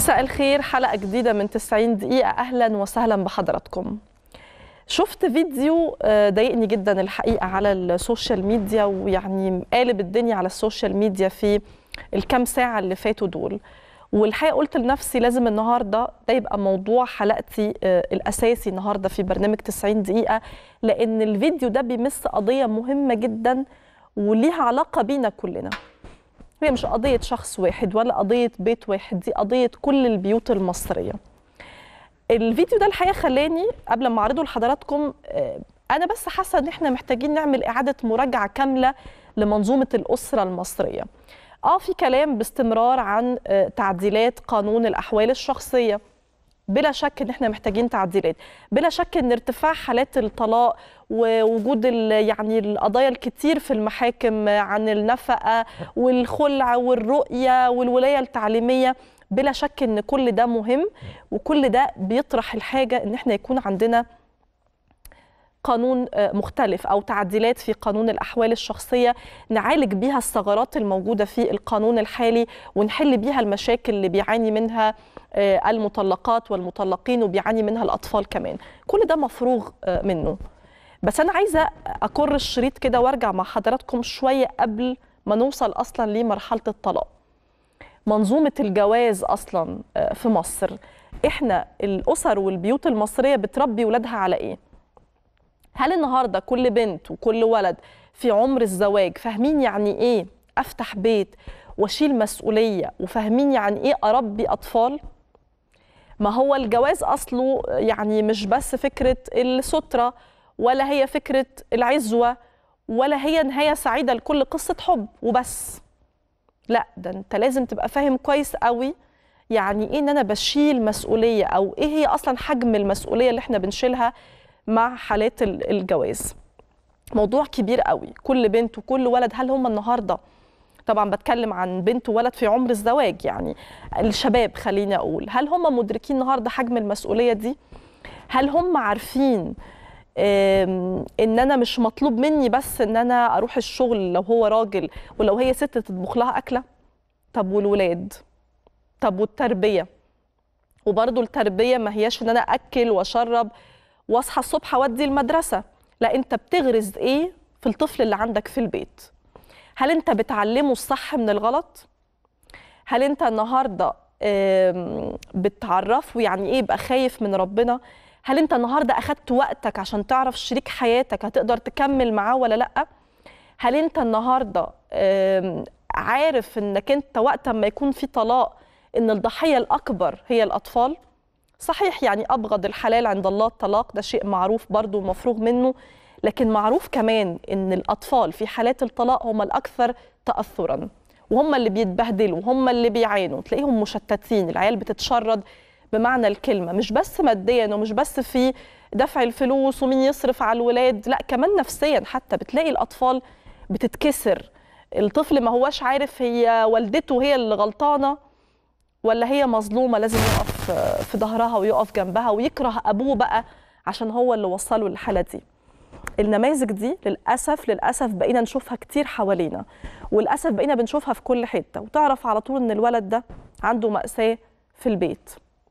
مساء الخير، حلقة جديدة من 90 دقيقة. أهلا وسهلا بحضراتكم. شفت فيديو ضايقني جدا الحقيقة على السوشيال ميديا، ويعني قالب الدنيا على السوشيال ميديا في الكام ساعة اللي فاتوا دول. والحقيقة قلت لنفسي لازم النهاردة ده يبقى موضوع حلقتي الأساسي النهاردة في برنامج 90 دقيقة، لأن الفيديو ده بيمس قضية مهمة جدا وليها علاقة بينا كلنا. هي مش قضية شخص واحد ولا قضية بيت واحد، دي قضية كل البيوت المصرية. الفيديو ده الحقيقة خلاني قبل ما أعرضه لحضراتكم أنا بس حاسة إن إحنا محتاجين نعمل إعادة مراجعة كاملة لمنظومة الأسرة المصرية. في كلام باستمرار عن تعديلات قانون الأحوال الشخصية. بلا شك ان احنا محتاجين تعديلات، بلا شك ان ارتفاع حالات الطلاق ووجود يعني القضايا الكتير في المحاكم عن النفقة والخلع والرؤية والولاية التعليمية، بلا شك ان كل ده مهم، وكل ده بيطرح الحاجة ان احنا يكون عندنا قانون مختلف أو تعديلات في قانون الأحوال الشخصية نعالج بيها الثغرات الموجودة في القانون الحالي، ونحل بيها المشاكل اللي بيعاني منها المطلقات والمطلقين وبيعاني منها الأطفال كمان. كل ده مفروغ منه. بس أنا عايزة أكر الشريط كده وارجع مع حضراتكم شوية قبل ما نوصل أصلا لمرحلة الطلاق. منظومة الجواز أصلا في مصر، إحنا الأسر والبيوت المصرية بتربي ولادها على إيه؟ هل النهارده كل بنت وكل ولد في عمر الزواج فاهمين يعني ايه افتح بيت واشيل مسؤوليه، وفاهمين يعني ايه اربي اطفال؟ ما هو الجواز اصله يعني مش بس فكره الستره، ولا هي فكره العزوه، ولا هي نهايه سعيده لكل قصه حب وبس. لا، ده انت لازم تبقى فاهم كويس قوي يعني ايه ان انا بشيل مسؤوليه، او ايه هي اصلا حجم المسؤوليه اللي احنا بنشيلها مع حالات الجواز. موضوع كبير قوي. كل بنت وكل ولد، هل هم النهارده، طبعا بتكلم عن بنت وولد في عمر الزواج، يعني الشباب خليني اقول، هل هم مدركين النهارده حجم المسؤوليه دي؟ هل هم عارفين ان انا مش مطلوب مني بس ان انا اروح الشغل لو هو راجل، ولو هي ست تطبخ لها اكله؟ طب والولاد؟ طب والتربيه؟ وبرضه التربيه ما هياش ان انا اكل واشرب واصحى الصبح اودي المدرسه، لا، انت بتغرز ايه في الطفل اللي عندك في البيت؟ هل انت بتعلمه الصح من الغلط؟ هل انت النهارده بتعرفه يعني ايه يبقى خايف من ربنا؟ هل انت النهارده اخدت وقتك عشان تعرف شريك حياتك هتقدر تكمل معاه ولا لا؟ هل انت النهارده عارف انك انت وقت ما يكون في طلاق ان الضحيه الاكبر هي الاطفال؟ صحيح يعني أبغض الحلال عند الله الطلاق، ده شيء معروف برضو ومفروغ منه، لكن معروف كمان إن الأطفال في حالات الطلاق هم الأكثر تأثراً، وهم اللي بيتبهدلوا وهم اللي بيعانوا. تلاقيهم مشتتين، العيال بتتشرد بمعنى الكلمة، مش بس مادياً ومش بس في دفع الفلوس ومين يصرف على الولاد، لا كمان نفسياً. حتى بتلاقي الأطفال بتتكسر. الطفل ما هواش عارف هي والدته هي اللي غلطانة ولا هي مظلومة، لازم يقف في ظهرها ويقف جنبها ويكره أبوه بقى عشان هو اللي وصله للحالة دي. النماذج دي للأسف بقينا نشوفها كتير حوالينا، وللأسف بقينا بنشوفها في كل حتة، وتعرف على طول إن الولد ده عنده مأساة في البيت.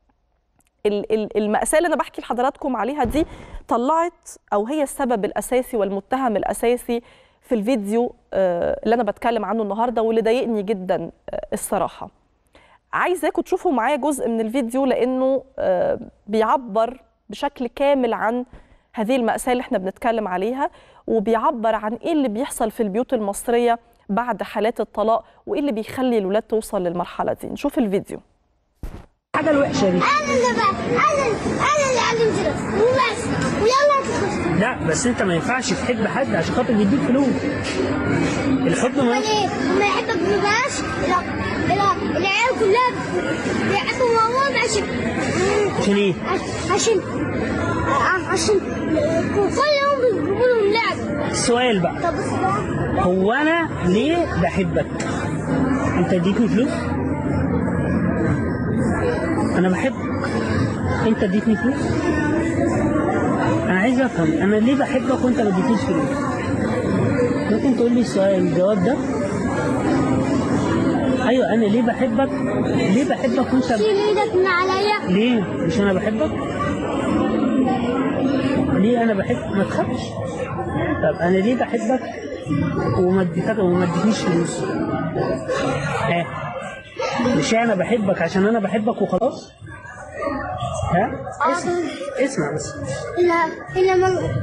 المأساة اللي أنا بحكي لحضراتكم عليها دي طلعت، أو هي السبب الأساسي والمتهم الأساسي في الفيديو اللي أنا بتكلم عنه النهاردة، واللي ضايقني جدا الصراحة. عايزاكم تشوفوا معايا جزء من الفيديو، لأنه بيعبر بشكل كامل عن هذه المأساة اللي احنا بنتكلم عليها، وبيعبر عن ايه اللي بيحصل في البيوت المصرية بعد حالات الطلاق، وايه اللي بيخلي الولاد توصل للمرحلة دي. نشوف الفيديو. الحاجة الوحشة دي انا اللي علمت لك وبس، ويلا تخش. لا بس انت ما ينفعش تحب حد عشان خاطر بيديك فلوس. الحب ما وما يحبك ببلاش. العيال كلها بيحبوا ماما عشان ايه؟ عشان كل يوم بيجيبوا لهم لعب. السؤال بقى، طب هو انا ليه بحبك؟ انت اديتني فلوس؟ انا بحبك، انت اديتني فلوس؟ انا عايز افهم انا ليه بحبك وانت ما اديتنيش فلوس؟ ممكن تقول لي الجواب ده؟ ايوه انا ليه بحبك؟ ليه بحبك وانت شيل ايدك من عليا. ليه؟ مش انا بحبك؟ ليه انا بحبك؟ ما تخافش. طب انا ليه بحبك وما اديتنيش فلوس؟ ها؟ مش انا بحبك عشان انا بحبك وخلاص؟ ها؟ اسمع بس. الا ما انا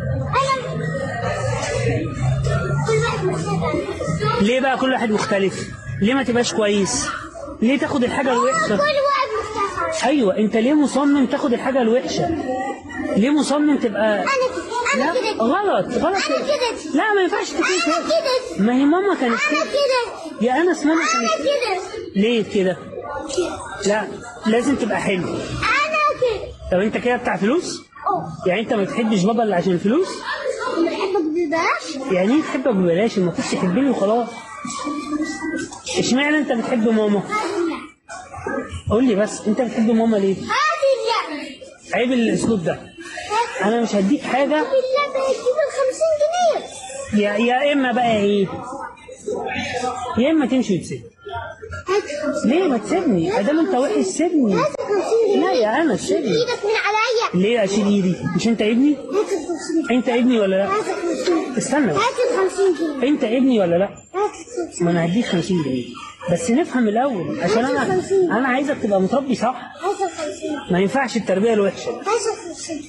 كل واحد مختلف. ليه بقى كل واحد مختلف؟ ليه ما تبقاش كويس؟ ليه تاخد الحاجة الوحشة؟ كل واحد مختلف. ايوه انت ليه مصمم تاخد الحاجة الوحشة؟ ليه مصمم تبقى انا كده. غلط انا كده. لا ما ينفعش تكون انا كده. كده. ما هي ماما كانت انا كده. يا انس ماما انا كانت كده. ليه كده؟ لا لازم تبقى حلو. انا كده. طب انت كده بتاع فلوس؟ يعني انت ما بتحبش بابا الا عشان الفلوس؟ بحبك ببلاش. يعني ايه تحبك ببلاش؟ المفروض تحبني وخلاص. اشمعنى انت بتحب ماما؟ قول لي بس انت بتحب ماما ليه؟ هاتي اللعبة. عيب الاسلوب ده. انا مش هديك حاجه. اللعبة هتجيب ال 50 جنيه. يا اما بقى ايه؟ يا اما تمشي وتسيبني. هات ليه ما تسيبني؟ ادام انت وحش سيبني. ال 50 جنيه. لا يا انس سيبني. ايدك من عليا. ليه اشيل ايدي؟ مش انت ابني؟ هات ال 50 انت ابني ولا لا؟ هات ال 50. استنى بس. هات ال 50 جنيه. انت ابني ولا لا؟ هات ال 50. ما انا هديك 50 جنيه بس نفهم الاول عشان انا عايزك تبقى متربي صح. هات ال 50. ما ينفعش التربيه الوحشه. هات ال 50.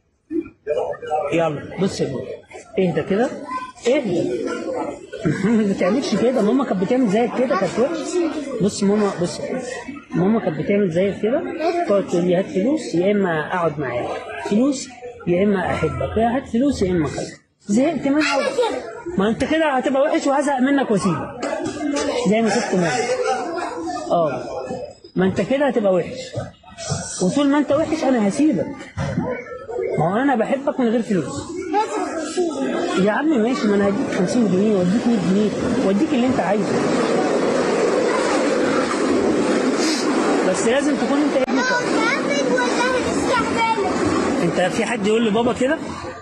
يلا بص يا بابا اهدى كده اهدى. ما تعملش كده. ماما كانت بتعمل زيك كده كانت وحشه. بص ماما بص ماما كانت بتعمل زيك كده تقعد تقول لي هات فلوس يا اما اقعد معاك، فلوس يا اما احبك، يا هات فلوس يا اما خلاص. زهقت منها. ما انت كده هتبقى وحش وهزهق منك واسيبك زي ما سبت ماما. ما انت كده هتبقى وحش وطول ما انت وحش انا هسيبك. ما هو انا بحبك من غير فلوس. هات ال 50 جنيه. يا عم ماشي ما انا هديك 50 جنيه واديك 100 جنيه واديك اللي انت عايزه بس لازم تكون انت ابنك. هتهبل ولا هتستهبل؟ انت في حد يقول لبابا كده؟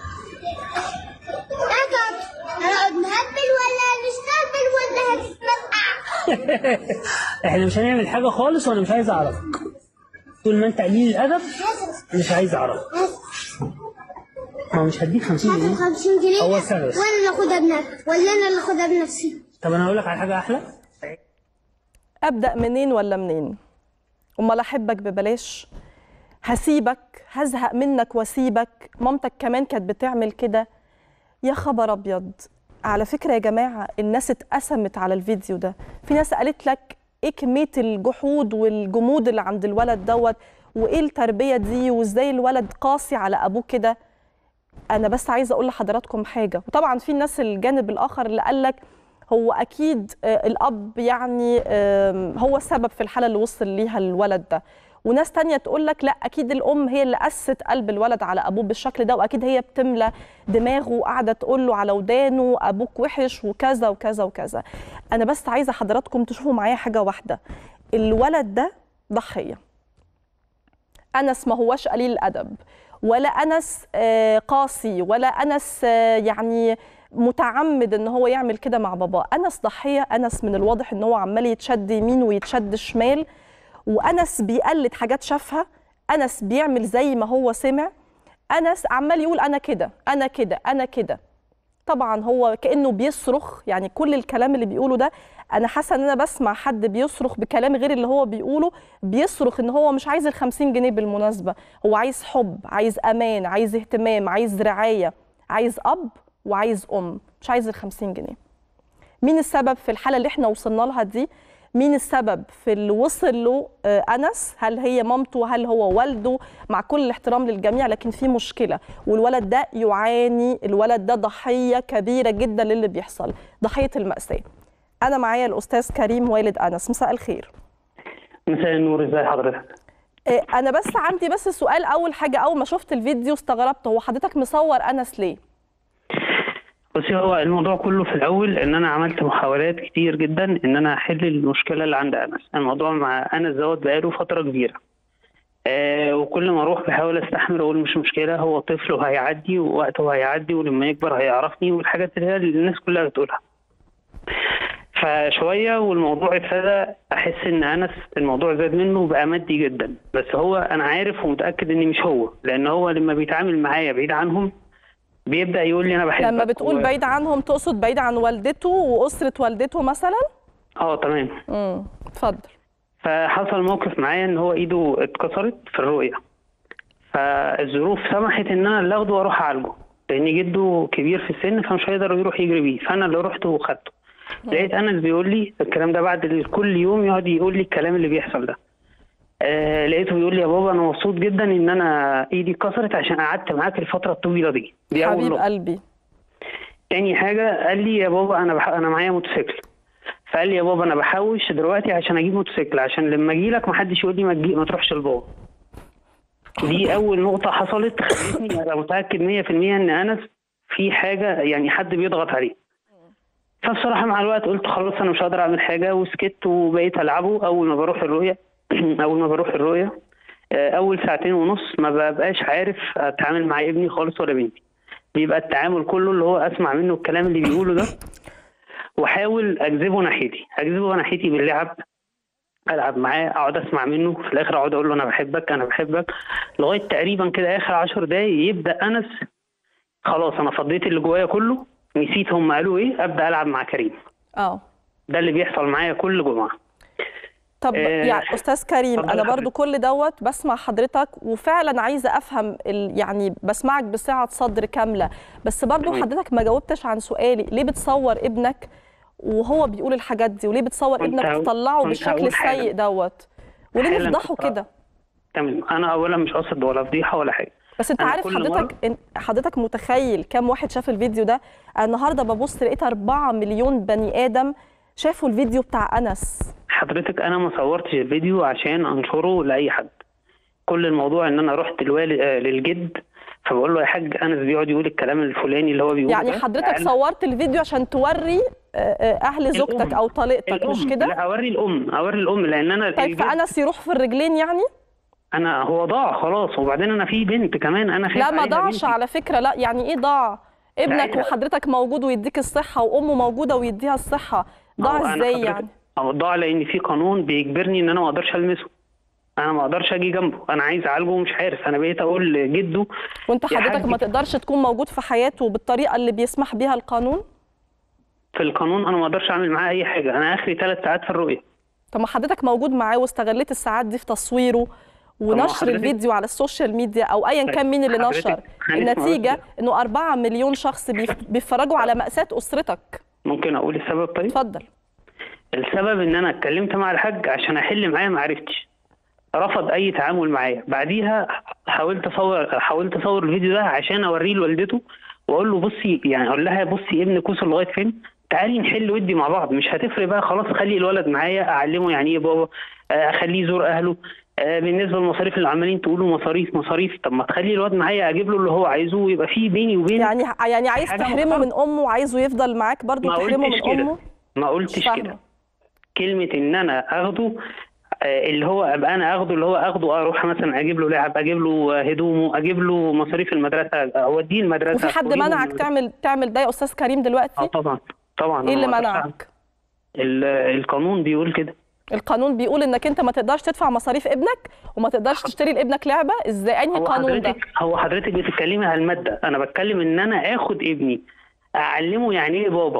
هنقعد نهبل ولا نستهبل ولا هتتمتع؟ احنا مش هنعمل حاجه خالص وانا مش عايز اعرفك. طول ما انت قليل الادب مش عايز اعرفك. ما مش هديك 50 هات ال جنيه. 50 جنيه هو سهل بس. وانا اللي اخدها بنفسي ولا انا اللي اخدها بنفسي؟ طب انا هقول لك على حاجه احلى. ابدا منين ولا منين؟ امال احبك ببلاش؟ هسيبك؟ هزهق منك واسيبك؟ مامتك كمان كانت بتعمل كده. يا خبر ابيض. على فكره يا جماعه الناس اتقسمت على الفيديو ده. في ناس قالت لك ايه كميه الجحود والجمود اللي عند الولد دوت، وايه التربيه دي، وازاي الولد قاسي على ابوه كده. انا بس عايزه اقول لحضراتكم حاجه. وطبعا في الناس الجانب الاخر اللي قال لك هو اكيد الاب يعني هو السبب في الحاله اللي وصل ليها الولد ده، وناس تانية تقول لك لا اكيد الام هي اللي قست قلب الولد على ابوه بالشكل ده، واكيد هي بتملى دماغه وقاعده تقول له على ودانه ابوك وحش وكذا وكذا وكذا. انا بس عايزه حضراتكم تشوفوا معايا حاجه واحده. الولد ده ضحيه. انس ما هوش قليل الادب، ولا انس قاسي، ولا انس يعني متعمد ان هو يعمل كده مع باباه. انس ضحيه. انس من الواضح ان هو عمال يتشد يمين ويتشد شمال، وانس بيقلد حاجات شافها. انس بيعمل زي ما هو سمع. انس عمال يقول انا كده انا كده انا كده. طبعا هو كانه بيصرخ، يعني كل الكلام اللي بيقوله ده انا حاسه ان انا بسمع حد بيصرخ بكلام غير اللي هو بيقوله. بيصرخ ان هو مش عايز ال 50 جنيه بالمناسبه، هو عايز حب، عايز امان، عايز اهتمام، عايز رعايه، عايز اب وعايز ام، مش عايز ال 50 جنيه. مين السبب في الحاله اللي احنا وصلنا لها دي؟ مين السبب في اللي وصل له انس؟ هل هي مامته؟ هل هو والده؟ مع كل الاحترام للجميع لكن في مشكله، والولد ده يعاني. الولد ده ضحيه كبيره جدا للي بيحصل، ضحيه المأساة. انا معايا الاستاذ كريم والد انس. مساء الخير. مساء النور، ازي حضرتك؟ انا بس عندي بس سؤال. اول حاجه اول ما شفت الفيديو استغربت، هو حضرتك مصور انس ليه؟ بصي، هو الموضوع كله في الاول ان انا عملت محاولات كتير جدا ان انا احل المشكله اللي عند انس. الموضوع مع انس دوت بقاله فتره كبيره، وكل ما اروح بحاول استحمل واقول مش مشكله، هو طفل وهيعدي ووقته هيعدي ولما يكبر هيعرفني، والحاجات اللي هي اللي الناس كلها بتقولها. فشويه والموضوع ابتدى احس ان انس الموضوع زاد منه وبقى مادي جدا، بس هو انا عارف ومتاكد ان مش هو، لان هو لما بيتعامل معايا بعيد عنهم بيبدا يقول لي انا بحبك. لما بتقول بعيد عنهم تقصد بعيد عن والدته واسره والدته مثلا؟ تمام. اتفضل. فحصل موقف معايا ان هو ايده اتكسرت في الرؤيه، فالظروف سمحت ان انا اللي اخده واروح اعالجه، لان جده كبير في السن فمش هيقدر يروح يجري بيه، فانا اللي رحت وخدته. لقيت انس بيقول لي الكلام ده بعد كل يوم يقعد يقول لي الكلام اللي بيحصل ده. لقيته بيقول لي يا بابا انا مبسوط جدا ان انا ايدي اتكسرت عشان قعدت معاك الفتره الطويله دي. حبيب قلبي. تاني حاجه قال لي يا بابا انا معايا موتوسيكل، فقال لي يا بابا انا بحوش دلوقتي عشان اجيب موتوسيكل عشان لما اجي لك محدش يقول لي ما تروحش لبابا. دي اول نقطه حصلت خلتني ابقى متاكد 100% ان انس في حاجه، يعني حد بيضغط عليه. فبصراحه مع الوقت قلت خلاص انا مش هقدر اعمل حاجه وسكت وبقيت العبه. اول ما بروح الرؤيه اول 2.5 ساعة ما ببقاش عارف اتعامل مع ابني خالص ولا بنتي، بيبقى التعامل كله اللي هو اسمع منه الكلام اللي بيقوله ده واحاول اجذبه ناحيتي باللعب، العب معاه، اقعد اسمع منه، في الاخر اقعد اقول له انا بحبك لغايه تقريبا كده اخر 10 دقايق يبدا انس خلاص انا فضيت اللي جوايا كله، نسيت هم قالوا ايه، ابدا العب مع كريم. ده اللي بيحصل معايا كل جمعه. طب يعني استاذ كريم انا برضو كل دوت بسمع حضرتك وفعلا عايزه افهم يعني بسمعك بسعه صدر كامله، بس برضو حضرتك ما جاوبتش عن سؤالي، ليه بتصور ابنك وهو بيقول الحاجات دي؟ وليه بتصور ابنك تطلعه بالشكل السيء دوت؟ وليه نفضحه كده؟ تمام. انا اولا مش قاصد ولا فضيحه ولا حاجه، بس انت عارف حضرتك متخيل كم واحد شاف الفيديو ده؟ انا النهارده ببص لقيت 4 مليون بني ادم شافوا الفيديو بتاع انس. حضرتك انا ما صورتش الفيديو عشان انشره لاي حد، كل الموضوع ان انا رحت للجد فبقول له يا حاج انس بيقعد يقول الكلام الفلاني اللي هو بيقوله. يعني حضرتك صورت الفيديو عشان توري اهل زوجتك او طليقتك مش كده؟ لا اوري الام لان انا طيب فانس يروح في الرجلين يعني؟ هو ضاع خلاص، وبعدين انا في بنت كمان انا خايف لا ما ضاعش على فكره، لا يعني ايه ضاع؟ ابنك وحضرتك موجود ويديك الصحه وامه موجوده ويديها الصحه، ضاع ازاي يعني؟ ضاع لان في قانون بيجبرني ان انا ما اقدرش المسه، انا ما اقدرش اجي جنبه، انا عايز اعالجه ومش عارف، انا بقيت اقول لجده وانت حضرتك ما تقدرش تكون موجود في حياته بالطريقه اللي بيسمح بيها القانون؟ في القانون انا ما اقدرش اعمل معاه اي حاجه، انا اخري 3 ساعات في الرؤيه. طب ما حضرتك موجود معاه واستغليت الساعات دي في تصويره ونشر الفيديو على السوشيال ميديا او ايا كان مين اللي نشر، النتيجه انه 4 مليون شخص بيتفرجوا على مأساة اسرتك. ممكن اقول السبب؟ طيب اتفضل. السبب ان انا اتكلمت مع الحاج عشان احل معاه ما عرفتش، رفض اي تعامل معايا. بعديها حاولت اصور الفيديو ده عشان اوريه لوالدته واقول له بصي، يعني اقول لها بصي ابنك وصل لغايه فين، تعالي نحل ودي مع بعض، مش هتفرق بقى خلاص، خلي الولد معايا اعلمه يعني ايه بابا، اخليه يزور اهله. بالنسبه للمصاريف اللي عمالين تقولوا مصاريف، طب ما تخلي الواد معايا اجيب له اللي هو عايزه ويبقى فيه بيني وبين يعني عايز تحرمه من امه وعايزه يفضل معاك برضه تحرمه من امه؟ ما قلتش كده. كلمه ان انا اخده اللي هو ابقى انا اخده اللي هو اخده اروح مثلا اجيب له لعب، اجيب له هدومه، اجيب له مصاريف المدرسه، اوديه المدرسه. وفي حد منعك تعمل ده يا استاذ كريم دلوقتي؟ طبعا. ايه اللي منعك؟ القانون بيقول كده. القانون بيقول انك انت ما تقدرش تدفع مصاريف ابنك وما تقدرش تشتري لابنك لعبه؟ ازاي؟ انهي قانون ده؟ هو حضرتك بتتكلمي على الماده، انا بتكلم ان انا اخد ابني اعلمه يعني ايه بابا.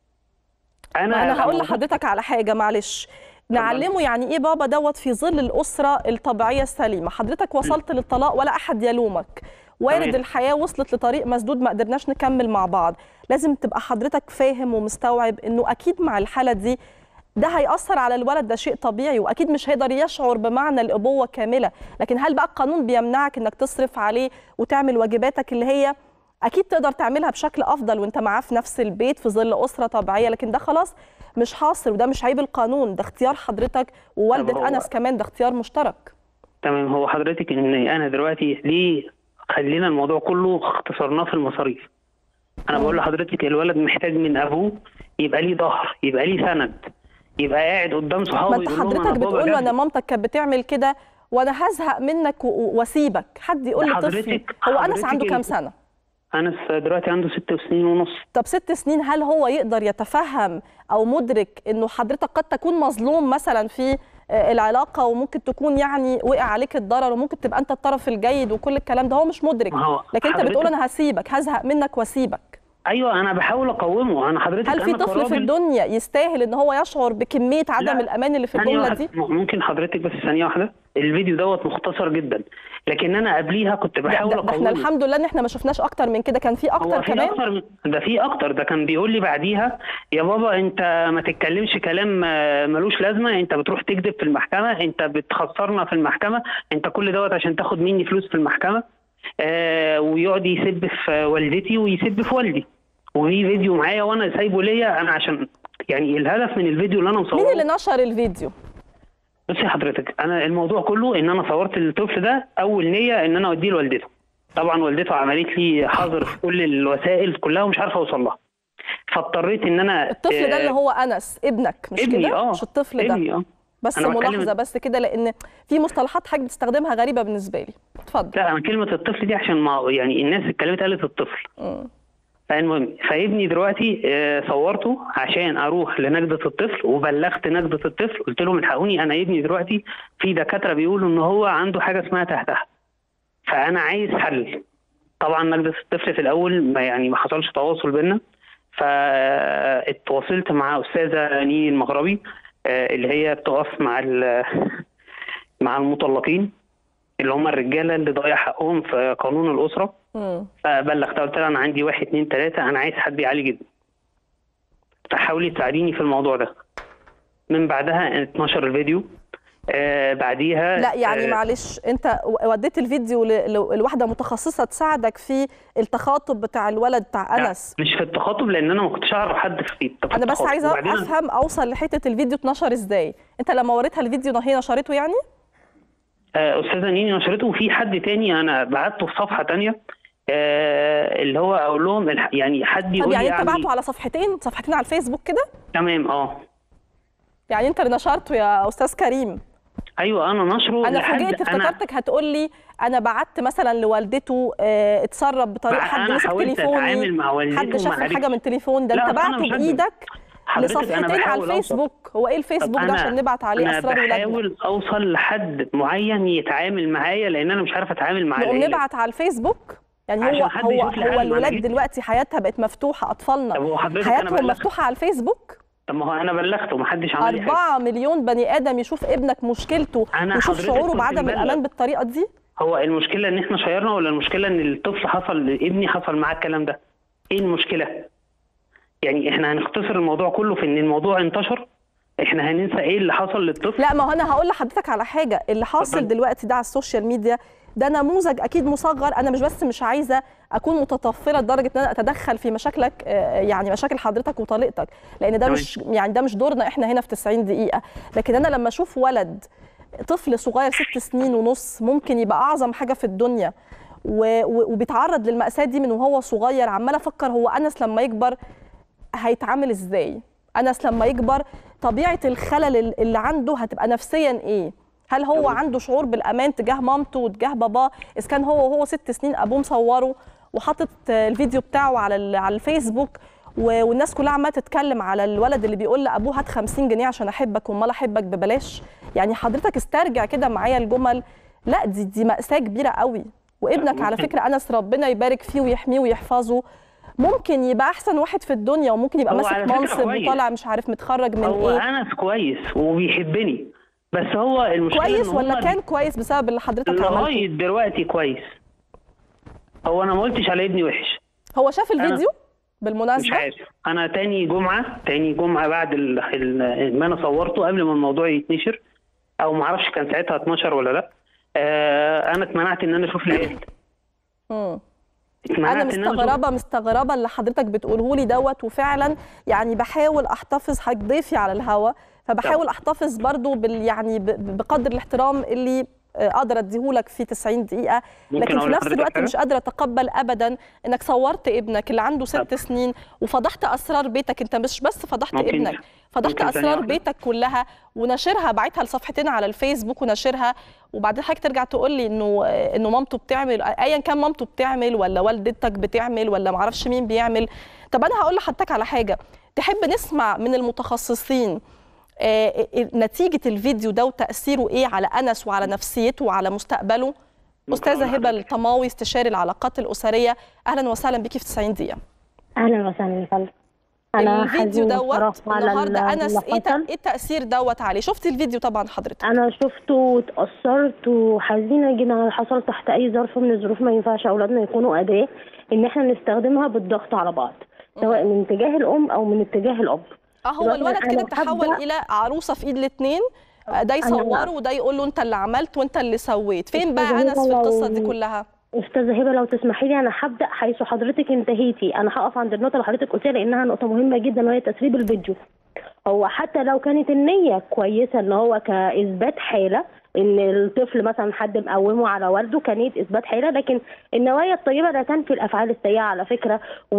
انا هقول لحضرتك على حاجه معلش، نعلمه يعني ايه بابا دوت في ظل الاسره الطبيعيه السليمه. حضرتك وصلت للطلاق ولا احد يلومك، وارد الحياه وصلت لطريق مسدود ما قدرناش نكمل مع بعض، لازم تبقى حضرتك فاهم ومستوعب انه اكيد مع الحاله دي ده هيأثر على الولد، ده شيء طبيعي واكيد مش هيقدر يشعر بمعنى الابوه كامله. لكن هل بقى القانون بيمنعك انك تصرف عليه وتعمل واجباتك اللي هي اكيد تقدر تعملها بشكل افضل وانت معاه في نفس البيت في ظل اسره طبيعيه؟ لكن ده خلاص مش حاصل، وده مش عيب القانون، ده اختيار حضرتك ووالده انس كمان، ده اختيار مشترك. تمام. هو حضرتك ان انا دلوقتي ليه خلينا الموضوع كله اختصرناه في المصاريف؟ انا بقول لحضرتك الولد محتاج من ابوه يبقى ليه ظهر، يبقى ليه سند، يبقى قاعد قدام صحابه. ما انت حضرتك بتقول له انا مامتك كانت بتعمل كده وانا هزهق منك واسيبك، حد يقول لطفل هو انس عنده كام سنه؟ انس دلوقتي عنده 6 سنين ونص. طب 6 سنين، هل هو يقدر يتفهم او مدرك انه حضرتك قد تكون مظلوم مثلا في العلاقه، وممكن تكون يعني وقع عليك الضرر، وممكن تبقى انت الطرف الجيد وكل الكلام ده؟ هو مش مدرك، لكن انت بتقول انا هسيبك، هزهق منك واسيبك. ايوه انا بحاول اقومه. انا حضرتك هل في طفل في الدنيا يستاهل ان هو يشعر بكميه عدم الامان اللي في الجمله دي؟ ممكن حضرتك بس ثانيه واحده، الفيديو دوت مختصر جدا، لكن انا قبليها كنت بحاول اقومه. احنا الحمد لله ان احنا ما شفناش اكتر من كده، كان في اكتر كمان. ده في اكتر، ده كان بيقول لي بعديها يا بابا انت ما تتكلمش كلام ملوش لازمه، انت بتروح تكذب في المحكمه، انت بتخسرنا في المحكمه، انت كل دوت عشان تاخد مني فلوس في المحكمه. ويقعد يسب في والدتي ويسب في والدي، وفي فيديو معايا وانا سايبه ليا انا، عشان يعني الهدف من الفيديو اللي انا مصوره. مين اللي نشر الفيديو؟ بصي حضرتك، انا الموضوع كله ان انا صورت الطفل ده اول نيه ان انا اوديه لوالدته. طبعا والدته عملت لي حظر في كل الوسائل كلها ومش عارفه اوصل لها، فاضطريت ان انا الطفل ده اللي هو انس ابنك مش كده؟ مش الطفل ده ابني بس ملاحظه بس كده، لان في مصطلحات حضرتك بتستخدمها غريبه بالنسبه لي. اتفضل. لا انا كلمه الطفل دي عشان ما يعني الناس اتكلمت قالت الطفل. فالمهم فابني دلوقتي صورته عشان اروح لنجدة الطفل، وبلغت نجدة الطفل قلت لهم الحقوني انا ابني دلوقتي في دكاتره بيقولوا ان هو عنده حاجه اسمها تهتها، فانا عايز حل. طبعا نجدة الطفل في الاول ما حصلش تواصل بينا، فاتواصلت مع استاذه نيني المغربي اللي هي بتقف مع المطلقين اللي هم الرجاله اللي ضايع حقهم في قانون الاسره. فبلغتها قلت لها انا عندي 1 2 3 انا عايز حد عالي جدا، فحاولي تساعديني في الموضوع ده. من بعدها اتنشر الفيديو. بعديها لا يعني معلش، انت وديت الفيديو لواحده متخصصه تساعدك في التخاطب بتاع الولد بتاع انس؟ مش في التخاطب، لان انا ما كنتش اعرف حد في التخاطب. انا بس عايزه افهم اوصل لحته الفيديو اتنشر ازاي. انت لما وريتها الفيديو هي نشرته يعني؟ استاذه نيني نشرته، وفي حد تاني انا بعته في صفحه تانيه اللي هو اقول لهم يعني حد يقول لي. طب يعني انت بعته على صفحتين على الفيسبوك كده؟ تمام. يعني انت اللي نشرته يا استاذ كريم؟ ايوه انا نشره. انا فوجئت افتكرتك هتقول لي انا بعت مثلا لوالدته اتسرب بطريقه حد مسك تليفوني، حد شاف حاجه من تليفون ده. انت بعته بايدك لصفحتين على الفيسبوك. هو ايه الفيسبوك ده عشان نبعت عليه اسرار ولادنا؟ انا بحاول اوصل لحد معين يتعامل معايا، لان انا مش عارف اتعامل مع العيله. نبعت على الفيسبوك يعني؟ هو الولاد دلوقتي حياتها بقت مفتوحه، اطفالنا حياتهم مفتوحه على الفيسبوك. طب ما هو انا بلغته ومحدش عمل لي 4 مليون بني ادم يشوف ابنك مشكلته ويشوف شعوره بعدم الامان بالطريقه دي. هو المشكله ان احنا شيرنا، ولا المشكله ان الطفل ابني حصل معاه الكلام ده؟ ايه المشكله؟ يعني احنا هنختصر الموضوع كله في ان الموضوع انتشر، احنا هننسى ايه اللي حصل للطفل؟ لا ما هو انا هقول لحضرتك على حاجه. اللي حاصل دلوقتي ده على السوشيال ميديا ده نموذج اكيد مصغر. انا مش عايزه اكون متطفله لدرجه ان انا اتدخل في مشاكلك، يعني مشاكل حضرتك وطليقتك، لان ده مش دورنا احنا هنا في 90 دقيقه. لكن انا لما اشوف ولد طفل صغير 6 سنين ونص ممكن يبقى اعظم حاجه في الدنيا وبيتعرض للمأساة دي من وهو صغير، عمال افكر هو انس لما يكبر هيتعامل ازاي؟ انس لما يكبر طبيعه الخلل اللي عنده هتبقى نفسيا ايه؟ هل هو عنده شعور بالامان تجاه مامته وتجاه باباه؟ اذا كان وهو 6 سنين ابوه مصوره وحاطط الفيديو بتاعه على الفيسبوك، والناس كلها عماله تتكلم على الولد اللي بيقول لابوه هات 50 جنيه عشان احبك، وامال احبك ببلاش. يعني حضرتك استرجع كده معايا الجمل. لا دي مأساة كبيره قوي. وابنك على فكره انس ربنا يبارك فيه ويحميه ويحفظه، ممكن يبقى احسن واحد في الدنيا، وممكن يبقى ماسك منصب وطالع مش عارف متخرج من هو ايه. هو انس كويس وبيحبني، بس هو المشكله كويس ولا كان كويس بسبب اللي حضرتك عملته؟ لغايه دلوقتي كويس. هو انا ما قلتش على ابني وحش. هو شاف الفيديو بالمناسبه؟ مش عارف. انا تاني جمعه بعد ما انا صورته قبل ما الموضوع يتنشر، او ما اعرفش كان ساعتها 12 ولا لا، انا اتمنعت ان انا اشوف العيال. انا مستغربه اللي حضرتك بتقوله لي دوت، وفعلا يعني بحاول احتفظ. حضرتك ضيفي على الهوا فبحاول احتفظ برضو يعني بقدر الاحترام اللي اقدر اديهولك في 90 دقيقه، ممكن لكن في أقول نفس لحضرتك الوقت حاجة؟ مش قادره اتقبل ابدا انك صورت ابنك اللي عنده 6 سنين وفضحت اسرار بيتك. انت مش بس فضحت ممكن- ابنك، فضحت ممكن ثانية اسرار واحدة؟ بيتك كلها ونشرها، بعتها لصفحتين على الفيسبوك ونشرها، وبعدين حضرتك ترجع تقول لي انه مامته بتعمل، ايا كان مامته بتعمل ولا والدتك بتعمل ولا معرفش مين بيعمل. طب انا هقول لحضرتك على حاجه، تحب نسمع من المتخصصين نتيجه الفيديو ده وتاثيره ايه على انس وعلى نفسيته وعلى مستقبله؟ استاذه هبه الطماوي، استشاري العلاقات الاسريه، اهلا وسهلا بيكي في 90 دقيقه. اهلا وسهلا يا فندم. انا الفيديو حزينة دوت بصراحة على النهارده انس اللي ايه حصل. التاثير دوت عليه؟ شفتي الفيديو طبعا حضرتك. انا شفته واتأثرت وحزينة جدا على اللي حصل. تحت اي ظرف من الظروف ما ينفعش اولادنا يكونوا اداة ان احنا نستخدمها بالضغط على بعض، سواء من اتجاه الام او من اتجاه الاب. هو دلوقتي الولد كده أنا تحول هبدأ- الى عروسه في ايد الاثنين، ده يصوره وده يقول له انت اللي عملت وانت اللي سويت. فين بقى أستاذة انس هبة في لو- القصه دي كلها؟ استاذه هبه لو تسمحي لي، انا هبدا حيث حضرتك انتهيتي. انا هقف عند النقطه اللي حضرتك قلتيها لانها نقطه مهمه جدا، وهي تسريب الفيديو. هو حتى لو كانت النيه كويسه ان هو كاثبات حاله ان الطفل مثلا حد مقومه على والده كنيه اثبات حاله، لكن النوايا الطيبه لا تنفي الافعال السيئه على فكره،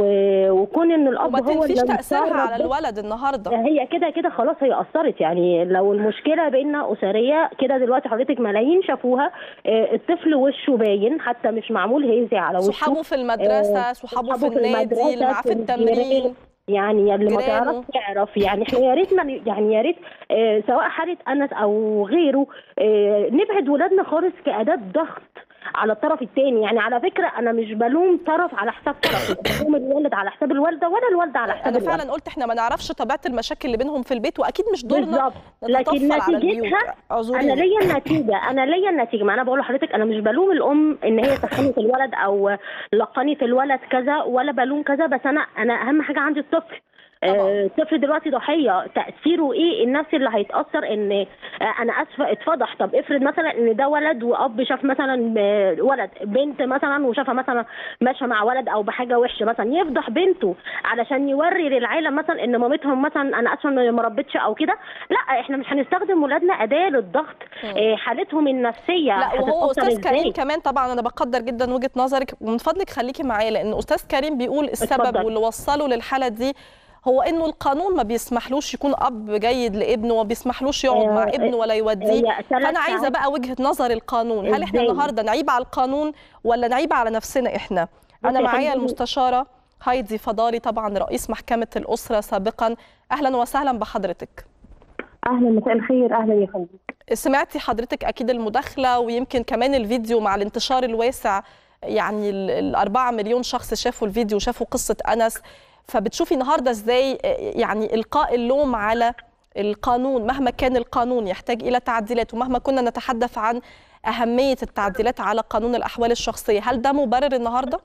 وكون ان الاب وما هو تنفيش اللي تاثيرها مسرب على ده. الولد النهارده. هي كده كده خلاص هي اثرت. يعني لو المشكله بيننا اسريه كده دلوقتي حضرتك ملايين شافوها. الطفل وشه باين، حتى مش معمول هيزي على وشه. صحابه في المدرسه، صحابه في النادي، اللي معاه في التمرين، يعني اللي ما جيرانه. تعرف تعرف. يعني احنا يا ريت يعني يا ريت سواء حاله انس او غيره نبعد ولادنا خالص كاداه ضغط على الطرف الثاني. يعني على فكره انا مش بلوم طرف على حساب طرف، بلوم الولد على حساب الوالده ولا الوالده على حساب انا الولد. فعلا قلت احنا ما نعرفش طبيعه المشاكل اللي بينهم في البيت، واكيد مش دورنا بالظبط، لكن نتطفل على البيوت. نتيجتها اعذريني. انا ليا النتيجه. ما انا بقول لحضرتك انا مش بلوم الام ان هي سخنت الولد او لقنت الولد كذا، ولا بلوم كذا، بس انا اهم حاجه عندي الطفل. الطفل دلوقتي ضحيه، تاثيره ايه النفسي اللي هيتاثر؟ ان انا اسفه اتفضح. طب افرض مثلا ان ده ولد واب شاف مثلا ولد بنت مثلا وشافها مثلا ماشيه مع ولد او بحاجه وحشه، مثلا يفضح بنته علشان يوري للعيله مثلا ان مامتهم مثلا انا اسفه ما ربتش او كده. لا، احنا مش هنستخدم ولادنا اداه للضغط. حالتهم النفسيه لا، وهو هتتأثر استاذ كريم إزاي؟ كمان طبعا انا بقدر جدا وجهه نظرك، ومن فضلك خليكي معايا، لان استاذ كريم بيقول السبب اتفضل. واللي وصله للحاله دي هو انه القانون ما بيسمحلوش يكون اب جيد لابنه، وما بيسمحلوش يقعد مع ابنه ولا يوديه. فانا عايزه بقى وجهه نظر القانون، هل احنا النهارده نعيب على القانون ولا نعيب على نفسنا احنا؟ انا معايا المستشاره هايدي فضالي، طبعا رئيس محكمه الاسره سابقا. اهلا وسهلا بحضرتك. اهلا، مساء الخير. اهلا يا فندم. سمعتي حضرتك اكيد المداخله ويمكن كمان الفيديو مع الانتشار الواسع، يعني ال4 مليون شخص شافوا الفيديو وشافوا قصه انس. فبتشوفي النهارده ازاي يعني القاء اللوم على القانون، مهما كان القانون يحتاج الى تعديلات، ومهما كنا نتحدث عن اهميه التعديلات على قانون الاحوال الشخصيه، هل ده مبرر النهارده؟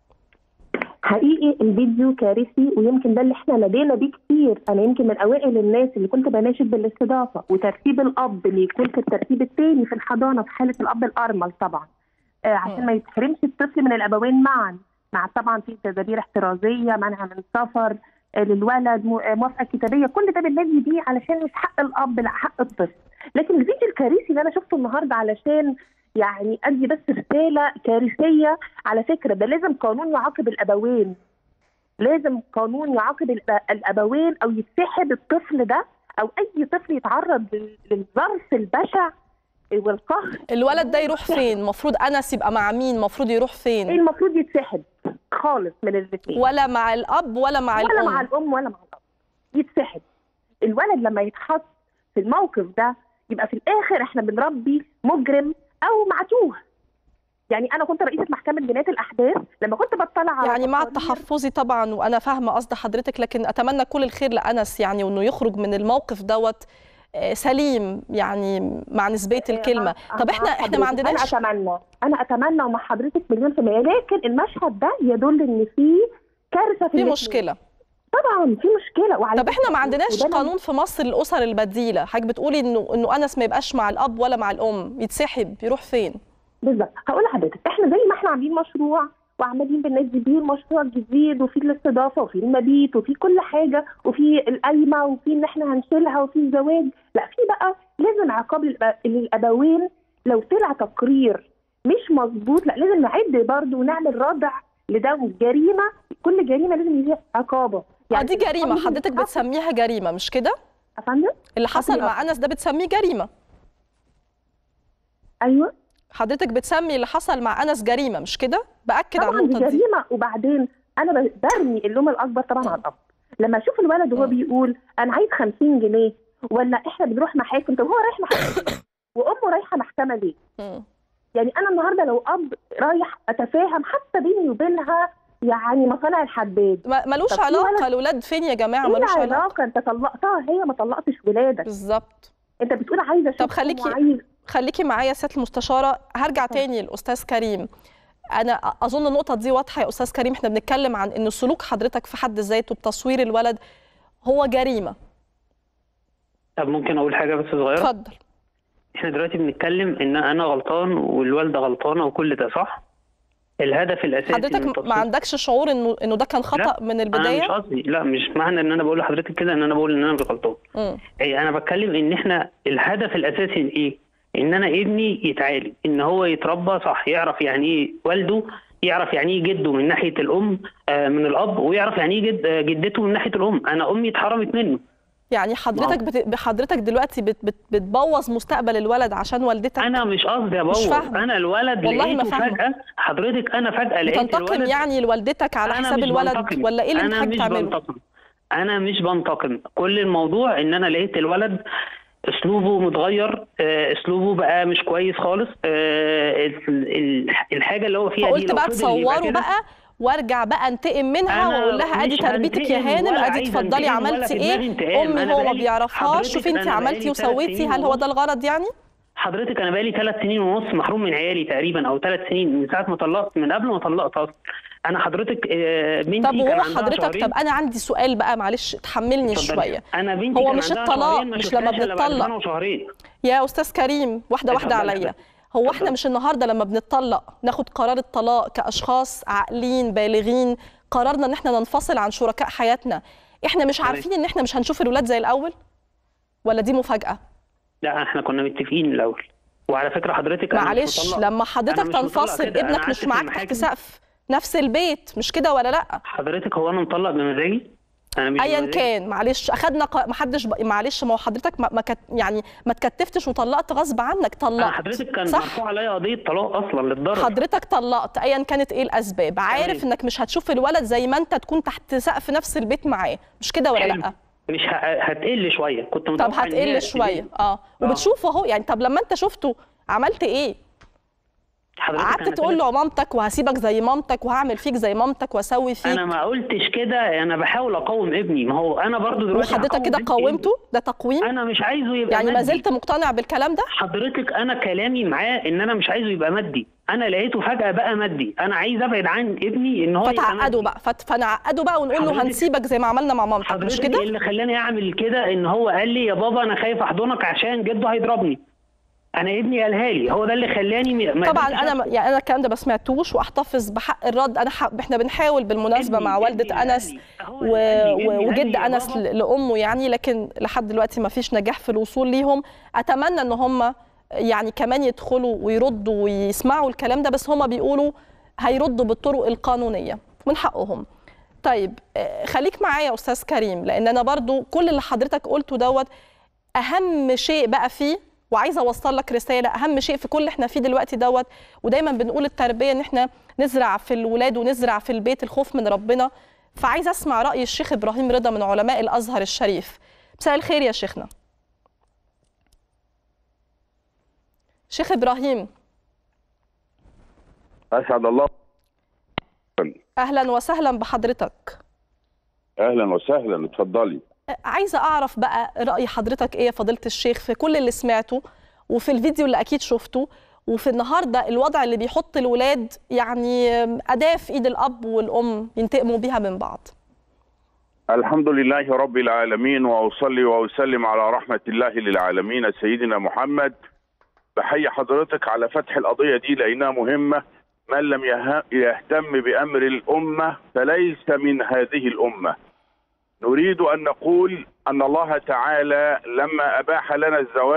حقيقي الفيديو كارثي، ويمكن ده اللي احنا نادينا بيه كتير. انا يمكن من اوائل الناس اللي كنت بناشد بالاستضافه وترتيب الاب اللي يكون في الترتيب الثاني في الحضانه في حاله الاب الارمل طبعا، عشان ما يتحرمش الطفل من الابوين معا، مع طبعا في تدابير احترازيه، منع من السفر للولد، موافقه كتابيه، كل ده بننادي بيه علشان مش حق الاب لا حق الطفل. لكن الفيديو الكارثي اللي انا شفته النهارده علشان يعني ادي بس رساله كارثيه. على فكره ده لازم قانون يعاقب الابوين، لازم قانون يعاقب الابوين، او يتسحب الطفل ده او اي طفل يتعرض للظرف البشع والقهر. الولد ده يروح فين؟ المفروض انس يبقى مع مين؟ المفروض يروح فين؟ المفروض يتسحب خالص من الاثنين، ولا مع الاب ولا مع الام، ولا مع الام ولا مع الاب، يتسحب. الولد لما يتحط في الموقف ده يبقى في الاخر احنا بنربي مجرم او معتوه. يعني انا كنت رئيسه محكمه جنايات الاحداث، لما كنت بطلع على يعني مع تحفظي طبعا، وانا فاهمه قصد حضرتك، لكن اتمنى كل الخير لانس، يعني وانه يخرج من الموقف دوت سليم، يعني مع نسبيه الكلمه. طب احنا ما عندناش. انا اتمنى ومع حضرتك مليون في المية، لكن المشهد ده يدل ان في كارثه، في مشكله. طبعا في مشكله. طب احنا ما عندناش قانون في مصر للاسر البديله، حضرتك بتقولي انه انس ما يبقاش مع الاب ولا مع الام، يتسحب يروح فين؟ بالظبط. هقول لحضرتك، احنا زي ما احنا عاملين مشروع وعمالين بننزل بيه المشروع الجديد، وفي الاستضافه وفي المبيت وفي كل حاجه وفي القايمه وفي ان احنا هنشيلها وفي الزواج، لا في بقى لازم عقاب للابوين لو طلع تقرير مش مظبوط، لا لازم نعد برضه ونعمل ردع لده. جريمه، كل جريمه لازم يجي عقابه. يعني دي جريمه حضرتك بتسميها جريمه مش كده؟ يا فندم اللي حصل مع انس ده بتسميه جريمه؟ ايوه حضرتك بتسمي اللي حصل مع انس جريمه مش كده؟ باكد على طبعا النقطه دي دي. جريمه. وبعدين انا برمي اللوم الاكبر طبعا على الاب. لما اشوف الولد وهو بيقول انا عايز 50 جنيه، ولا احنا بنروح محاكم، طب هو رايح محاكم وامه رايحه محكمه ليه؟ يعني انا النهارده لو اب رايح اتفاهم حتى بيني وبينها يعني مصانع الحداد، ملوش علاقه الولاد فين يا جماعه؟ ملوش علاقه. انت طلقتها، هي ما طلقتش ولادك. بالظبط. انت بتقول عايزه اشوف. طب خليكي معايا يا سياده المستشاره. هرجع تاني للاستاذ كريم. انا اظن النقطه دي واضحه يا استاذ كريم. احنا بنتكلم عن ان سلوك حضرتك في حد ذاته بتصوير الولد هو جريمه. طب ممكن اقول حاجه بس صغيره؟ اتفضل. احنا دلوقتي بنتكلم ان انا غلطان والوالده غلطانه وكل ده صح؟ الهدف الاساسي حضرتك ما عندكش شعور انه ده كان خطا من البدايه؟ انا مش قصدي، لا مش معنى ان انا بقول لحضرتك كده ان انا بقول ان انا مش غلطان. انا بتكلم ان احنا الهدف الاساسي ايه؟ ان انا ابني يتعالج، ان هو يتربى صح، يعرف يعني ايه والده، يعرف يعني ايه جده من ناحيه الام من الاب، ويعرف يعني ايه جدته من ناحيه الام. انا امي اتحرمت منه. يعني حضرتك دلوقتي بتبوظ مستقبل الولد عشان والدتك؟ انا مش قصدي ابوظ، انا الولد لقيته فجاه. حضرتك انا فجاه لقيت الولد. بتنتقم يعني لوالدتك على حساب الولد ولا ايه اللي انت حابب تعمله؟ انا مش بنتقم. كل الموضوع ان انا لقيت الولد اسلوبه متغير، اسلوبه بقى مش كويس خالص. الحاجه اللي هو فيها دي قلت بقى تصوره بقى وارجع بقى انتقم منها واقول لها ادي تربيتك يا هانم، ادي اتفضلي عملتي ايه، امي هو ما بيعرفهاش، شوفي انت عملتي وسويتي. هل هو ده الغرض يعني؟ حضرتك انا بقالي 3 سنين ونص محروم من عيالي تقريبا، او 3 سنين من ساعه ما طلقت، من قبل ما طلقت اصلا. انا حضرتك بنتي طب كان هو عندها حضرتك شهرين. طب انا عندي سؤال بقى، معلش تحملني شويه. انا بنتي هو كان مش عندها الطلاق شهرين، مش لما بنتطلق يا استاذ كريم؟ واحده عليا. هو احنا مش النهارده لما بنتطلق ناخد قرار الطلاق كاشخاص عاقلين بالغين، قررنا ان احنا ننفصل عن شركاء حياتنا، احنا مش عارفين ان احنا مش هنشوف الولاد زي الاول؟ ولا دي مفاجاه؟ لا احنا كنا متفقين الاول. وعلى فكره حضرتك معلش لما حضرتك تنفصل ابنك مش معاك تحت سقف نفس البيت، مش كده ولا لا؟ حضرتك هو انا مطلق بمزاجي؟ ايا كان معلش اخدنا ما حدش معلش، ما هو حضرتك يعني ما اتكتفتش وطلقت غصب عنك، طلقت. حضرتك كان مرفوع عليا قضيه طلاق اصلا للضرر. حضرتك طلقت ايا كانت ايه الاسباب، عارف انك مش هتشوف الولد زي ما انت تكون تحت سقف نفس البيت معاه، مش كده ولا لا؟ مش هتقل شويه، كنت متوقع. طب هتقل شويه وبتشوفه اهو يعني. طب لما انت شفته عملت ايه؟ قعدت تقول له مامتك وهسيبك زي مامتك وهعمل فيك زي مامتك واسوي فيك؟ انا ما قلتش كده، انا بحاول اقوم ابني. ما هو انا برضو دلوقتي وحضرتك كده قومته؟ ده تقويم؟ انا مش عايزه يبقى يعني مادي. ما زلت مقتنع بالكلام ده؟ حضرتك انا كلامي معاه ان انا مش عايزه يبقى مادي، انا لقيته فجأة بقى مادي. انا عايز ابعد عن ابني ان هو فتعقده بقى فنعقده بقى ونقول له هنسيبك زي ما عملنا مع مامتك، مش كده؟ اللي خلاني اعمل كده ان هو قال لي يا بابا انا خايف احضنك عشان جده هيضربني. انا ابني قالها لي، هو ده اللي خلاني طبعا انا الكلام ده ما سمعتوش، واحتفظ بحق الرد. احنا بنحاول بالمناسبه مع والده انس وجد انس لامه يعني، لكن لحد دلوقتي ما فيش نجاح في الوصول ليهم. اتمنى ان هم يعني كمان يدخلوا ويردوا ويسمعوا الكلام ده، بس هم بيقولوا هيردوا بالطرق القانونيه من حقهم. طيب خليك معايا يا استاذ كريم، لان انا برضو كل اللي حضرتك قلته دوت اهم شيء بقى فيه، وعايزه اوصل لك رساله. اهم شيء في كل اللي احنا فيه دلوقتي دوت، ودايما بنقول التربيه ان احنا نزرع في الولاد ونزرع في البيت الخوف من ربنا. فعايزه اسمع راي الشيخ ابراهيم رضا من علماء الازهر الشريف. مساء الخير يا شيخنا. شيخ ابراهيم. اسعد الله. اهلا وسهلا بحضرتك. اهلا وسهلا، اتفضلي. عايزه اعرف بقى راي حضرتك ايه يا فضيله الشيخ في كل اللي سمعته، وفي الفيديو اللي اكيد شفته، وفي النهارده الوضع اللي بيحط الولاد يعني اداه في ايد الاب والام ينتقموا بيها من بعض. الحمد لله رب العالمين، واصلي واسلم على رحمه الله للعالمين سيدنا محمد. بحيي حضرتك على فتح القضيه دي لانها مهمه. من لم يهتم بامر الامه فليس من هذه الامه. نريد أن نقول أن الله تعالى لما أباح لنا الزواج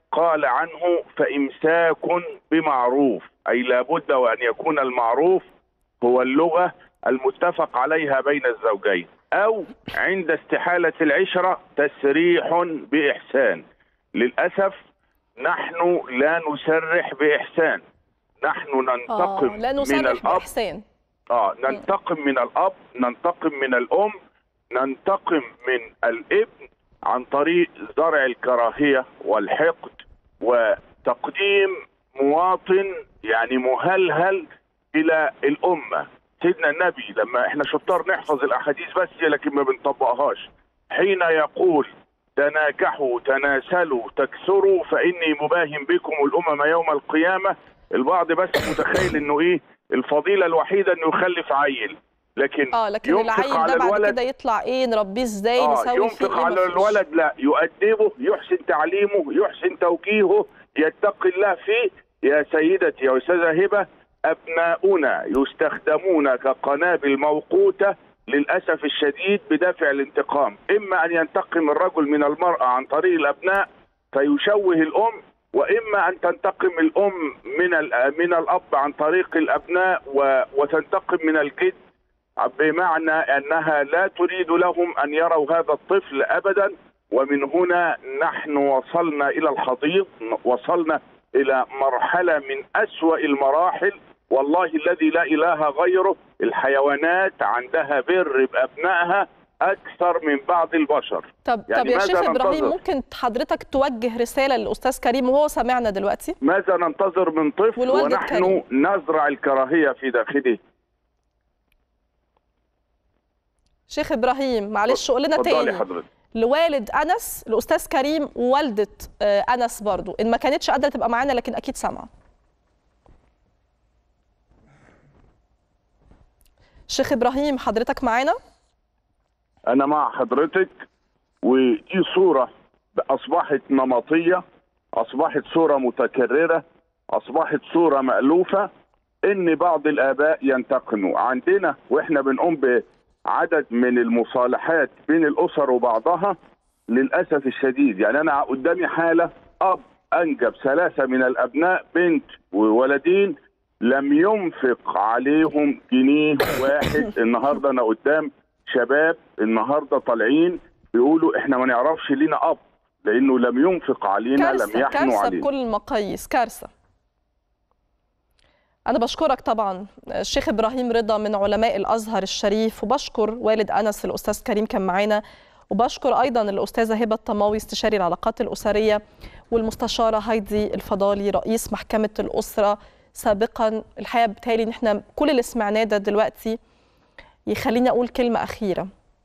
قال عنه فإمساك بمعروف، أي لابد وأن يكون المعروف هو اللغة المتفق عليها بين الزوجين، أو عند استحالة العشرة تسريح بإحسان. للأسف نحن لا نسرح بإحسان، نحن ننتقم لا من نسرح الأب بإحسان. ننتقم من الأب، ننتقم من الأم، ننتقم من الابن عن طريق زرع الكراهية والحقد وتقديم مواطن يعني مهلهل إلى الأمة. سيدنا النبي لما احنا شطار نحفظ الأحاديث بس لكن ما بنطبقهاش، حين يقول تناكحوا تناسلوا تكثروا فإني مباهم بكم الأمم يوم القيامة، البعض بس متخيل انه ايه الفضيلة الوحيدة انه يخلف عيل، لكن العيل ده بعد كده يطلع ايه، نربيه ازاي، نسوي فيه ينفق ايه؟ على الولد لا، يؤدبه، يحسن تعليمه، يحسن توجيهه، يتقي الله فيه. يا سيدتي يا أستاذة هبة، أبناؤنا يستخدمون كقنابل موقوتة للأسف الشديد بدافع الانتقام، إما أن ينتقم الرجل من المرأة عن طريق الأبناء فيشوه الأم، وإما أن تنتقم الأم من الأب عن طريق الأبناء وتنتقم من الجد، بمعنى أنها لا تريد لهم أن يروا هذا الطفل أبدا. ومن هنا نحن وصلنا إلى الحضيض، وصلنا إلى مرحلة من أسوأ المراحل، والله الذي لا إله غيره. الحيوانات عندها بر بأبنائها أكثر من بعض البشر. طب يا شيخ إبراهيم، ممكن حضرتك توجه رسالة للأستاذ كريم وهو سامعنا دلوقتي؟ ماذا ننتظر من طفل ونحن نزرع الكراهية في داخله؟ شيخ إبراهيم معلش قول لنا تاني حضرتك. لوالد أنس، الأستاذ كريم ووالدة أنس برضو، إن ما كانتش قادرة تبقى معانا لكن أكيد سامعة. شيخ إبراهيم حضرتك معانا؟ أنا مع حضرتك، ودي صورة أصبحت نمطية، أصبحت صورة متكررة، أصبحت صورة مألوفة، إن بعض الآباء ينتقموا عندنا وإحنا بنقوم بعدد من المصالحات بين الأسر وبعضها. للأسف الشديد يعني أنا قدامي حالة أب أنجب 3 من الأبناء، بنت وولدين، لم ينفق عليهم جنيه واحد. النهارده أنا قدام شباب النهارده طالعين بيقولوا احنا ما نعرفش لينا اب لانه لم ينفق علينا، لم يحنوا علينا. كارثه بكل المقاييس، كارثه. انا بشكرك طبعا الشيخ ابراهيم رضا من علماء الازهر الشريف، وبشكر والد انس الاستاذ كريم كان معانا، وبشكر ايضا الاستاذه هبه الطماوي استشاري العلاقات الاسريه، والمستشاره هايدي الفضالي رئيس محكمه الاسره سابقا. الحقيقه بتهيألي ان احنا كل اللي سمعناه ده دلوقتي يخليني أقول كلمة أخيرة.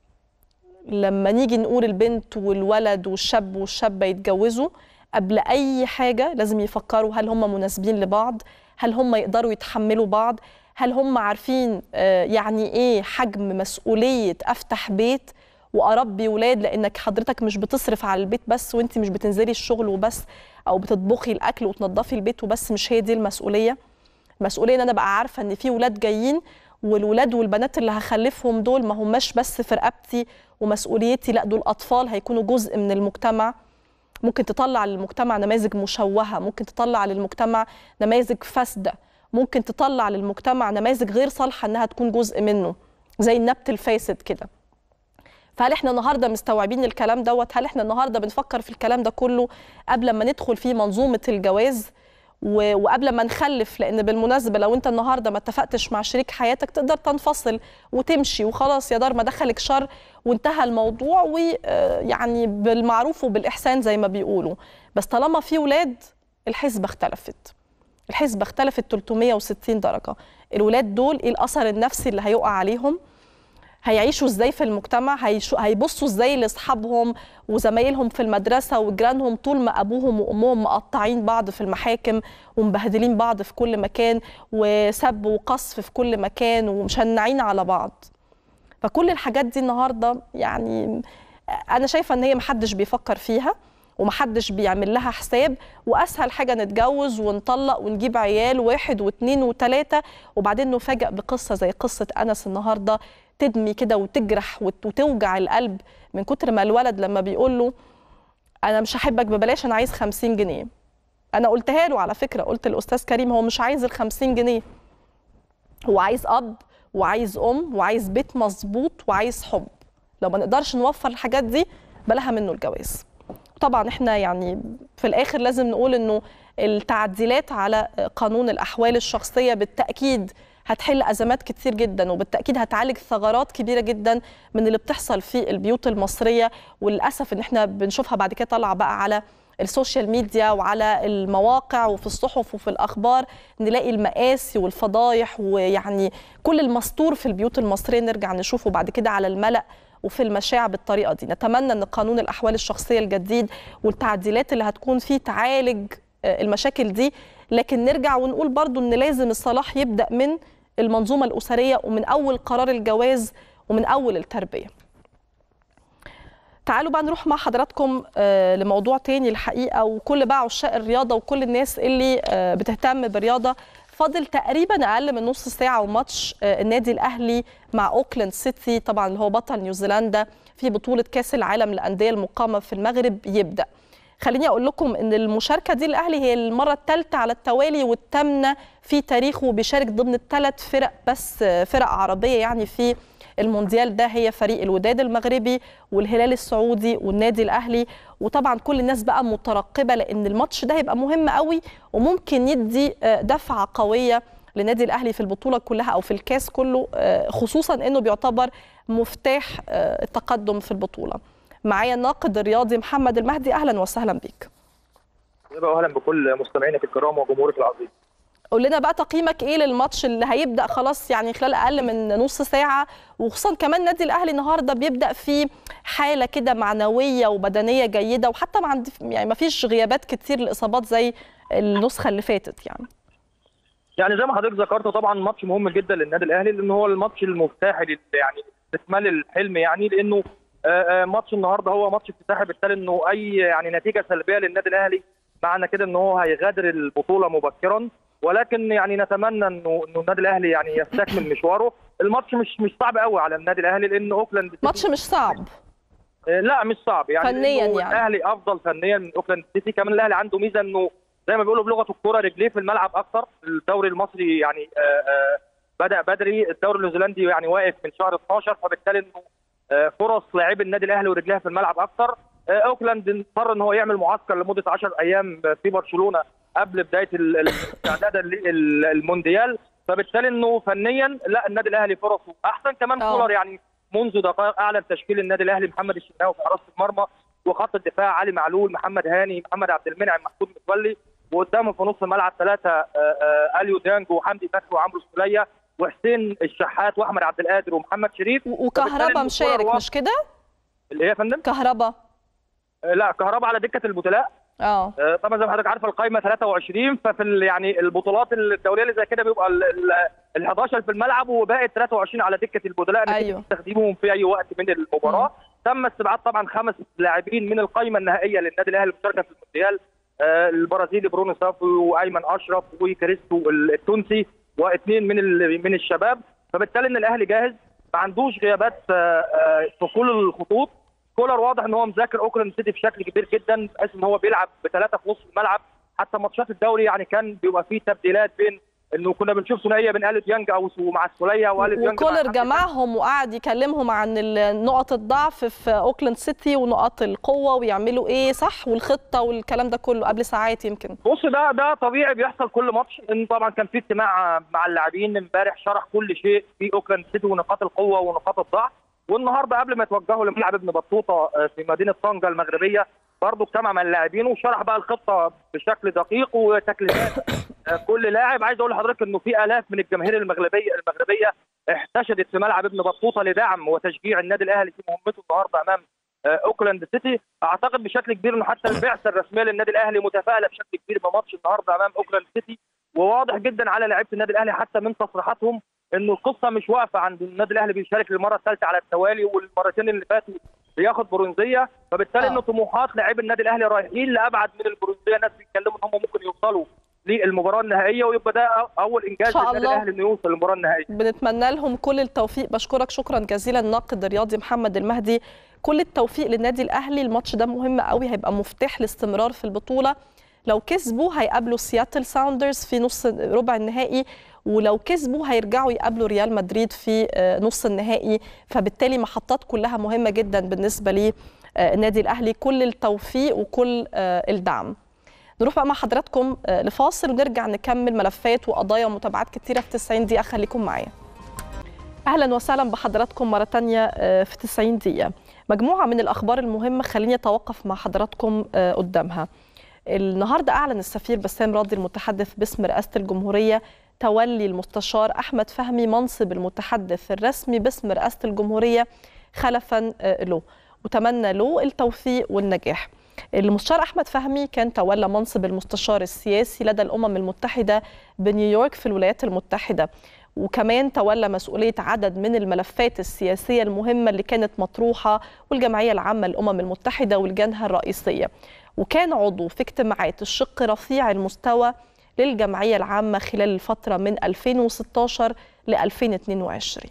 لما نيجي نقول البنت والولد والشاب والشابة يتجوزوا، قبل أي حاجة لازم يفكروا هل هم مناسبين لبعض، هل هم يقدروا يتحملوا بعض، هل هم عارفين يعني إيه حجم مسؤولية أفتح بيت وأربي ولاد، لأنك حضرتك مش بتصرف على البيت بس، وإنتي مش بتنزلي الشغل وبس، أو بتطبخي الأكل وتنظفي البيت وبس. مش هي دي المسؤولية. المسؤولية إن أنا بقى عارفة إن في ولاد جايين، والولاد والبنات اللي هخلفهم دول ما هماش بس في رقبتي ومسؤوليتي، لا دول أطفال هيكونوا جزء من المجتمع. ممكن تطلع للمجتمع نماذج مشوهة، ممكن تطلع للمجتمع نماذج فاسدة، ممكن تطلع للمجتمع نماذج غير صالحة إنها تكون جزء منه، زي النبت الفاسد كده. فهل احنا النهارده مستوعبين الكلام دوت؟ هل احنا النهارده بنفكر في الكلام ده كله قبل ما ندخل في منظومة الجواز وقبل ما نخلف؟ لان بالمناسبه لو انت النهارده ما اتفقتش مع شريك حياتك تقدر تنفصل وتمشي وخلاص، يا دار ما دخلك شر وانتهى الموضوع، ويعني بالمعروف وبالاحسان زي ما بيقولوا. بس طالما في ولاد الحسبه اختلفت، الحسبه اختلفت 360 درجه. الولاد دول ايه الاثر النفسي اللي هيقع عليهم؟ هيعيشوا ازاي في المجتمع؟ هيبصوا ازاي لاصحابهم وزمايلهم في المدرسه وجيرانهم طول ما ابوهم وامهم مقطعين بعض في المحاكم ومبهدلين بعض في كل مكان وسب وقصف في كل مكان ومشنعين على بعض؟ فكل الحاجات دي النهارده يعني انا شايفه ان هي محدش بيفكر فيها ومحدش بيعمل لها حساب، واسهل حاجه نتجوز ونطلق ونجيب عيال 1 و2 و3 وبعدين نفاجئ بقصه زي قصه انس النهارده تدمي كده وتجرح وتوجع القلب، من كتر ما الولد لما بيقول له انا مش هحبك ببلاش، انا عايز 50 جنيه. انا قلتها له على فكره، قلت للاستاذ كريم هو مش عايز ال 50 جنيه، هو عايز اب وعايز ام وعايز بيت مظبوط وعايز حب. لو ما نقدرش نوفر الحاجات دي بلاها منه الجواز. طبعا احنا يعني في الاخر لازم نقول انه التعديلات على قانون الاحوال الشخصيه بالتاكيد هتحل ازمات كتير جدا، وبالتاكيد هتعالج ثغرات كبيره جدا من اللي بتحصل في البيوت المصريه، وللاسف ان احنا بنشوفها بعد كده طالعه بقى على السوشيال ميديا وعلى المواقع وفي الصحف وفي الاخبار، نلاقي المآسي والفضايح ويعني كل المستور في البيوت المصريه نرجع نشوفه بعد كده على الملأ وفي المشاع بالطريقه دي. نتمنى ان قانون الاحوال الشخصيه الجديد والتعديلات اللي هتكون فيه تعالج المشاكل دي، لكن نرجع ونقول برضو ان لازم الصلاح يبدأ من المنظومه الاسريه ومن اول قرار الجواز ومن اول التربيه. تعالوا بقى نروح مع حضراتكم لموضوع تاني الحقيقه، وكل بقى عشاق الرياضه وكل الناس اللي بتهتم بالرياضه. فاضل تقريبا اقل من نص ساعه وماتش النادي الاهلي مع اوكلاند سيتي، طبعا اللي هو بطل نيوزيلندا في بطوله كاس العالم للانديه المقامه في المغرب يبدا. خليني اقول لكم ان المشاركه دي الاهلي هي المره الثالثه على التوالي والثامنه في تاريخه بيشارك ضمن الثلاث فرق بس، فرق عربيه يعني في المونديال ده، هي فريق الوداد المغربي والهلال السعودي والنادي الاهلي. وطبعا كل الناس بقى مترقبه لان الماتش ده هيبقى مهم قوي وممكن يدي دفعه قويه للنادي الاهلي في البطوله كلها او في الكاس كله، خصوصا انه بيعتبر مفتاح التقدم في البطوله. معايا الناقد الرياضي محمد المهدي، اهلا وسهلا بيك. اهلا بكل مستمعينك الكرام وجمهورك العظيم. قول لنا بقى تقييمك ايه للماتش اللي هيبدا خلاص يعني خلال اقل من نص ساعه، وخصوصا كمان النادي الاهلي النهارده بيبدا في حاله كده معنويه وبدنيه جيده، وحتى يعني ما فيش غيابات كتير لاصابات زي النسخه اللي فاتت يعني زي ما حضرتك ذكرت طبعا ماتش مهم جدا للنادي الاهلي، لان هو الماتش المفتاحي يعني استكمال الحلم، يعني لانه ماتش النهارده هو ماتش افتتاحي، بالتالي انه اي يعني نتيجه سلبيه للنادي الاهلي معنى كده ان هو هيغادر البطوله مبكرا. ولكن يعني نتمنى انه النادي الاهلي يعني يستكمل مشواره. الماتش مش صعب قوي على النادي الاهلي لان اوكلاند ماتش مش صعب. لا مش صعب يعني فنيا، يعني الاهلي افضل فنيا من اوكلاند سيتي. كمان الاهلي عنده ميزه انه زي ما بيقولوا بلغه الكوره رجليه في الملعب اكتر. الدوري المصري يعني بدا بدري، الدوري النيوزيلندي يعني واقف من شهر 12، فبالتالي انه فرص لاعبي النادي الاهلي ورجليها في الملعب اكتر. اوكلاند اضطر ان هو يعمل معسكر لمده 10 ايام في برشلونه قبل بدايه الاستعداد للمونديال، فبالتالي انه فنيا لا النادي الاهلي فرصه احسن. كمان كولر يعني منذ دقائق اعلن تشكيل النادي الاهلي: محمد الشناوي في حراسه المرمى، وخط الدفاع علي معلول، محمد هاني، محمد عبد المنعم، محمود متولي، وقدامه في نص الملعب ثلاثه اليو ديانج وحمدي فتحي وعمرو السوليه وحسين الشحات واحمد عبد القادر ومحمد شريف. وكهربا مشارك مش كده؟ اللي هي يا فندم كهربا؟ لا كهربا على دكه البدلاء. طبعا زي ما حضرتك عارفه القائمه 23، ففي يعني البطولات الدوليه اللي زي كده بيبقى ال 11 في الملعب وباقي 23 على دكه البدلاء، أيوه. تستخدمهم في اي وقت من المباراه. تم استبعاد طبعا 5 لاعبين من القائمه النهائيه للنادي الاهلي المشاركه في المونديال: البرازيلي برونو سافو وايمن اشرف وكريستو التونسي واثنين من الشباب. فبالتالي ان الاهلي جاهز، ما عندوش غيابات في كل الخطوط. كولر واضح ان هو مذاكر اوكلاند سيتي بشكل كبير جدا، بحيث ان هو بيلعب بثلاثه في نص الملعب. حتى ماتشات الدوري يعني كان بيبقى فيه تبديلات بين انه كنا بنشوف ثنائيه بين اليو ديانج او مع السوليه واليو ديانج، وكولر جمعهم وقعد يكلمهم عن نقط الضعف في اوكلاند سيتي ونقاط القوه ويعملوا ايه صح والخطه والكلام ده كله قبل ساعات يمكن. بص ده طبيعي بيحصل كل ماتش، ان طبعا كان في اجتماع مع اللاعبين امبارح شرح كل شيء في اوكلاند سيتي ونقاط القوه ونقاط الضعف. والنهارده قبل ما يتوجهوا لملعب ابن بطوطه في مدينه طنجه المغربيه برضه اجتمع مع اللاعبين وشرح بقى الخطه بشكل دقيق وتكليفات كل لاعب. عايز اقول لحضرتك انه في الاف من الجماهير المغربيه احتشدت في ملعب ابن بطوطه لدعم وتشجيع النادي الاهلي في مهمته النهارده امام اوكلاند سيتي. اعتقد بشكل كبير انه حتى البعثه الرسميه للنادي الاهلي متفائله بشكل كبير بماتش النهارده امام اوكلاند سيتي، وواضح جدا على لاعيبه النادي الاهلي حتى من تصريحاتهم انه القصه مش واقفه عند النادي الاهلي بيشارك للمره الثالثه على التوالي، والمرتين اللي فاتوا بياخد برونزيه. فبالتالي انه طموحات لاعبي النادي الاهلي رايحين لابعد من البرونزيه. ناس بيتكلموا ان هم ممكن يوصلوا للمباراه النهائيه، ويبقى ده اول انجاز للنادي الاهلي انه يوصل للمباراه النهائيه. بنتمنى لهم كل التوفيق. بشكرك شكرا جزيلا الناقد الرياضي محمد المهدي. كل التوفيق للنادي الأهلي. الماتش ده مهم قوي، هيبقى مفتاح لاستمرار في البطولة. لو كسبوا هيقابلوا سياتل ساوندرز في نص ربع النهائي، ولو كسبوا هيرجعوا يقابلوا ريال مدريد في نص النهائي. فبالتالي محطات كلها مهمة جدا بالنسبة للنادي الأهلي. كل التوفيق وكل الدعم. نروح بقى مع حضراتكم لفاصل ونرجع نكمل ملفات وقضايا ومتابعات كتيرة في 90 دقيقة. خليكم معايا. أهلا وسهلا بحضراتكم مرة تانية في 90 دقيقة. مجموعة من الأخبار المهمة خليني أتوقف مع حضراتكم قدامها. النهاردة أعلن السفير بسام راضي المتحدث باسم رئاسة الجمهورية تولي المستشار أحمد فهمي منصب المتحدث الرسمي باسم رئاسة الجمهورية خلفا له، وتمنى له التوفيق والنجاح. المستشار أحمد فهمي كان تولى منصب المستشار السياسي لدى الأمم المتحدة بنيويورك في الولايات المتحدة، وكمان تولى مسؤولية عدد من الملفات السياسية المهمة اللي كانت مطروحة والجمعية العامة للأمم المتحدة والجنة الرئيسية، وكان عضو في اجتماعات الشق رفيع المستوى للجمعية العامة خلال الفترة من 2016 ل 2022.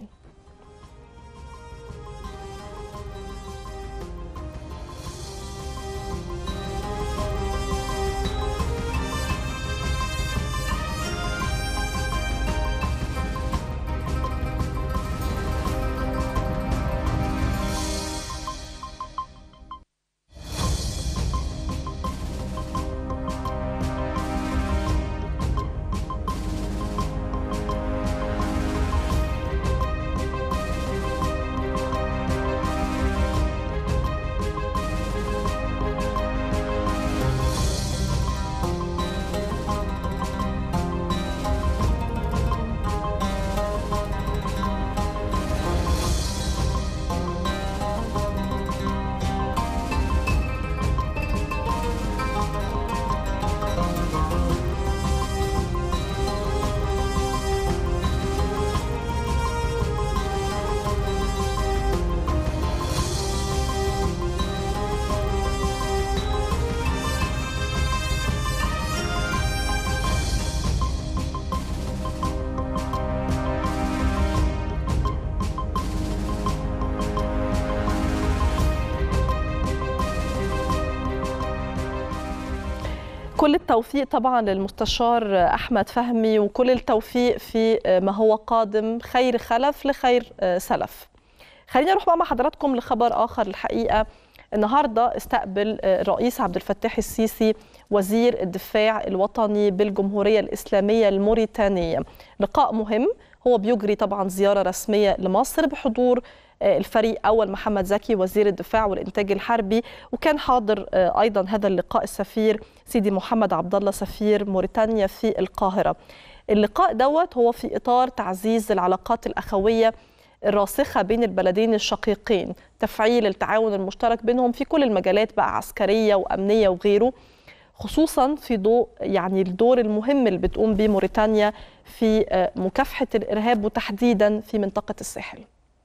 كل التوفيق طبعا للمستشار أحمد فهمي، وكل التوفيق في ما هو قادم، خير خلف لخير سلف. خلينا نروح بقى مع حضراتكم لخبر آخر. الحقيقة النهاردة استقبل الرئيس عبد الفتاح السيسي وزير الدفاع الوطني بالجمهورية الإسلامية الموريتانية. لقاء مهم، هو بيجري طبعا زيارة رسمية لمصر بحضور الفريق أول محمد زكي وزير الدفاع والإنتاج الحربي، وكان حاضر أيضا هذا اللقاء السفير سيدي محمد عبد الله سفير موريتانيا في القاهرة. اللقاء دوت هو في إطار تعزيز العلاقات الأخوية الراسخة بين البلدين الشقيقين، تفعيل التعاون المشترك بينهم في كل المجالات بقى، عسكرية وأمنية وغيره، خصوصا في ضوء يعني الدور المهم اللي بتقوم به موريتانيا في مكافحة الإرهاب وتحديدا في منطقة الساحل.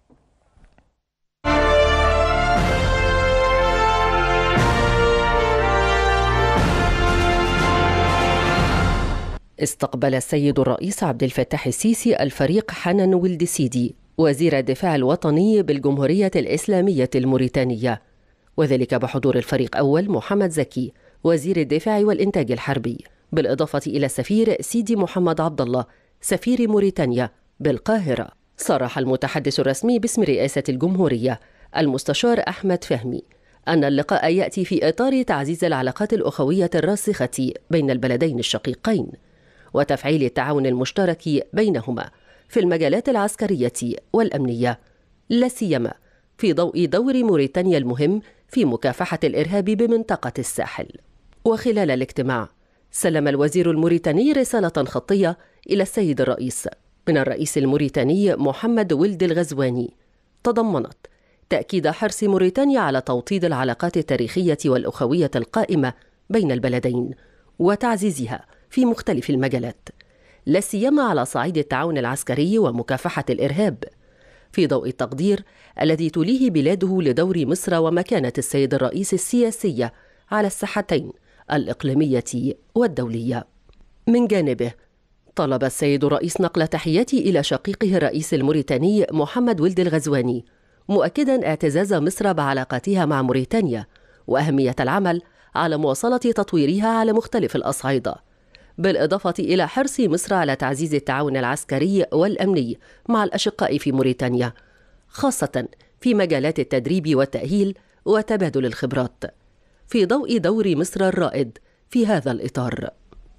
استقبل السيد الرئيس عبد الفتاح السيسي الفريق حنان ولد سيدي وزير الدفاع الوطني بالجمهورية الإسلامية الموريتانية، وذلك بحضور الفريق أول محمد زكي وزير الدفاع والإنتاج الحربي، بالإضافة إلى السفير سيدي محمد عبد الله سفير موريتانيا بالقاهرة. صرح المتحدث الرسمي باسم رئاسة الجمهورية المستشار أحمد فهمي أن اللقاء يأتي في إطار تعزيز العلاقات الأخوية الراسخة بين البلدين الشقيقين وتفعيل التعاون المشترك بينهما في المجالات العسكرية والأمنية، لا سيما في ضوء دور موريتانيا المهم في مكافحة الإرهاب بمنطقة الساحل. وخلال الاجتماع سلم الوزير الموريتاني رسالة خطية إلى السيد الرئيس من الرئيس الموريتاني محمد ولد الغزواني، تضمنت تأكيد حرص موريتانيا على توطيد العلاقات التاريخية والأخوية القائمة بين البلدين وتعزيزها في مختلف المجالات، لا سيما على صعيد التعاون العسكري ومكافحة الإرهاب، في ضوء التقدير الذي توليه بلاده لدور مصر ومكانة السيد الرئيس السياسية على الساحتين الإقليمية والدولية. من جانبه طلب السيد الرئيس نقل تحياتي إلى شقيقه الرئيس الموريتاني محمد ولد الغزواني مؤكدا اعتزاز مصر بعلاقاتها مع موريتانيا وأهمية العمل على مواصلة تطويرها على مختلف الأصعدة، بالإضافة إلى حرص مصر على تعزيز التعاون العسكري والأمني مع الأشقاء في موريتانيا، خاصة في مجالات التدريب والتأهيل وتبادل الخبرات، في ضوء دور مصر الرائد في هذا الإطار.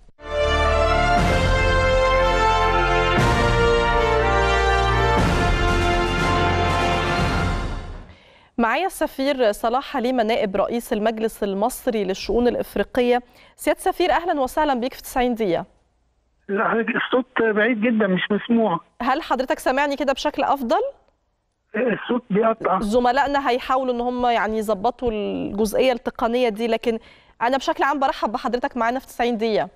معايا السفير صلاح حليمة نائب رئيس المجلس المصري للشؤون الإفريقية. سيادة السفير أهلا وسهلا بيك في 90 دقيقة. لا حضرتك الصوت بعيد جدا مش مسموع. هل حضرتك سامعني كده بشكل أفضل؟ الصوت بيقطع. زملائنا هيحاولوا ان هم يعني يظبطوا الجزئية التقنية دي، لكن أنا بشكل عام برحب بحضرتك معانا في 90 دقيقة.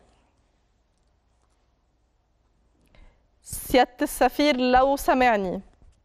سيادة السفير لو سمعني.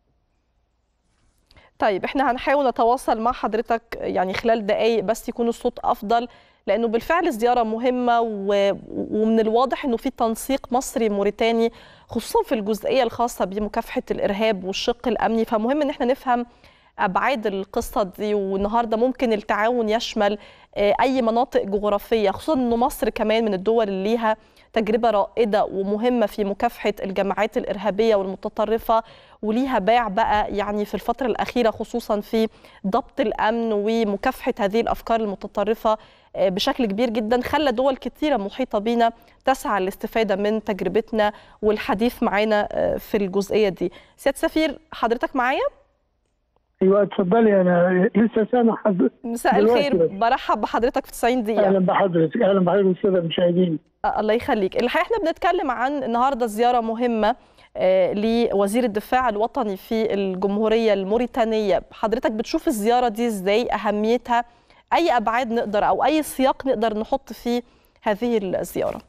طيب احنا هنحاول نتواصل مع حضرتك يعني خلال دقايق بس يكون الصوت افضل، لانه بالفعل الزياره مهمه ومن الواضح انه في تنسيق مصري موريتاني خصوصا في الجزئيه الخاصه بمكافحه الارهاب والشق الامني، فمهم ان احنا نفهم ابعاد القصه دي. والنهارده ممكن التعاون يشمل اي مناطق جغرافيه، خصوصا انه مصر كمان من الدول اللي ليها تجربه رائده ومهمه في مكافحه الجماعات الارهابيه والمتطرفه، وليها باع بقى يعني في الفتره الاخيره خصوصا في ضبط الامن ومكافحه هذه الافكار المتطرفه بشكل كبير جدا، خلى دول كثيره محيطه بينا تسعى للاستفاده من تجربتنا والحديث معانا في الجزئيه دي. سيادة سفير حضرتك معايا؟ ايوه اتفضلي، انا لسه سامع حضرتك. مساء الخير، برحب بحضرتك في 90 دقيقه. اهلا بحضرتك، اهلا بحضرتك والساده المشاهدين. الله يخليك. الحقيقه احنا بنتكلم عن النهارده زياره مهمه لوزير الدفاع الوطني في الجمهوريه الموريتانيه، حضرتك بتشوف الزياره دي ازاي؟ اهميتها، اي ابعاد نقدر او اي سياق نقدر نحط فيه هذه الزياره؟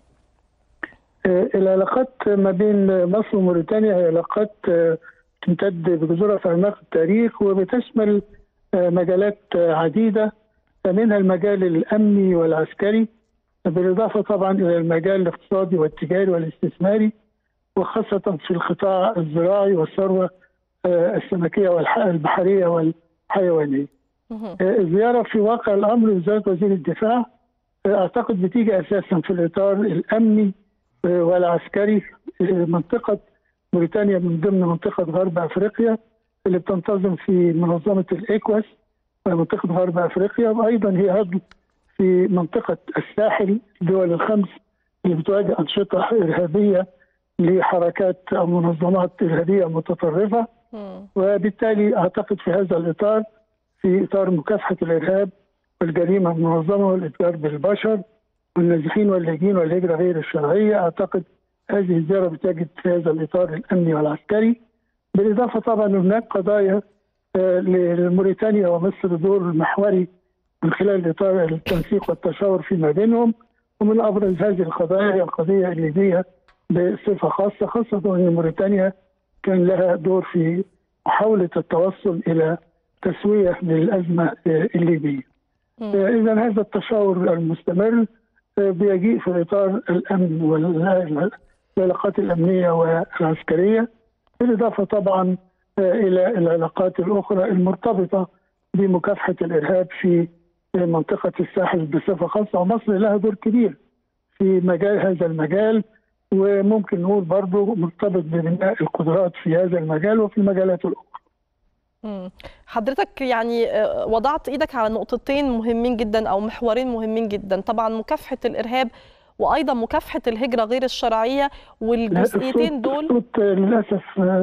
العلاقات ما بين مصر وموريتانيا هي علاقات تمتد بجذورها في اعماق التاريخ وبتشمل مجالات عديده، منها المجال الامني والعسكري، بالاضافه طبعا الى المجال الاقتصادي والتجاري والاستثماري، وخاصه في القطاع الزراعي والثروه السمكيه والبحريه والحيوانيه. الزياره في واقع الامر وزاره وزير الدفاع اعتقد بتيجي اساسا في الاطار الامني والعسكري. منطقه موريتانيا من ضمن منطقه غرب افريقيا اللي بتنتظم في منظمه الايكواس، منطقه غرب افريقيا، وايضا هي عضو في منطقه الساحل، الدول الخمس اللي بتواجه انشطه ارهابيه لحركات او منظمات ارهابيه متطرفه. وبالتالي اعتقد في هذا الاطار، في اطار مكافحه الارهاب والجريمه المنظمه والاتجار بالبشر والنازحين واللاجئين والهجره غير الشرعيه، اعتقد هذه الزياره بتجد في هذا الاطار الامني والعسكري. بالاضافه طبعا هناك قضايا لموريتانيا ومصر دور محوري من خلال اطار التنسيق والتشاور فيما بينهم، ومن ابرز هذه القضايا هي القضيه الليبيه بصفه خاصه ان موريتانيا كان لها دور في محاوله التوصل الى تسويه للازمه الليبيه. اذا هذا التشاور المستمر بيجيء في اطار الامن والعلاقات الامنيه والعسكريه، بالاضافه طبعا الى العلاقات الاخرى المرتبطه بمكافحه الارهاب في منطقه الساحل بصفه خاصه، ومصر لها دور كبير في مجال هذا المجال، وممكن نقول برضه مرتبط ببناء القدرات في هذا المجال وفي المجالات الاخرى. حضرتك يعني وضعت ايدك على نقطتين مهمين جدا او محورين مهمين جدا، طبعا مكافحه الارهاب وايضا مكافحه الهجره غير الشرعيه، والجزئيتين دول الصوت للاسف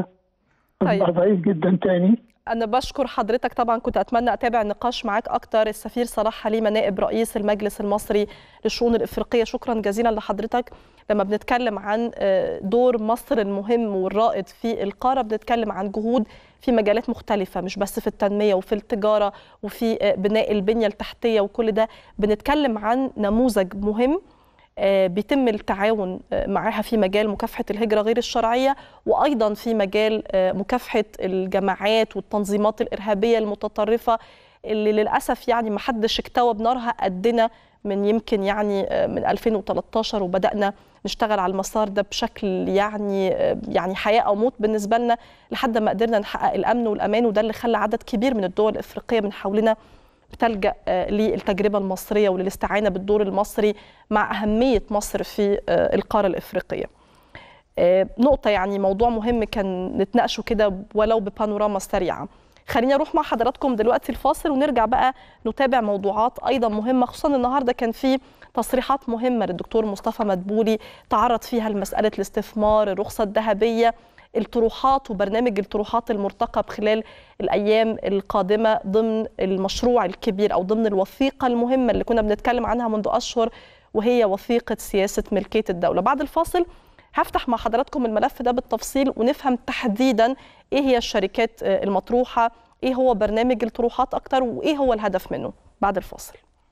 ضعيف جدا تاني. أنا بشكر حضرتك، طبعا كنت أتمنى أتابع النقاش معاك أكتر. السفير صلاح حليمة نائب رئيس المجلس المصري للشؤون الإفريقية، شكرا جزيلا لحضرتك. لما بنتكلم عن دور مصر المهم والرائد في القارة بنتكلم عن جهود في مجالات مختلفة، مش بس في التنمية وفي التجارة وفي بناء البنية التحتية وكل ده، بنتكلم عن نموذج مهم بيتم التعاون معها في مجال مكافحة الهجرة غير الشرعية، وأيضا في مجال مكافحة الجماعات والتنظيمات الإرهابية المتطرفة اللي للأسف يعني محدش اكتوى بنارها قدنا من يمكن يعني من 2013 وبدأنا نشتغل على المسار ده بشكل يعني حياة أو موت بالنسبة لنا، لحد ما قدرنا نحقق الأمن والأمان. وده اللي خلى عدد كبير من الدول الإفريقية من حولنا بتلجأ للتجربة المصرية وللاستعانة بالدور المصري مع أهمية مصر في القارة الإفريقية. نقطة يعني موضوع مهم كان نتناقشه كده ولو ببانوراما سريعة. خليني أروح مع حضراتكم دلوقتي الفاصل ونرجع بقى نتابع موضوعات أيضا مهمة، خصوصا النهاردة كان في تصريحات مهمة للدكتور مصطفى مدبولي تعرض فيها لمسألة الاستثمار، الرخصة الذهبية، الطروحات وبرنامج الطروحات المرتقب خلال الأيام القادمة ضمن المشروع الكبير أو ضمن الوثيقة المهمة اللي كنا بنتكلم عنها منذ أشهر، وهي وثيقة سياسة ملكية الدولة. بعد الفاصل هفتح مع حضراتكم الملف ده بالتفصيل ونفهم تحديدا إيه هي الشركات المطروحة، إيه هو برنامج الطروحات أكتر، وإيه هو الهدف منه. بعد الفاصل.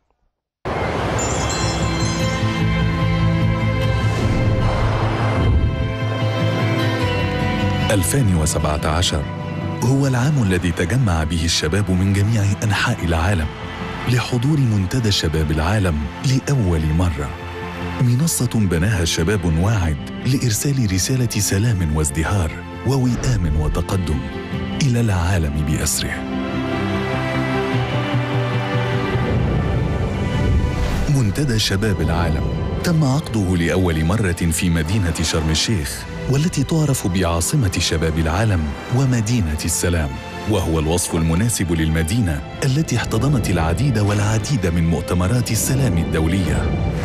– 2017 هو العام الذي تجمع به الشباب من جميع أنحاء العالم لحضور منتدى شباب العالم لأول مرة، منصة بناها شباب واعد لإرسال رسالة سلام وازدهار ووئام وتقدم إلى العالم بأسره. منتدى شباب العالم تم عقده لأول مرة في مدينة شرم الشيخ، والتي تعرف بعاصمة شباب العالم ومدينة السلام، وهو الوصف المناسب للمدينة التي احتضنت العديد والعديد من مؤتمرات السلام الدولية.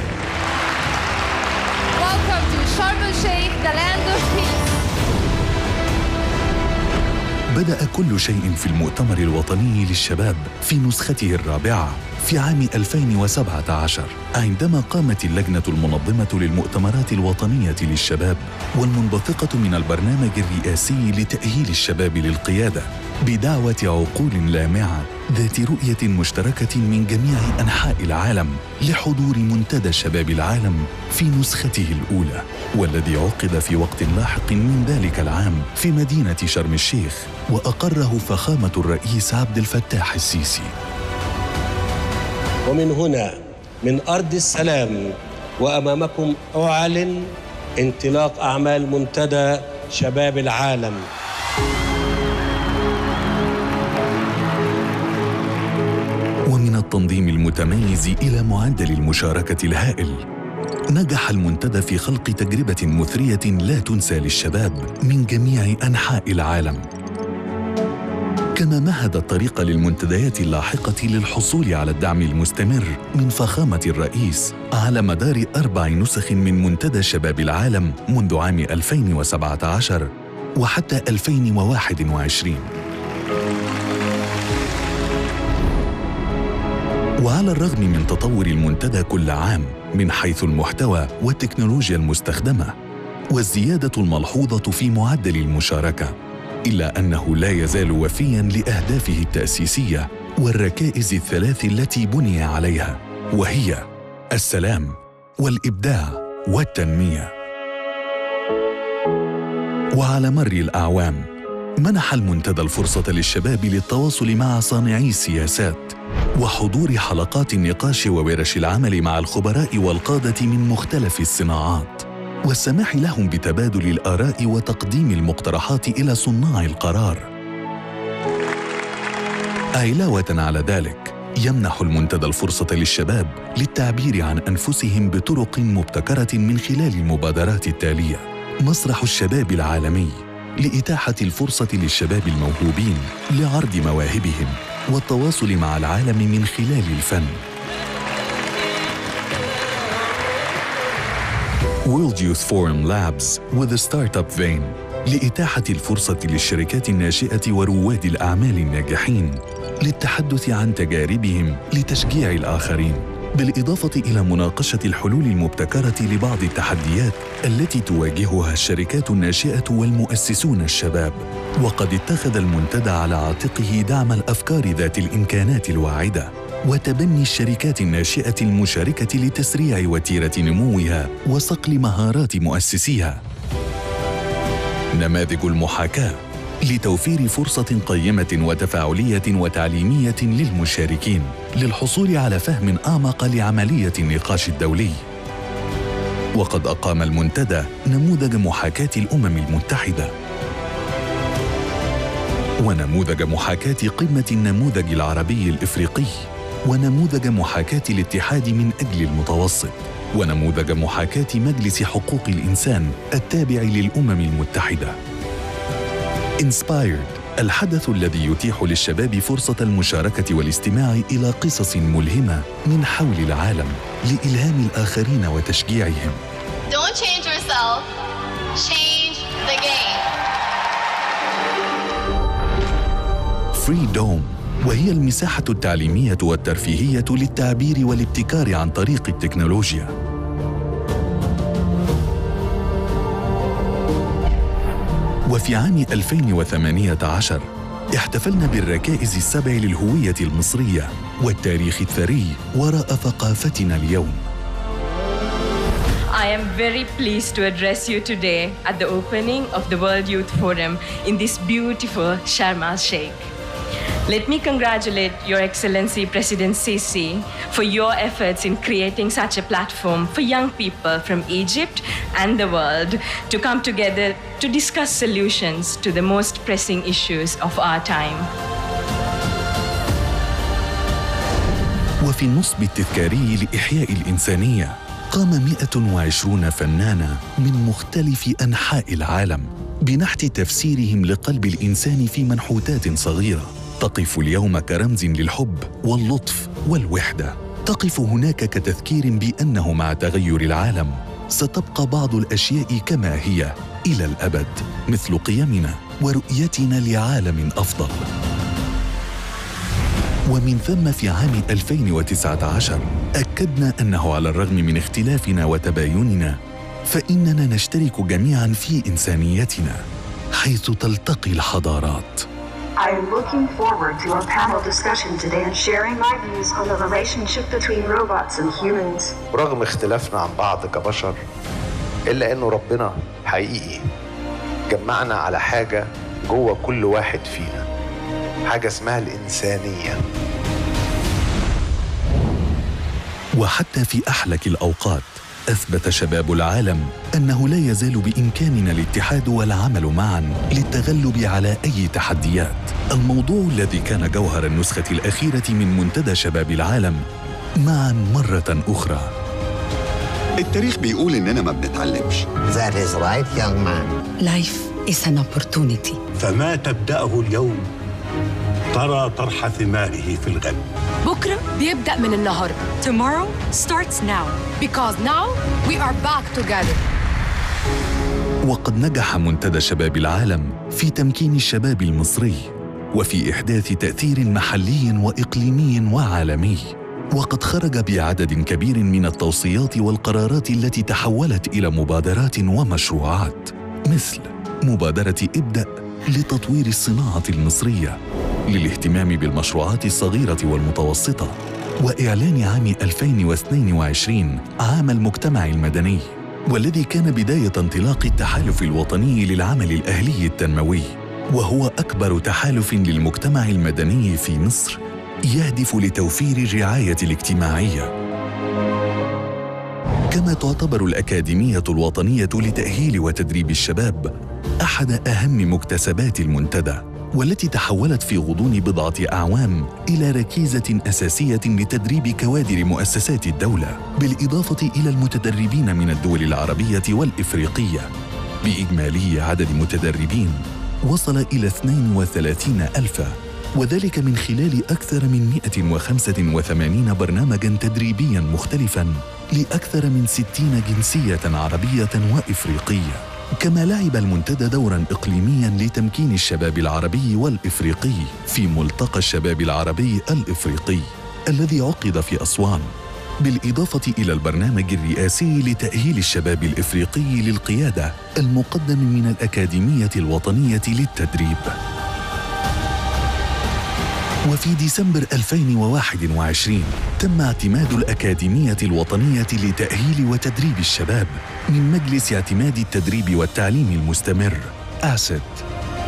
Welcome to Sharm el-Sheikh, the land of peace. بدأ كل شيء في المؤتمر الوطني للشباب في نسخته الرابعة في عام 2017، عندما قامت اللجنة المنظمة للمؤتمرات الوطنية للشباب والمنبثقة من البرنامج الرئاسي لتأهيل الشباب للقيادة بدعوة عقول لامعة ذات رؤية مشتركة من جميع أنحاء العالم لحضور منتدى شباب العالم في نسخته الأولى، والذي عقد في وقت لاحق من ذلك العام في مدينة شرم الشيخ، وأقره فخامة الرئيس عبد الفتاح السيسي. ومن هنا من أرض السلام وأمامكم أعلن انطلاق أعمال منتدى شباب العالم. ومن التنظيم المتميز إلى معدل المشاركة الهائل، نجح المنتدى في خلق تجربة مثرية لا تنسى للشباب من جميع أنحاء العالم، كما مهد الطريق للمنتديات اللاحقة للحصول على الدعم المستمر من فخامة الرئيس على مدار 4 نسخ من منتدى شباب العالم منذ عام 2017 وحتى 2021. وعلى الرغم من تطور المنتدى كل عام من حيث المحتوى والتكنولوجيا المستخدمة والزيادة الملحوظة في معدل المشاركة، إلا أنه لا يزال وفياً لأهدافه التأسيسية والركائز الثلاث التي بني عليها، وهي السلام والإبداع والتنمية. وعلى مر الأعوام منح المنتدى الفرصة للشباب للتواصل مع صانعي السياسات وحضور حلقات النقاش وورش العمل مع الخبراء والقادة من مختلف الصناعات، والسماح لهم بتبادل الآراء وتقديم المقترحات إلى صناع القرار. علاوة على ذلك، يمنح المنتدى الفرصة للشباب للتعبير عن أنفسهم بطرق مبتكرة من خلال المبادرات التالية: مسرح الشباب العالمي لإتاحة الفرصة للشباب الموهوبين لعرض مواهبهم والتواصل مع العالم من خلال الفن. World Youth Forum Labs with a Startup Vein لإتاحة الفرصة للشركات الناشئة ورواد الأعمال الناجحين للتحدث عن تجاربهم لتشجيع الآخرين، بالإضافة إلى مناقشة الحلول المبتكرة لبعض التحديات التي تواجهها الشركات الناشئة والمؤسسون الشباب. وقد اتخذ المنتدى على عاتقه دعم الأفكار ذات الإمكانات الواعدة وتبني الشركات الناشئة المشاركة لتسريع وتيرة نموها وصقل مهارات مؤسسيها. نماذج المحاكاة لتوفير فرصة قيمة وتفاعلية وتعليمية للمشاركين للحصول على فهم أعمق لعملية النقاش الدولي. وقد أقام المنتدى نموذج محاكاة الأمم المتحدة ونموذج محاكاة قمة النموذج العربي الإفريقي ونموذج محاكاة الاتحاد من أجل المتوسط ونموذج محاكاة مجلس حقوق الإنسان التابع للأمم المتحدة. Inspired، الحدث الذي يتيح للشباب فرصة المشاركة والاستماع إلى قصص ملهمة من حول العالم لإلهام الآخرين وتشجيعهم. Don't change yourself, change the game. Freedom، وهي المساحة التعليمية والترفيهية للتعبير والابتكار عن طريق التكنولوجيا. وفي عام 2018 احتفلنا بالركائز السبع للهوية المصرية والتاريخ الثري وراء ثقافتنا اليوم. I am very pleased to address you today at the opening of the World Youth Forum in this beautiful Sharm el-Sheikh. Let me congratulate Your Excellency President Sisi for your efforts in creating such a platform for young people from Egypt and the world to come together to discuss solutions to the most pressing issues of our time. وفي النصب التذكاري لإحياء الإنسانية قام 120 فنانة من مختلف أنحاء العالم بنحت تفسيرهم لقلب الإنسان في منحوتات صغيرة تقف اليوم كرمز للحب واللطف والوحدة. تقف هناك كتذكير بأنه مع تغير العالم ستبقى بعض الأشياء كما هي إلى الأبد، مثل قيمنا ورؤيتنا لعالم أفضل. ومن ثم في عام 2019 أكدنا أنه على الرغم من اختلافنا وتبايننا فإننا نشترك جميعاً في إنسانيتنا حيث تلتقي الحضارات. I am looking forward to our panel discussion today and sharing my views on the relationship between robots and humans. رغم اختلافنا عن بعض كبشر إلا أنه ربنا حقيقي جمعنا على حاجة جوه كل واحد فينا، حاجة اسمها الإنسانية. وحتى في أحلك الأوقات أثبت شباب العالم أنه لا يزال بإمكاننا الاتحاد والعمل معاً للتغلب على أي تحديات. الموضوع الذي كان جوهر النسخة الأخيرة من منتدى شباب العالم معاً مرة أخرى. التاريخ بيقول إننا ما بنتعلمش. That is right, young man. Life is an opportunity. فما تبدأه اليوم ترى طرح ثماره في الغد. بكرة بيبدأ من النهاردة. Tomorrow starts now. Because now we are back together. وقد نجح منتدى شباب العالم في تمكين الشباب المصري وفي إحداث تأثير محلي وإقليمي وعالمي. وقد خرج بعدد كبير من التوصيات والقرارات التي تحولت إلى مبادرات ومشروعات، مثل مبادرة ابدأ لتطوير الصناعة المصرية، للاهتمام بالمشروعات الصغيرة والمتوسطة، وإعلان عام 2022 عام المجتمع المدني، والذي كان بداية انطلاق التحالف الوطني للعمل الأهلي التنموي، وهو أكبر تحالف للمجتمع المدني في مصر يهدف لتوفير الرعاية الاجتماعية. كما تعتبر الأكاديمية الوطنية لتأهيل وتدريب الشباب أحد أهم مكتسبات المنتدى، والتي تحولت في غضون بضعة أعوام إلى ركيزة أساسية لتدريب كوادر مؤسسات الدولة، بالإضافة إلى المتدربين من الدول العربية والإفريقية، بإجمالي عدد متدربين وصل إلى 32,000، وذلك من خلال أكثر من 185 برنامجاً تدريبياً مختلفاً لأكثر من 60 جنسية عربية وإفريقية. كما لعب المنتدى دوراً إقليمياً لتمكين الشباب العربي والإفريقي في ملتقى الشباب العربي الإفريقي الذي عقد في أسوان، بالإضافة إلى البرنامج الرئاسي لتأهيل الشباب الإفريقي للقيادة المقدم من الأكاديمية الوطنية للتدريب. وفي ديسمبر 2021 تم اعتماد الأكاديمية الوطنية لتأهيل وتدريب الشباب من مجلس اعتماد التدريب والتعليم المستمر ASET.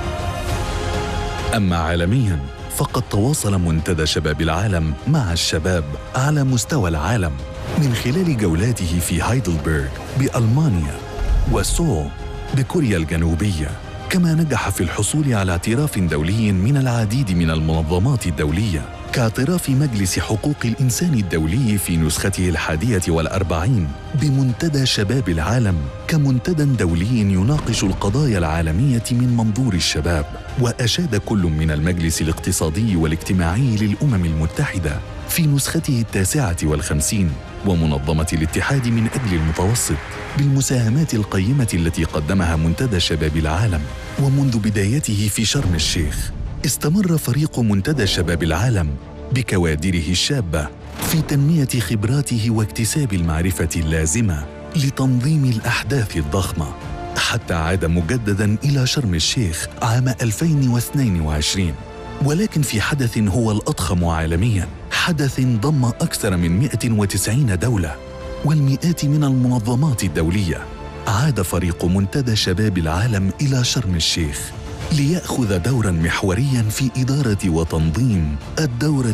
أما عالمياً فقد تواصل منتدى شباب العالم مع الشباب على مستوى العالم من خلال جولاته في هايدلبرغ بألمانيا وسول بكوريا الجنوبية. كما نجح في الحصول على اعتراف دولي من العديد من المنظمات الدولية، كاعتراف مجلس حقوق الإنسان الدولي في نسخته 41 بمنتدى شباب العالم كمنتدى دولي يناقش القضايا العالمية من منظور الشباب. وأشاد كل من المجلس الاقتصادي والاجتماعي للأمم المتحدة في نسخته 59 ومنظمة الاتحاد من أجل المتوسط بالمساهمات القيمة التي قدمها منتدى شباب العالم. ومنذ بدايته في شرم الشيخ استمر فريق منتدى شباب العالم بكوادره الشابة في تنمية خبراته واكتساب المعرفة اللازمة لتنظيم الأحداث الضخمة، حتى عاد مجدداً إلى شرم الشيخ عام 2022، ولكن في حدث هو الأضخم عالمياً، حدث ضم أكثر من 190 دولة والمئات من المنظمات الدولية. عاد فريق منتدى شباب العالم إلى شرم الشيخ ليأخذ دورا محوريا في إدارة وتنظيم الدورة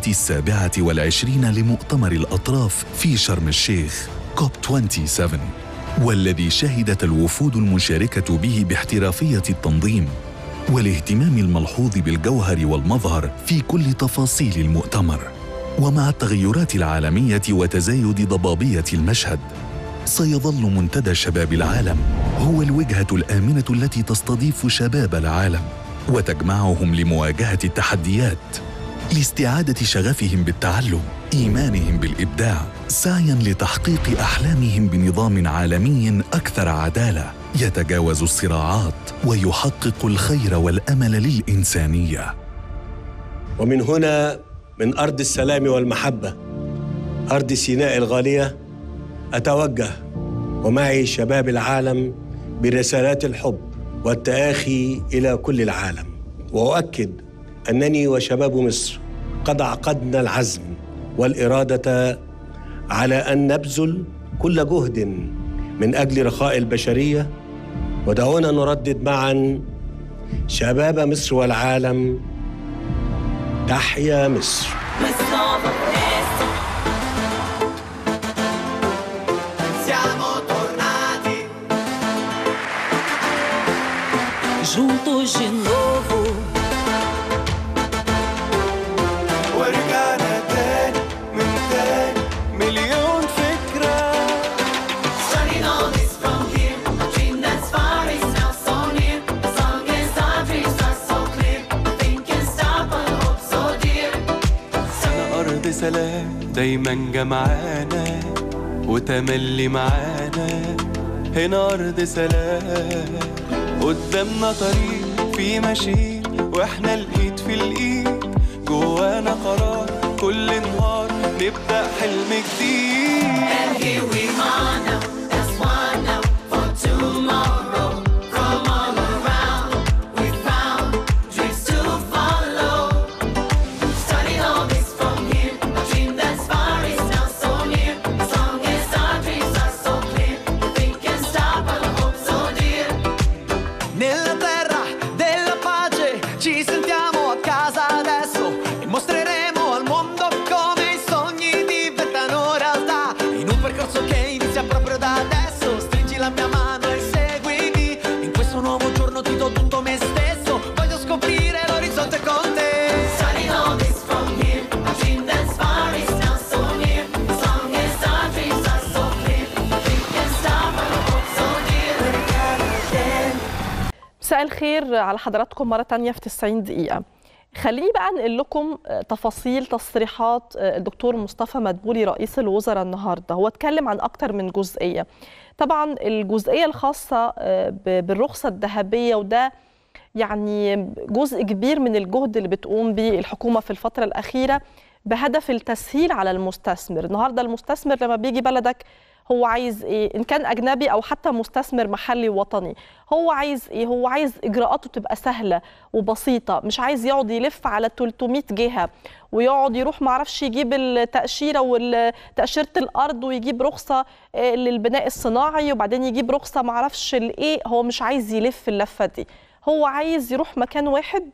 27 لمؤتمر الأطراف في شرم الشيخ COP 27، والذي شهدت الوفود المشاركة به باحترافية التنظيم والاهتمام الملحوظ بالجوهر والمظهر في كل تفاصيل المؤتمر. ومع التغيرات العالمية وتزايد ضبابية المشهد، سيظل منتدى شباب العالم هو الوجهة الآمنة التي تستضيف شباب العالم وتجمعهم لمواجهة التحديات، لاستعادة شغفهم بالتعلم، إيمانهم بالإبداع، سعياً لتحقيق أحلامهم بنظام عالمي أكثر عدالة يتجاوز الصراعات ويحقق الخير والأمل للإنسانية. ومن هنا، من أرض السلام والمحبة، أرض سيناء الغالية، أتوجه ومعي شباب العالم برسالات الحب والتآخي إلى كل العالم، وأؤكد أنني وشباب مصر قد عقدنا العزم والإرادة على أن نبذل كل جهد من أجل رخاء البشرية. ودعونا نردد معا: شباب مصر والعالم، تحيا مصر. Juntos de novo, ورجعنا تاني من تاني مليون فكرة. Starting all this from here, a dream that's far is now so near. As long as our dreams are so clear, nothing can stop our hope so dear. أنا أرض سلام دايما جمعانا وتملي معانا، هنا أرض سلام، قدامنا طريق في ماشيين واحنا الايد في الايد، جوانا قرار كل نهار نبدأ حلم جديد. And here we are now, as one now for tomorrow. From all around we found dreams to follow. Starting all this from here, a dream that's far is now so near. As long as our dreams are so clear, nothing can stop our hope so dear. Nella terra della pace ci sentiamo a casa adesso e mostreremo al mondo come i sogni diventano realtà. In un percorso che inizia proprio da adesso, stringi la mia mano e seguimi. In questo nuovo giorno ti do tutto me stesso, voglio scoprire l'orizzonte con te. Starting all this from here, a dream that's far is now so near. As long as our dreams are so clear, nothing can stop our hope so dear. مساء الخير على حضراتكم مرة تانية في 90 دقيقة. خليني بقى انقل لكم تفاصيل تصريحات الدكتور مصطفى مدبولي رئيس الوزراء النهارده. هو اتكلم عن اكتر من جزئية. طبعا الجزئية الخاصة بالرخصة الذهبية، وده يعني جزء كبير من الجهد اللي بتقوم به الحكومة في الفترة الأخيرة بهدف التسهيل على المستثمر. النهارده المستثمر لما بيجي بلدك هو عايز ايه؟ ان كان اجنبي او حتى مستثمر محلي وطني، هو عايز ايه؟ هو عايز اجراءاته تبقى سهله وبسيطه، مش عايز يقعد يلف على 300 جهه ويقعد يروح معرفش يجيب التاشيره وتاشيره الارض ويجيب رخصه للبناء الصناعي وبعدين يجيب رخصه معرفش الايه. هو مش عايز يلف اللفه دي، هو عايز يروح مكان واحد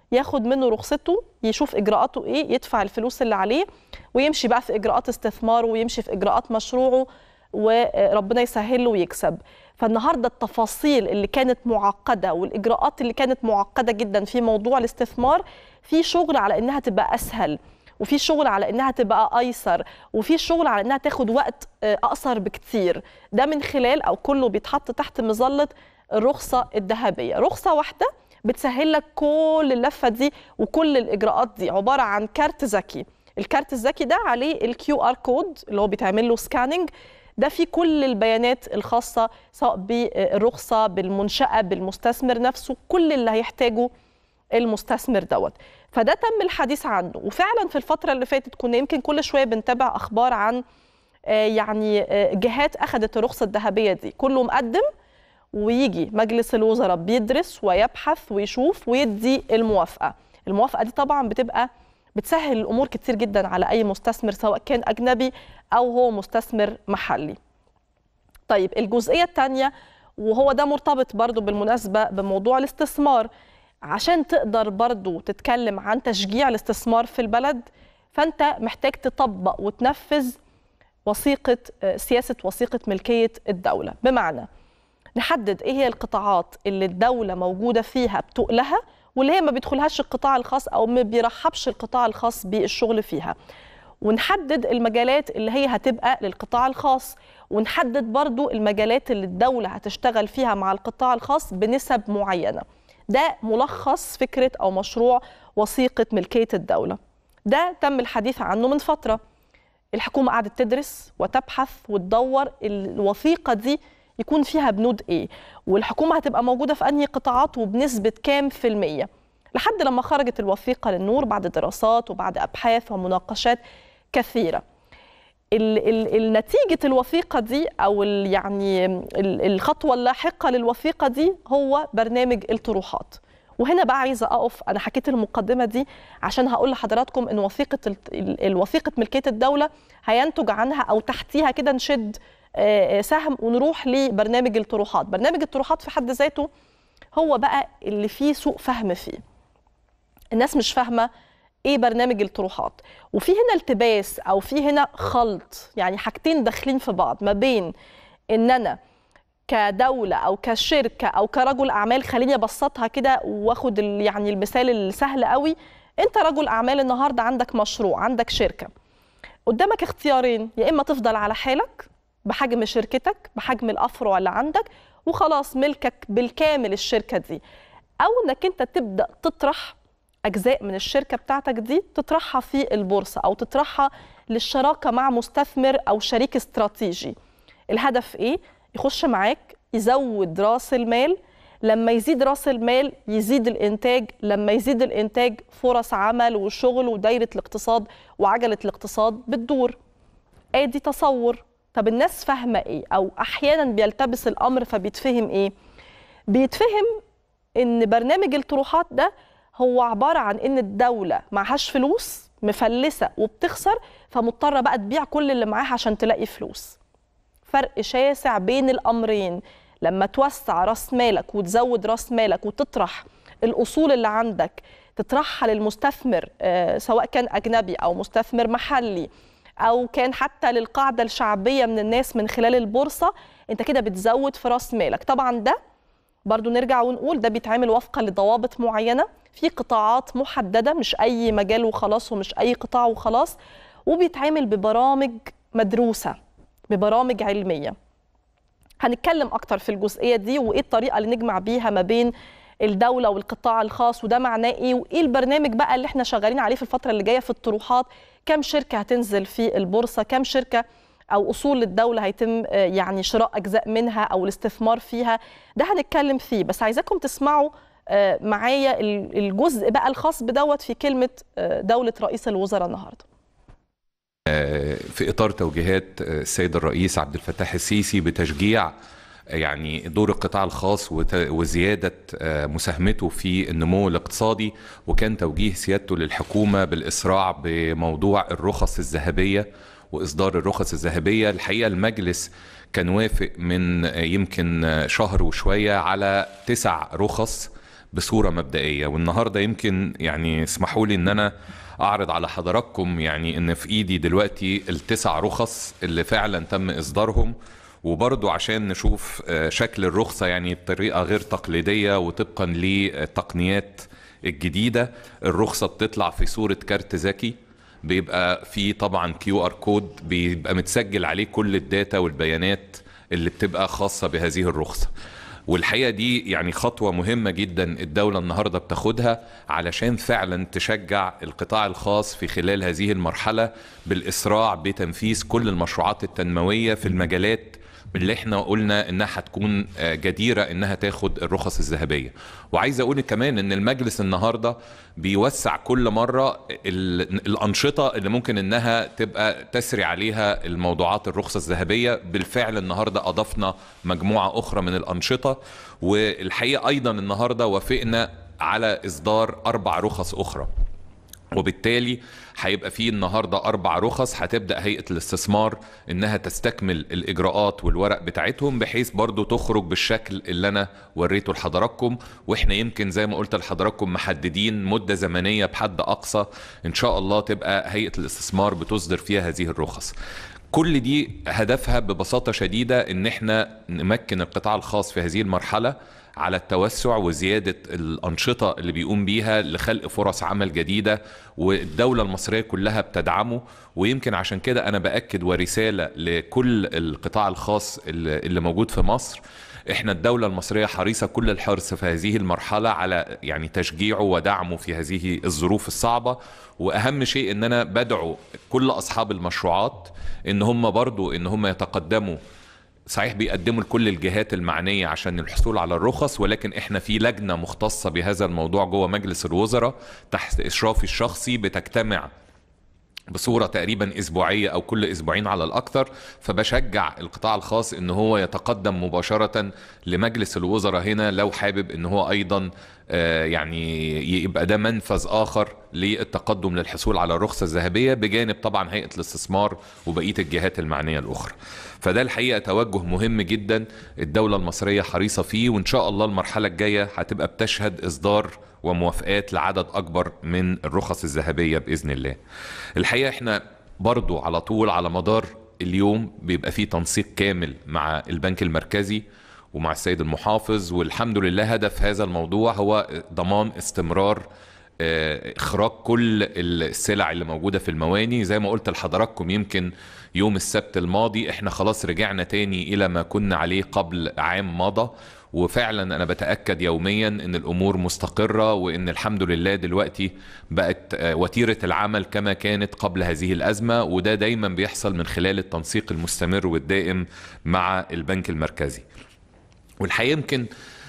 ياخد منه رخصته، يشوف اجراءاته ايه، يدفع الفلوس اللي عليه ويمشي بقى في اجراءات استثماره ويمشي في اجراءات مشروعه وربنا يسهل له ويكسب. فالنهارده التفاصيل اللي كانت معقده والاجراءات اللي كانت معقده جدا في موضوع الاستثمار، في شغل على انها تبقى اسهل، وفي شغل على انها تبقى ايسر، وفي شغل على انها تاخد وقت اقصر بكتير. ده من خلال او كله بيتحط تحت مظله الرخصه الذهبيه. رخصه واحده بتسهل لك كل اللفه دي وكل الاجراءات دي، عباره عن كارت ذكي. الكارت الذكي ده عليه الكيو ار كود اللي هو بيتعمل له سكاننج، ده فيه كل البيانات الخاصه سواء بالرخصه، بالمنشاه، بالمستثمر نفسه، كل اللي هيحتاجه المستثمر دوت. فده تم الحديث عنه، وفعلا في الفتره اللي فاتت كنا يمكن كل شويه بنتابع اخبار عن يعني جهات اخذت الرخصه الذهبيه دي، كله مقدم ويجي مجلس الوزراء بيدرس ويبحث ويشوف ويدي الموافقه. الموافقه دي طبعا بتبقى بتسهل الامور كتير جدا على اي مستثمر سواء كان اجنبي او هو مستثمر محلي. طيب الجزئيه الثانيه، وهو ده مرتبط برضو بالمناسبه بموضوع الاستثمار، عشان تقدر برضو تتكلم عن تشجيع الاستثمار في البلد، فانت محتاج تطبق وتنفذ سياسه وثيقه ملكيه الدوله. بمعنى نحدد ايه هي القطاعات اللي الدوله موجوده فيها بتقلها، واللي هي ما بيدخلهاش القطاع الخاص او ما بيرحبش القطاع الخاص بالشغل فيها، ونحدد المجالات اللي هي هتبقى للقطاع الخاص، ونحدد برضو المجالات اللي الدولة هتشتغل فيها مع القطاع الخاص بنسب معينة. ده ملخص فكرة أو مشروع وثيقة ملكية الدولة. ده تم الحديث عنه من فترة، الحكومة قعدت تدرس وتبحث وتدور الوثيقة دي يكون فيها بنود ايه، والحكومة هتبقى موجودة في أنهي قطاعات وبنسبة كام في المية، لحد لما خرجت الوثيقة للنور بعد دراسات وبعد أبحاث ومناقشات كثيرة. النتيجة الوثيقة دي أو يعني الخطوة اللاحقة للوثيقة دي هو برنامج الطروحات. وهنا بقى عايزة أقف، أنا حكيت المقدمة دي عشان هقول لحضراتكم إن وثيقة ملكية الدولة هينتج عنها أو تحتيها كده نشد سهم ونروح لبرنامج الطروحات. برنامج الطروحات في حد ذاته هو بقى اللي فيه سوء فهم فيه. الناس مش فاهمة ايه برنامج الطروحات، وفي هنا التباس او في هنا خلط، يعني حاجتين داخلين في بعض ما بين ان انا كدولة او كشركة او كرجل اعمال. خليني ابسطها كده واخد يعني المثال السهل قوي. انت رجل اعمال النهارده، عندك مشروع، عندك شركة، قدامك اختيارين، يا اما تفضل على حالك بحجم شركتك بحجم الافرع اللي عندك وخلاص ملكك بالكامل الشركة دي، او انك انت تبدأ تطرح أجزاء من الشركة بتاعتك دي، تطرحها في البورصة أو تطرحها للشراكة مع مستثمر أو شريك استراتيجي. الهدف إيه؟ يخش معاك، يزود رأس المال، لما يزيد رأس المال يزيد الإنتاج، لما يزيد الإنتاج فرص عمل وشغل ودايرة الاقتصاد وعجلة الاقتصاد بتدور. آدي تصور. طب الناس فاهمة إيه؟ أو أحيانا بيلتبس الأمر فبيتفهم إيه؟ بيتفهم إن برنامج الطروحات ده هو عبارة عن إن الدولة معهاش فلوس، مفلسة وبتخسر، فمضطرة بقى تبيع كل اللي معاها عشان تلاقي فلوس. فرق شاسع بين الأمرين. لما توسع راس مالك وتزود راس مالك وتطرح الأصول اللي عندك، تطرحها للمستثمر سواء كان أجنبي أو مستثمر محلي أو كان حتى للقاعدة الشعبية من الناس من خلال البورصة، أنت كده بتزود في راس مالك. طبعا ده برضو نرجع ونقول ده بيتعمل وفقا لضوابط معينة في قطاعات محددة، مش أي مجال وخلاص ومش أي قطاع وخلاص، وبيتعمل ببرامج مدروسة، ببرامج علمية. هنتكلم أكتر في الجزئية دي وإيه الطريقة اللي نجمع بيها ما بين الدولة والقطاع الخاص، وده معناه إيه، وإيه البرنامج بقى اللي احنا شغالين عليه في الفترة اللي جاية في الطروحات. كم شركة هتنزل في البورصة، كم شركة أو أصول للدولة هيتم يعني شراء أجزاء منها أو الاستثمار فيها. ده هنتكلم فيه، بس عايزاكم تسمعوا معايا الجزء بقى الخاص بدوت في كلمة دولة رئيس الوزراء النهاردة. في إطار توجيهات السيد الرئيس عبد الفتاح السيسي بتشجيع يعني دور القطاع الخاص وزيادة مساهمته في النمو الاقتصادي، وكان توجيه سيادته للحكومة بالإسراع بموضوع الرخص الذهبية وإصدار الرخص الذهبية. الحقيقة المجلس كان وافق من يمكن شهر وشوية على 9 رخص بصورة مبدئية. والنهاردة يمكن يعني اسمحوا لي ان انا اعرض على حضراتكم يعني ان في ايدي دلوقتي ال9 رخص اللي فعلا تم اصدارهم، وبرضو عشان نشوف شكل الرخصة يعني بطريقة غير تقليدية وطبقا للتقنيات الجديدة. الرخصة بتطلع في صورة كارت ذكي، بيبقى فيه طبعا QR كود بيبقى متسجل عليه كل الداتا والبيانات اللي بتبقى خاصة بهذه الرخصة. والحقيقة دي يعني خطوة مهمة جدا الدولة النهاردة بتاخدها علشان فعلا تشجع القطاع الخاص في خلال هذه المرحلة بالإسراع بتنفيذ كل المشروعات التنموية في المجالات اللي احنا قلنا انها هتكون جديرة انها تاخد الرخص الذهبية. وعايز اقول كمان ان المجلس النهاردة بيوسع كل مرة الانشطة اللي ممكن انها تبقى تسري عليها الموضوعات الرخصة الذهبية. بالفعل النهاردة اضفنا مجموعة اخرى من الانشطة، والحقيقة ايضا النهاردة وافقنا على اصدار 4 رخص اخرى، وبالتالي هيبقى فيه النهاردة 4 رخص. هتبدأ هيئة الاستثمار انها تستكمل الاجراءات والورق بتاعتهم بحيث برضو تخرج بالشكل اللي انا وريته لحضراتكم. واحنا يمكن زي ما قلت لحضراتكم محددين مدة زمنية بحد اقصى ان شاء الله تبقى هيئة الاستثمار بتصدر فيها هذه الرخص. كل دي هدفها ببساطة شديدة ان احنا نمكن القطاع الخاص في هذه المرحلة على التوسع وزيادة الأنشطة اللي بيقوم بيها لخلق فرص عمل جديدة، والدولة المصرية كلها بتدعمه. ويمكن عشان كده أنا بأكد ورسالة لكل القطاع الخاص اللي موجود في مصر، احنا الدولة المصرية حريصة كل الحرص في هذه المرحلة على يعني تشجيعه ودعمه في هذه الظروف الصعبة. وأهم شيء ان انا بدعو كل أصحاب المشروعات ان هم برضو ان هم يتقدموا. صحيح بيقدموا لكل الجهات المعنية عشان الحصول على الرخص، ولكن احنا في لجنة مختصة بهذا الموضوع جوه مجلس الوزراء تحت إشرافي الشخصي بتجتمع بصورة تقريبا أسبوعية أو كل أسبوعين على الأكثر. فبشجع القطاع الخاص إن هو يتقدم مباشرة لمجلس الوزراء هنا لو حابب إن هو أيضا يعني يبقى ده منفذ آخر للتقدم للحصول على الرخصة الذهبية، بجانب طبعا هيئة الاستثمار وبقية الجهات المعنية الأخرى. فده الحقيقة توجه مهم جدا الدولة المصرية حريصة فيه، وإن شاء الله المرحلة الجاية هتبقى بتشهد إصدار وموافقات لعدد أكبر من الرخص الذهبية بإذن الله. الحقيقة احنا برضو على طول على مدار اليوم بيبقى فيه تنسيق كامل مع البنك المركزي ومع السيد المحافظ، والحمد لله هدف هذا الموضوع هو ضمان استمرار اخراج كل السلع اللي موجودة في المواني. زي ما قلت لحضراتكم يمكن يوم السبت الماضي احنا خلاص رجعنا تاني الى ما كنا عليه قبل عام مضى، وفعلا انا بتأكد يوميا ان الامور مستقرة، وان الحمد لله دلوقتي بقت وتيرة العمل كما كانت قبل هذه الازمة. وده دايما بيحصل من خلال التنسيق المستمر والدائم مع البنك المركزي. والحقيقة يمكن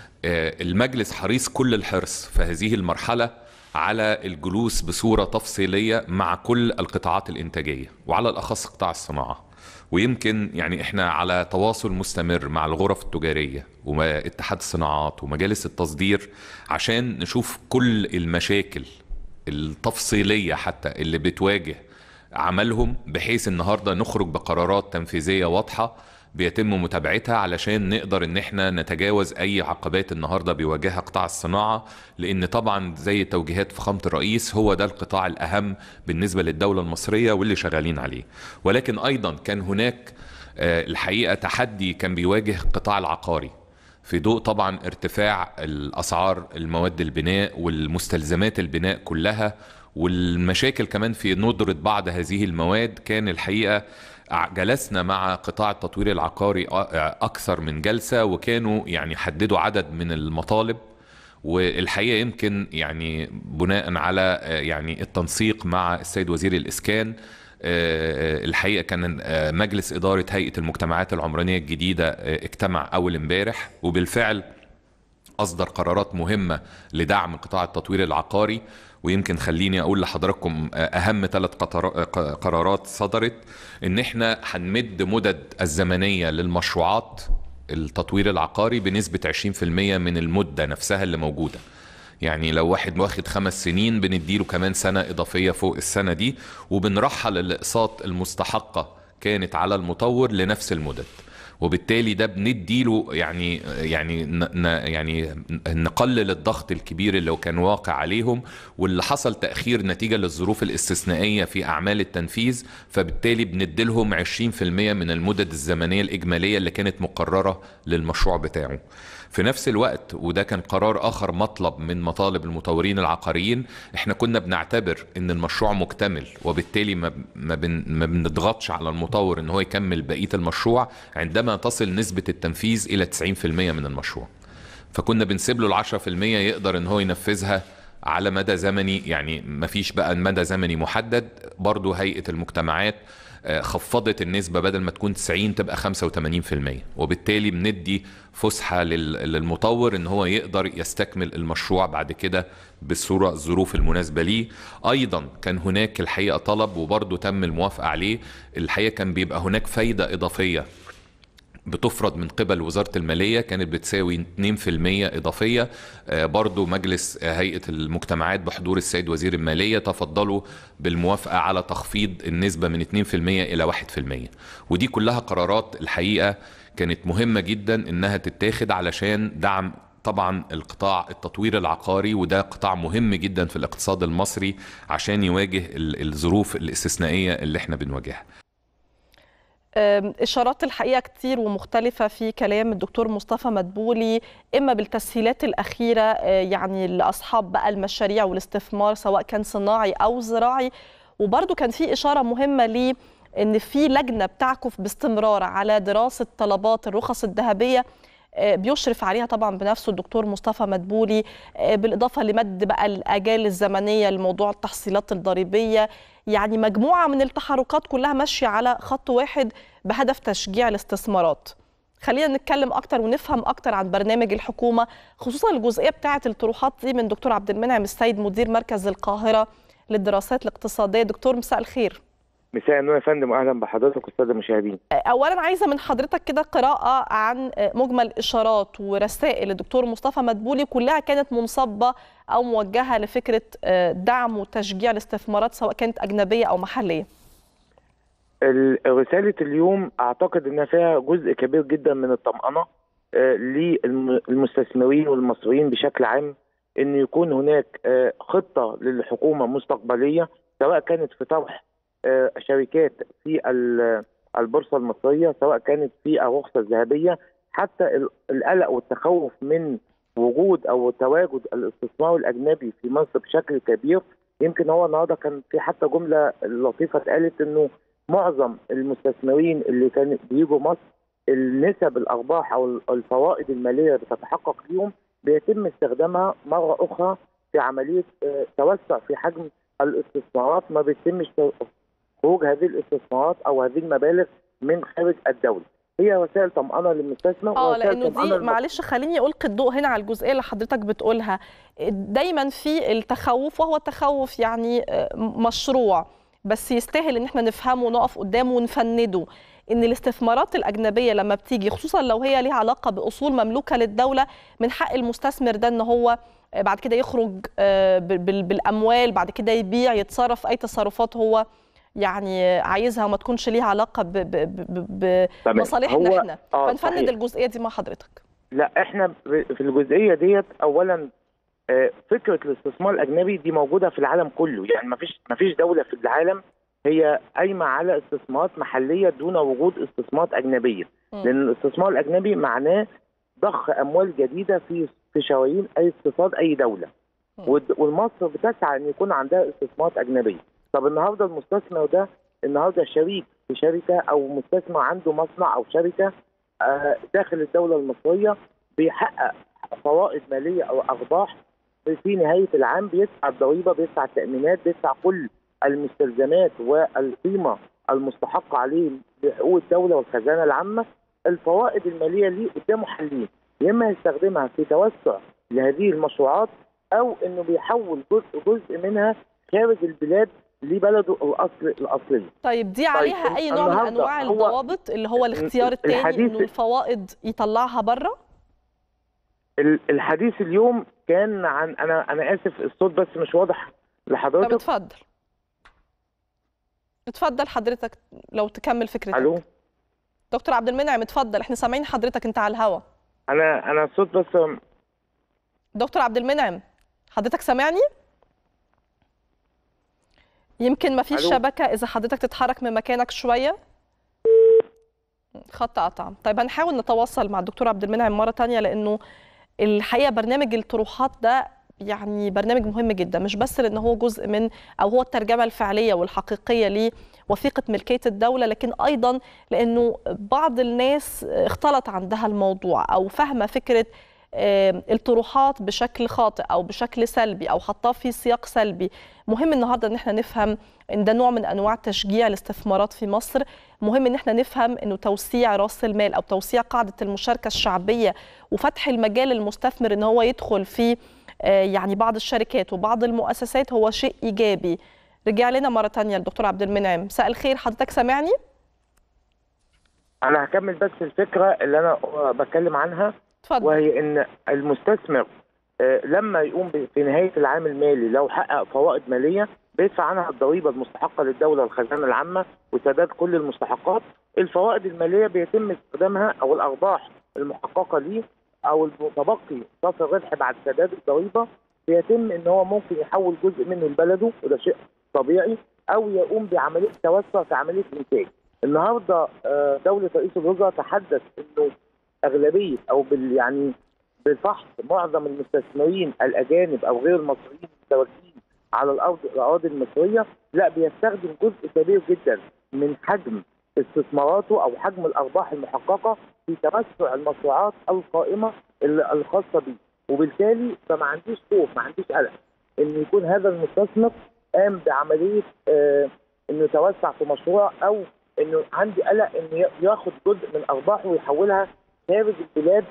المجلس حريص كل الحرص في هذه المرحلة على الجلوس بصورة تفصيلية مع كل القطاعات الإنتاجية وعلى الأخص قطاع الصناعة. ويمكن يعني احنا على تواصل مستمر مع الغرف التجارية واتحاد الصناعات ومجالس التصدير عشان نشوف كل المشاكل التفصيلية حتى اللي بتواجه عملهم، بحيث النهاردة نخرج بقرارات تنفيذية واضحة بيتم متابعتها علشان نقدر ان احنا نتجاوز اي عقبات النهاردة بيواجهها قطاع الصناعة. لان طبعا زي توجيهات فخامة الرئيس هو ده القطاع الاهم بالنسبة للدولة المصرية واللي شغالين عليه. ولكن ايضا كان هناك الحقيقة تحدي كان بيواجه القطاع العقاري في ضوء طبعا ارتفاع الاسعار المواد البناء والمستلزمات البناء كلها، والمشاكل كمان في ندرة بعض هذه المواد. كان الحقيقة جلسنا مع قطاع التطوير العقاري أكثر من جلسة، وكانوا يعني حددوا عدد من المطالب. والحقيقة يمكن يعني بناء على يعني التنسيق مع السيد وزير الإسكان، الحقيقة كان مجلس إدارة هيئة المجتمعات العمرانية الجديدة اجتمع أول امبارح، وبالفعل أصدر قرارات مهمة لدعم قطاع التطوير العقاري. ويمكن خليني أقول لحضراتكم أهم 3 قرارات صدرت، إن إحنا هنمد مدد الزمنية للمشروعات التطوير العقاري بنسبة 20% من المدة نفسها اللي موجودة. يعني لو واحد واخد 5 سنين بنديله كمان سنة إضافية فوق السنة دي، وبنرحل الأقساط المستحقة كانت على المطور لنفس المدد. وبالتالي ده بنديله يعني نقلل الضغط الكبير اللي كان واقع عليهم، واللي حصل تأخير نتيجة للظروف الاستثنائية في أعمال التنفيذ، فبالتالي بنديلهم 20% من المدد الزمنية الإجمالية اللي كانت مقررة للمشروع بتاعه. في نفس الوقت، وده كان قرار آخر مطلب من مطالب المطورين العقاريين، احنا كنا بنعتبر ان المشروع مكتمل، وبالتالي ما بنضغطش على المطور ان هو يكمل بقية المشروع عندما تصل نسبة التنفيذ الى 90% من المشروع. فكنا بنسيب له 10% يقدر ان هو ينفذها على مدى زمني، يعني ما فيش بقى مدى زمني محدد. برضو هيئة المجتمعات خفضت النسبة، بدل ما تكون 90 تبقى 85%، وبالتالي بندي فسحة للمطور ان هو يقدر يستكمل المشروع بعد كده الظروف المناسبة ليه. ايضا كان هناك الحقيقة طلب وبرضه تم الموافقة عليه، الحقيقة كان بيبقى هناك فايدة اضافية بتفرض من قبل وزارة المالية، كانت بتساوي 2% إضافية. برضو مجلس هيئة المجتمعات بحضور السيد وزير المالية تفضلوا بالموافقة على تخفيض النسبة من 2% إلى 1%. ودي كلها قرارات الحقيقة كانت مهمة جدا إنها تتاخد علشان دعم طبعا القطاع التطوير العقاري، وده قطاع مهم جدا في الاقتصاد المصري عشان يواجه الظروف الاستثنائية اللي احنا بنواجهها. إشارات الحقيقة كتير ومختلفة في كلام الدكتور مصطفى مدبولي، إما بالتسهيلات الأخيرة يعني لأصحاب بقى المشاريع والاستثمار سواء كان صناعي أو زراعي، وبرضو كان في إشارة مهمة لي إن في لجنة بتعكف باستمرار على دراسة طلبات الرخص الذهبية بيشرف عليها طبعا بنفسه الدكتور مصطفى مدبولي، بالإضافة لمد بقى الآجال الزمنية لموضوع التحصيلات الضريبية. يعني مجموعة من التحركات كلها ماشية على خط واحد بهدف تشجيع الاستثمارات. خلينا نتكلم أكتر ونفهم أكتر عن برنامج الحكومة، خصوصا الجزئية بتاعة الطروحات دي من دكتور عبد المنعم السيد مدير مركز القاهرة للدراسات الاقتصادية. دكتور مساء الخير. مساء النور يا فندم، واهلا بحضرتك والساده المشاهدين. اولا عايزه من حضرتك كده قراءه عن مجمل اشارات ورسائل الدكتور مصطفى مدبولي، كلها كانت منصبه او موجهه لفكره دعم وتشجيع الاستثمارات سواء كانت اجنبيه او محليه. رساله اليوم اعتقد انها فيها جزء كبير جدا من الطمأنه للمستثمرين والمصريين بشكل عام، ان يكون هناك خطه للحكومه مستقبليه، سواء كانت في طرح شركات في البورصه المصريه، سواء كانت في الرخصه الذهبيه، حتى القلق والتخوف من وجود او تواجد الاستثمار الاجنبي في مصر بشكل كبير. يمكن هو النهارده كان في حتى جمله لطيفه اتقالت انه معظم المستثمرين اللي كانوا بيجوا مصر النسب الارباح او الفوائد الماليه اللي بتتحقق ليهم بيتم استخدامها مره اخرى في عمليه توسع في حجم الاستثمارات، ما بيتمش خروج هذه الاستثمارات او هذه المبالغ من خارج الدوله. هي وسائل طمأنة للمستثمر. لانه دي معلش خليني القي الضوء هنا على الجزئيه اللي حضرتك بتقولها. دايما في التخوف، وهو التخوف يعني مشروع بس يستاهل ان احنا نفهمه ونقف قدامه ونفنده، ان الاستثمارات الاجنبيه لما بتيجي خصوصا لو هي ليها علاقه باصول مملوكه للدوله، من حق المستثمر ده ان هو بعد كده يخرج بالاموال، بعد كده يبيع، يتصرف اي تصرفات هو يعني عايزها وما تكونش ليها علاقه بمصالحنا احنا. فنفند الجزئيه دي مع حضرتك. لا، احنا في الجزئيه ديت اولا فكره الاستثمار الاجنبي دي موجوده في العالم كله، يعني ما فيش دوله في العالم هي قايمه على استثمارات محليه دون وجود استثمارات اجنبيه. لان الاستثمار الاجنبي معناه ضخ اموال جديده في شرايين اي اقتصاد اي دوله، والمصر بتسعى ان يكون عندها استثمارات اجنبيه. طب النهارده المستثمر ده النهارده شريك في شركه او مستثمر عنده مصنع او شركه داخل الدوله المصريه، بيحقق فوائد ماليه او ارباح في نهايه العام، بيدفع الضريبه، بيدفع التامينات، بيدفع كل المستلزمات والقيمه المستحقه عليه بحقوق الدوله والخزانه العامه. الفوائد الماليه ليه قدامه حلين، يا اما يستخدمها في توسع لهذه المشروعات، او انه بيحول جزء منها خارج البلاد لبلده الاصلي. طيب دي عليها اي نوع من انواع الضوابط اللي هو الاختيار الثاني انه الفوائد يطلعها بره؟ الحديث اليوم كان عن انا اسف الصوت بس مش واضح لحضرتك. طب اتفضل حضرتك لو تكمل فكرتك. الو. دكتور عبد المنعم اتفضل، احنا سامعين حضرتك، انت على الهوا. انا الصوت بس. دكتور عبد المنعم حضرتك سامعني؟ يمكن ما فيش شبكه، اذا حضرتك تتحرك من مكانك شويه. خط قطع. طيب هنحاول نتواصل مع الدكتور عبد المنعم مره ثانيه، لانه الحقيقه برنامج الطروحات ده يعني برنامج مهم جدا، مش بس لان هو جزء من او هو الترجمه الفعليه والحقيقيه لوثيقه ملكيه الدوله، لكن ايضا لانه بعض الناس اختلط عندها الموضوع او فاهمه فكره الطروحات بشكل خاطئ او بشكل سلبي او حطاه في سياق سلبي. مهم النهارده ان احنا نفهم ان ده نوع من انواع تشجيع الاستثمارات في مصر. مهم ان احنا نفهم انه توسيع راس المال او توسيع قاعده المشاركه الشعبيه وفتح المجال للمستثمر ان هو يدخل في يعني بعض الشركات وبعض المؤسسات هو شيء ايجابي. رجع لنا مره ثانيه الدكتور عبد المنعم. مساء الخير، حضرتك سامعني؟ انا هكمل بس الفكره اللي انا بتكلم عنها. اتفضل. وهي ان المستثمر لما يقوم في نهايه العام المالي لو حقق فوائد ماليه بيدفع عنها الضريبه المستحقه للدوله والخزانه العامه وسداد كل المستحقات. الفوائد الماليه بيتم استخدامها او الارباح المحققه ليه او المتبقي صافي الربح بعد سداد الضريبه بيتم ان هو ممكن يحول جزء منه لبلده، وده شيء طبيعي، او يقوم بعمليه توسع في عمليه الانتاج. النهارده دوله رئيس الوزراء تحدث انه اغلبيه او يعني بالفحص معظم المستثمرين الاجانب او غير المصريين المتواجدين على الاراضي المصريه لا بيستخدم جزء كبير جدا من حجم استثماراته او حجم الارباح المحققه في توسع المشروعات القائمه الخاصه به، وبالتالي فما عنديش خوف، ما عنديش قلق ان يكون هذا المستثمر قام بعمليه انه يتوسع في مشروع او انه عندي قلق انه ياخد جزء من ارباحه ويحولها خارج البلاد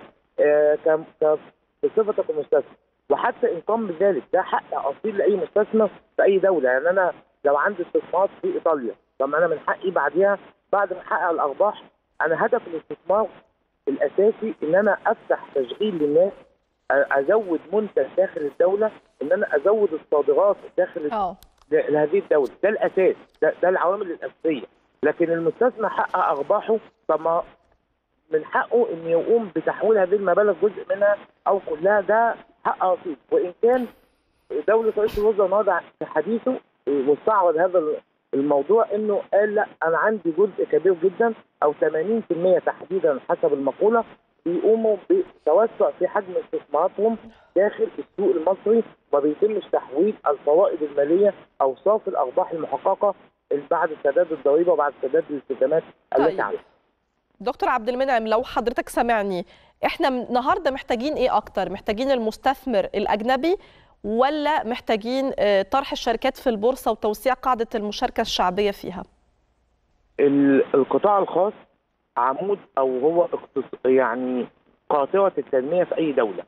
بصفه كمستثمر. وحتى ان قام بذلك ده حق اصيل لاي مستثمر في اي دوله. يعني انا لو عندي استثمار في ايطاليا، طب انا من حقي بعدها بعد ما احقق الارباح، انا هدف الاستثمار الاساسي ان انا افتح تشغيل للناس، ازود منتج داخل الدوله، ان انا ازود الصادرات داخل لهذه الدوله. ده الاساس، ده العوامل الاساسيه. لكن المستثمر حقق ارباحه، طب ما من حقه ان يقوم بتحويل هذه المبالغ جزء منها او كلها، ده حق اصيل. وان كان دوله رئيس الوزراء النهارده في حديثه واستعرض هذا الموضوع انه قال لا انا عندي جزء كبير جدا او 80% تحديدا حسب المقوله بيقوموا بتوسع في حجم استثماراتهم داخل السوق المصري، ما بيتمش تحويل الفوائد الماليه او صافي الارباح المحققه بعد سداد الضريبه وبعد سداد الالتزامات التي عليها. دكتور عبد المنعم لو حضرتك سامعني، احنا النهارده محتاجين ايه اكتر؟ محتاجين المستثمر الاجنبي ولا محتاجين طرح الشركات في البورصه وتوسيع قاعده المشاركه الشعبيه فيها؟ القطاع الخاص عمود او هو يعني قاطره التنميه في اي دوله.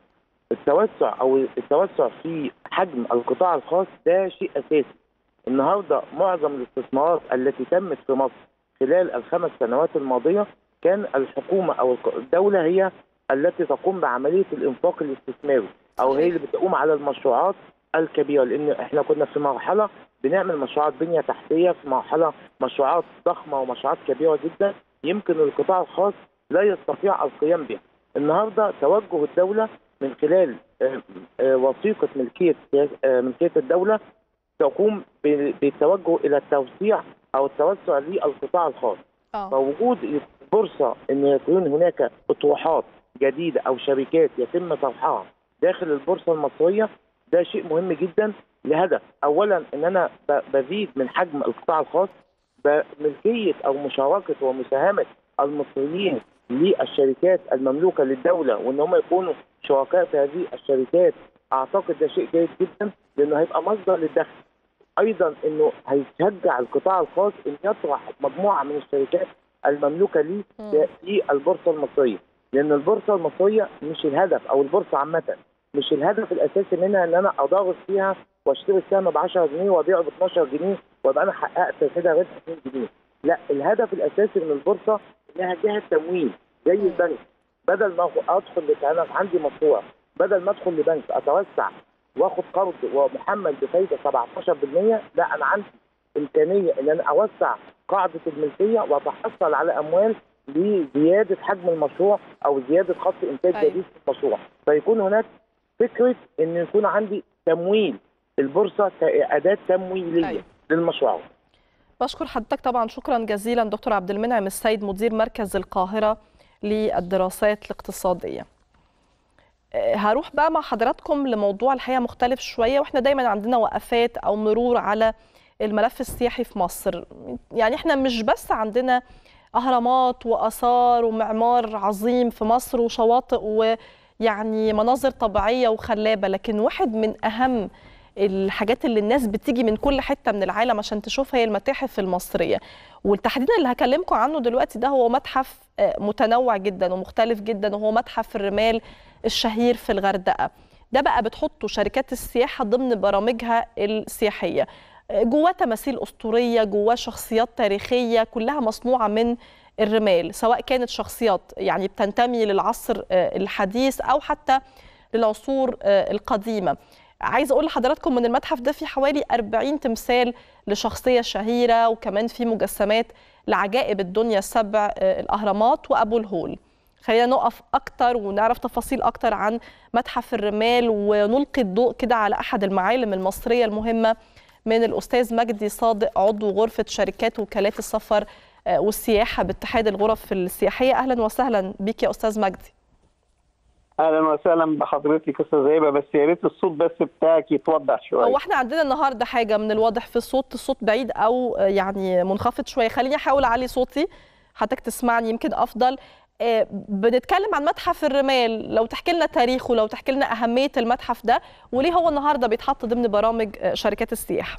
التوسع في حجم القطاع الخاص ده شيء اساسي. النهارده معظم الاستثمارات التي تمت في مصر خلال ال5 سنوات الماضيه كان الحكومه او الدوله هي التي تقوم بعمليه الانفاق الاستثماري او هي اللي بتقوم على المشروعات الكبيره، لان احنا كنا في مرحله بنعمل مشروعات بنيه تحتيه، في مرحله مشروعات ضخمه ومشروعات كبيره جدا يمكن القطاع الخاص لا يستطيع القيام بها. النهارده توجه الدوله من خلال وثيقه ملكيه الدوله تقوم بالتوجه الى التوسيع او التوسع للقطاع الخاص. فوجود فرصه ان يكون هناك اطروحات جديده او شركات يتم طرحها داخل البورصه المصريه ده شيء مهم جدا لهدف اولا ان انا بزيد من حجم القطاع الخاص، بملكيه او مشاركه ومساهمه المصريين للشركات المملوكه للدوله وان هم يكونوا شركاء في هذه الشركات. اعتقد ده شيء جيد جدا لانه هيبقى مصدر للدخل. ايضا انه هيشجع القطاع الخاص ان يطرح مجموعه من الشركات المملوكه ليه في البورصه المصريه، لان البورصه المصريه مش الهدف او البورصه عامه مش الهدف الاساسي منها ان انا اضاغط فيها واشتري السهم ب 10 جنيه وابيعه ب 12 جنيه وابقى انا حققت كده ربح 2 جنيه. لا، الهدف الاساسي من البورصه انها جهه تمويل زي البنك. بدل ما ادخل انا عندي مشروع، بدل ما ادخل لبنك اتوسع واخد قرض ومحمل بفايده 17%، لا انا عندي امكانيه ان انا اوسع قاعده الملكيه واتحصل على اموال لزياده حجم المشروع او زياده خط انتاج جديد في المشروع، فيكون هناك فكره ان يكون عندي تمويل البورصه كاداه تمويليه للمشروعات. بشكر حضرتك طبعا، شكرا جزيلا دكتور عبد المنعم السيد مدير مركز القاهره للدراسات الاقتصاديه. هروح بقى مع حضراتكم لموضوع الحقيقه مختلف شويه، واحنا دايما عندنا وقفات او مرور على الملف السياحي في مصر. يعني احنا مش بس عندنا اهرامات واثار ومعمار عظيم في مصر وشواطئ ويعني مناظر طبيعيه وخلابه، لكن واحد من اهم الحاجات اللي الناس بتيجي من كل حته من العالم عشان تشوفها هي المتاحف المصريه. والتحديد اللي هكلمكم عنه دلوقتي ده هو متحف متنوع جدا ومختلف جدا، وهو متحف الرمال الشهير في الغردقه. ده بقى بتحطه شركات السياحه ضمن برامجها السياحيه. جواه تماثيل اسطوريه، جواه شخصيات تاريخيه كلها مصنوعه من الرمال، سواء كانت شخصيات يعني بتنتمي للعصر الحديث او حتى للعصور القديمه. عايزه اقول لحضراتكم من المتحف ده في حوالي 40 تمثال لشخصيه شهيره، وكمان في مجسمات لعجائب الدنيا السبع، الاهرامات وابو الهول. خلينا نقف اكتر ونعرف تفاصيل اكتر عن متحف الرمال، ونلقي الضوء كده على احد المعالم المصريه المهمه من الاستاذ مجدي صادق، عضو غرفه شركات وكالات السفر والسياحه باتحاد الغرف السياحيه. اهلا وسهلا بيك يا استاذ مجدي. اهلا وسهلا بحضرتك استاذ هبه، بس يا ريت الصوت بس بتاعك يتوضح شويه. هو احنا عندنا النهارده حاجه من الواضح في الصوت بعيد او يعني منخفض شويه، خليني احاول اعلي صوتي حضرتك تسمعني يمكن افضل. بنتكلم عن متحف الرمال، لو تحكي لنا تاريخه، لو تحكي لنا اهميه المتحف ده وليه هو النهارده بيتحط ضمن برامج شركات السياحه.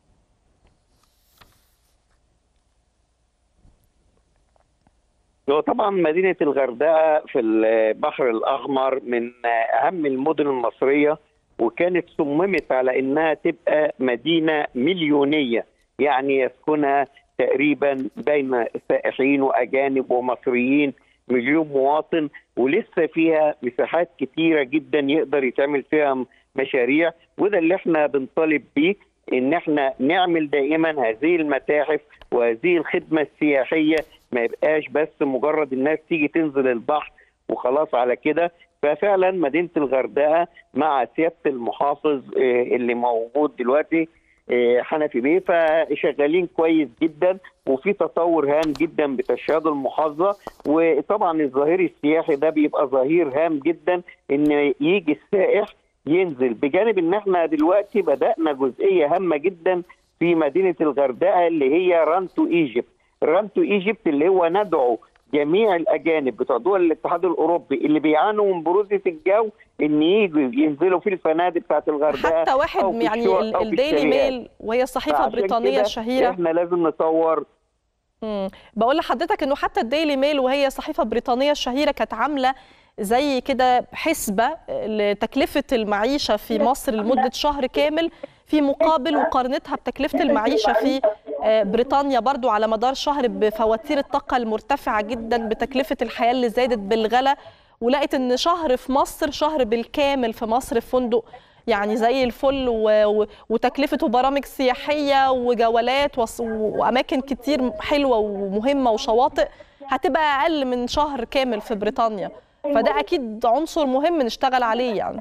هو طبعا مدينة الغردقة في البحر الأحمر من أهم المدن المصرية، وكانت صممت على أنها تبقى مدينة مليونية، يعني يسكنها تقريبا بين سائحين وأجانب ومصريين 1 مليون مواطن، ولسه فيها مساحات كتيرة جدا يقدر يتعمل فيها مشاريع. وده اللي احنا بنطالب بيه، ان احنا نعمل دائما هذه المتاحف وهذه الخدمة السياحية، ما يبقاش بس مجرد الناس تيجي تنزل البحر وخلاص على كده. ففعلا مدينة الغردقة مع سيادة المحافظ اللي موجود دلوقتي حنفي بيه، فشغالين كويس جدا، وفي تطور هام جدا بتشهده المحافظة. وطبعا الظهير السياحي ده بيبقى ظهير هام جدا، ان يجي السائح ينزل، بجانب ان احنا دلوقتي بدأنا جزئية هامة جدا في مدينة الغردقة اللي هي ران تو ايجيبت. ران تو ايجيبت اللي هو ندعو جميع الاجانب بتوع دول الاتحاد الاوروبي اللي بيعانوا من بروده الجو ان يجوا ينزلوا في الفنادق بتاعت الغردقه. حتى واحد يعني الديلي ميل وهي صحيفه بريطانيه شهيره، احنا لازم نطور. بقول لحضرتك انه حتى الديلي ميل وهي صحيفه بريطانيه شهيره كانت عامله زي كده حسبه لتكلفه المعيشه في مصر لمده شهر كامل، في مقابل مقارنتها بتكلفه المعيشه في بريطانيا برضو على مدار شهر، بفواتير الطاقه المرتفعه جدا، بتكلفه الحياه اللي زادت بالغلا. ولقيت ان شهر في مصر، شهر بالكامل في مصر في فندق يعني زي الفل، وتكلفته برامج سياحيه وجولات واماكن كتير حلوه ومهمه وشواطئ هتبقى اقل من شهر كامل في بريطانيا. فده اكيد عنصر مهم نشتغل عليه يعني.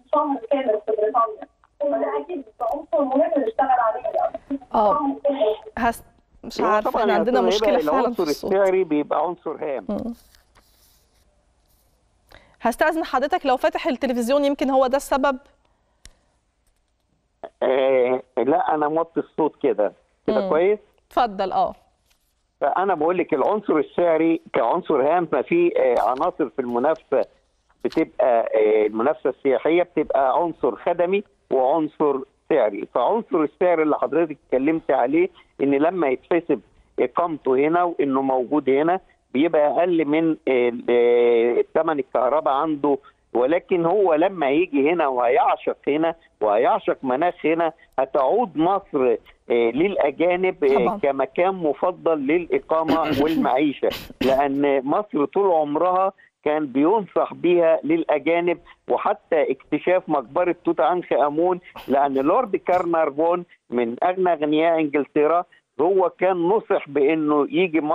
مش عارفه، احنا عندنا مشكله فعلا في الصوت. العنصر السعري بيبقى عنصر هام. هستأذن حضرتك لو فاتح التلفزيون، يمكن هو ده السبب. لا انا موطي الصوت كده كويس. اتفضل. فانا بقول لك العنصر السعري كعنصر هام، ففي عناصر في المنافسه بتبقى المنافسه السياحيه بتبقى عنصر خدمي وعنصر سعري. فعنصر السعر اللي حضرتك اتكلمت عليه، ان لما يتحسب اقامته هنا وانه موجود هنا بيبقى اقل من ثمن الكهرباء عنده، ولكن هو لما يجي هنا وهيعشق هنا وهيعشق مناخ هنا، هتعود مصر للأجانب كمكان مفضل للإقامة والمعيشة، لأن مصر طول عمرها كان بينصح بيها للأجانب. وحتى اكتشاف مقبرة توت عنخ آمون، لأن لورد كارنارفون من أغنى أغنياء إنجلترا هو كان نصح بأنه يجي مصر،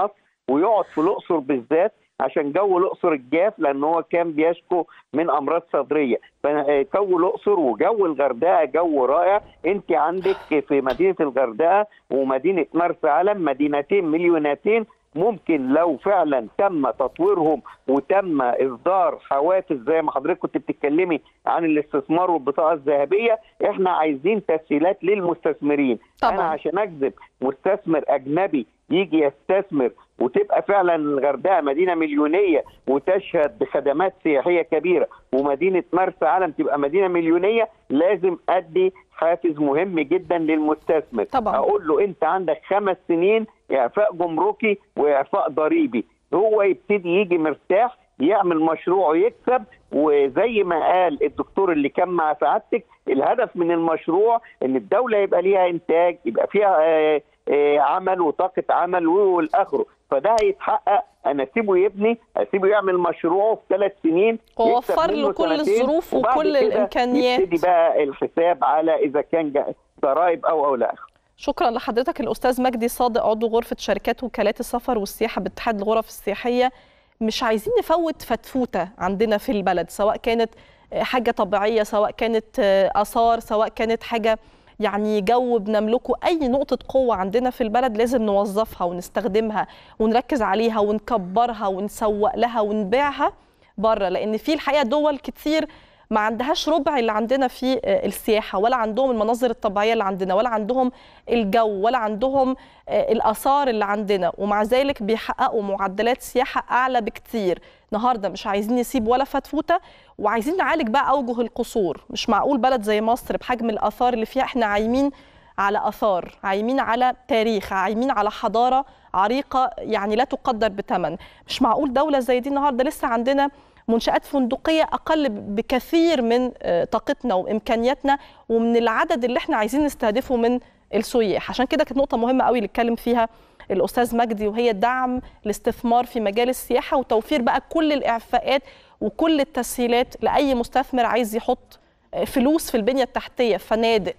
ويقعد في الاقصر بالذات، عشان جو الاقصر الجاف، لان هو كان بيشكو من امراض صدريه. فجو الاقصر وجو الغردقه جو رائع. انت عندك في مدينه الغردقه ومدينه مرسى علم مدينتين مليوناتين، ممكن لو فعلا تم تطويرهم وتم اصدار حوافز زي ما حضرتك كنت بتتكلمي عن الاستثمار والبطاقه الذهبيه. احنا عايزين تسهيلات للمستثمرين طبعا. انا عشان اجذب مستثمر اجنبي يجي يستثمر وتبقى فعلا الغردقه مدينه مليونيه وتشهد بخدمات سياحيه كبيره، ومدينه مرسى علم تبقى مدينه مليونيه، لازم ادي حافز مهم جدا للمستثمر طبعا. اقول له انت عندك 5 سنين اعفاء جمركي واعفاء ضريبي، هو يبتدي يجي مرتاح يعمل مشروع ويكسب. وزي ما قال الدكتور اللي كان مع سعادتك، الهدف من المشروع ان الدوله يبقى ليها انتاج، يبقى فيها عمل وطاقه عمل والاخره، فده هيتحقق. انا اسيبه يبني، اسيبه يعمل مشروعه في 3 سنين، ووفر له كل الظروف وكل الامكانيات، يبتدي بقى الحساب على اذا كان ضرائب او لا. شكرا لحضرتك الاستاذ مجدي صادق، عضو غرفه شركات وكالات السفر والسياحه باتحاد الغرف السياحيه. مش عايزين نفوت فتفوته عندنا في البلد، سواء كانت حاجه طبيعيه، سواء كانت اثار، سواء كانت حاجه يعني جو بنملكه. اي نقطه قوه عندنا في البلد لازم نوظفها ونستخدمها ونركز عليها ونكبرها ونسوق لها ونبيعها بره، لان في الحقيقه دول كتير ما عندهاش ربع اللي عندنا في السياحه، ولا عندهم المناظر الطبيعيه اللي عندنا، ولا عندهم الجو، ولا عندهم الاثار اللي عندنا، ومع ذلك بيحققوا معدلات سياحه اعلى بكتير. النهارده مش عايزين نسيب ولا فتفوته، وعايزين نعالج بقى اوجه القصور. مش معقول بلد زي مصر بحجم الاثار اللي فيها، احنا عايمين على اثار، عايمين على تاريخ، عايمين على حضاره عريقه يعني لا تقدر بثمن. مش معقول دوله زي دي النهارده لسه عندنا منشآت فندقية أقل بكثير من طاقتنا وإمكانياتنا ومن العدد اللي احنا عايزين نستهدفه من السياح. عشان كده كانت نقطة مهمة قوي اللي اتكلم فيها الأستاذ مجدي، وهي دعم الاستثمار في مجال السياحة وتوفير بقى كل الإعفاءات وكل التسهيلات لأي مستثمر عايز يحط فلوس في البنية التحتية، فنادق،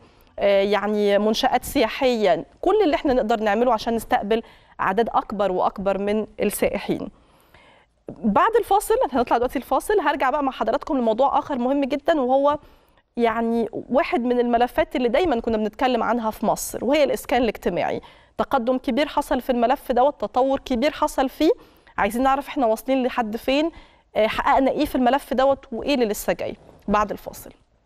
يعني منشآت سياحية، كل اللي احنا نقدر نعمله عشان نستقبل أعداد أكبر وأكبر من السائحين. بعد الفاصل، هنطلع دلوقتي الفاصل، هرجع بقى مع حضراتكم لموضوع آخر مهم جدا، وهو يعني واحد من الملفات اللي دايما كنا بنتكلم عنها في مصر، وهي الإسكان الاجتماعي. تقدم كبير حصل في الملف دوت، تطور كبير حصل فيه. عايزين نعرف احنا واصلين لحد فين، حققنا ايه في الملف دوت، وايه اللي لسه جاي. بعد الفاصل.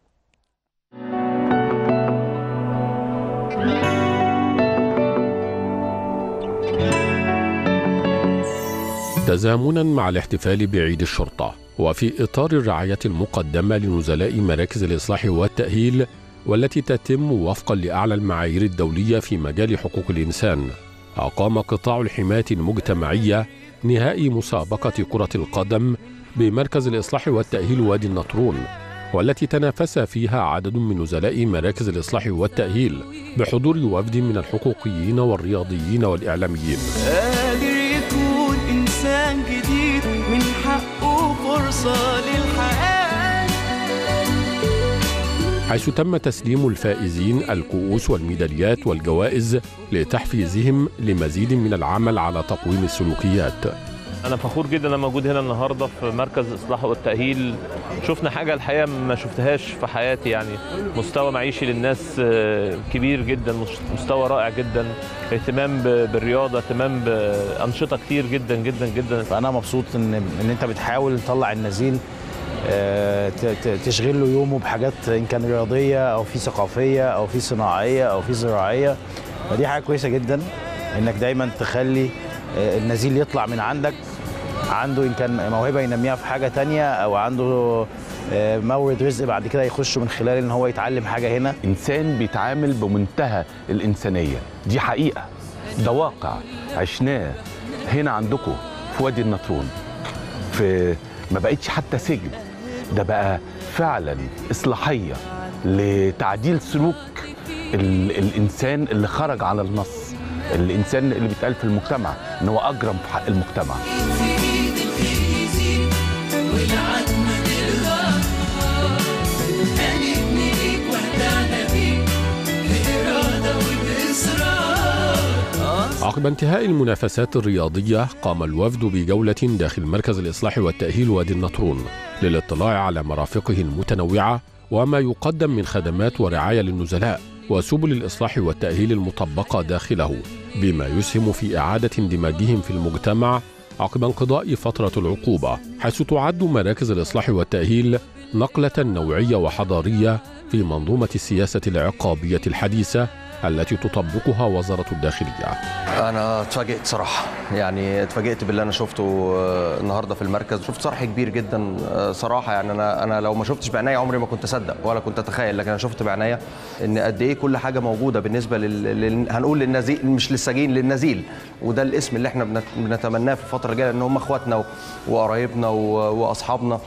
تزامنا مع الاحتفال بعيد الشرطة، وفي إطار الرعاية المقدمة لنزلاء مراكز الإصلاح والتأهيل والتي تتم وفقا لأعلى المعايير الدولية في مجال حقوق الإنسان، أقام قطاع الحماية المجتمعية نهائي مسابقة كرة القدم بمركز الإصلاح والتأهيل وادي النطرون، والتي تنافس فيها عدد من نزلاء مراكز الإصلاح والتأهيل بحضور وفد من الحقوقيين والرياضيين والإعلاميين. إنسان جديد من حقه فرصة للحياة، حيث تم تسليم الفائزين الكؤوس والميداليات والجوائز لتحفيزهم لمزيد من العمل على تقويم السلوكيات. أنا فخور جدا أنا موجود هنا النهاردة في مركز الإصلاح والتأهيل. شفنا حاجة الحقيقة ما شفتهاش في حياتي، يعني مستوى معيشي للناس كبير جدا، مستوى رائع جدا، اهتمام بالرياضة، اهتمام بأنشطة كتير جدا جدا جدا. فأنا مبسوط إن أنت بتحاول تطلع النزيل، تشغل له يومه بحاجات إن كان رياضية أو في ثقافية أو في صناعية أو في زراعية، فدي حاجة كويسة جدا إنك دايما تخلي النزيل يطلع من عندك عنده إن كان موهبة ينميها في حاجة تانية، أو عنده مورد رزق بعد كده يخش من خلال إن هو يتعلم حاجة هنا. إنسان بيتعامل بمنتهى الإنسانية، دي حقيقة، ده واقع عشناه هنا عندكم في وادي النطرون. ما بقتش حتى سجن، ده بقى فعلا إصلاحية لتعديل سلوك الإنسان اللي خرج على النص، الإنسان اللي بيتقال في المجتمع إن هو أجرم في حق المجتمع. عقب انتهاء المنافسات الرياضية قام الوفد بجولة داخل مركز الإصلاح والتأهيل وادي النطرون للاطلاع على مرافقه المتنوعة وما يقدم من خدمات ورعاية للنزلاء وسبل الإصلاح والتأهيل المطبقة داخله، بما يسهم في إعادة اندماجهم في المجتمع عقب انقضاء فترة العقوبة، حيث تعد مراكز الإصلاح والتأهيل نقلة نوعية وحضارية في منظومة السياسة العقابية الحديثة التي تطبقها وزارة الداخلية. أنا اتفاجئت صراحة، يعني اتفاجئت باللي أنا شفته النهاردة في المركز، شفت صرح كبير جدا صراحة. يعني أنا لو ما شفتش بعناية عمري ما كنت أصدق ولا كنت أتخيل، لكن أنا شفت بعناية إن قد إيه كل حاجة موجودة بالنسبة هنقول للنزيل، مش للسجين، للنزيل، وده الاسم اللي إحنا بنتمناه في الفترة الجاية، إن هم إخواتنا وقرايبنا وأصحابنا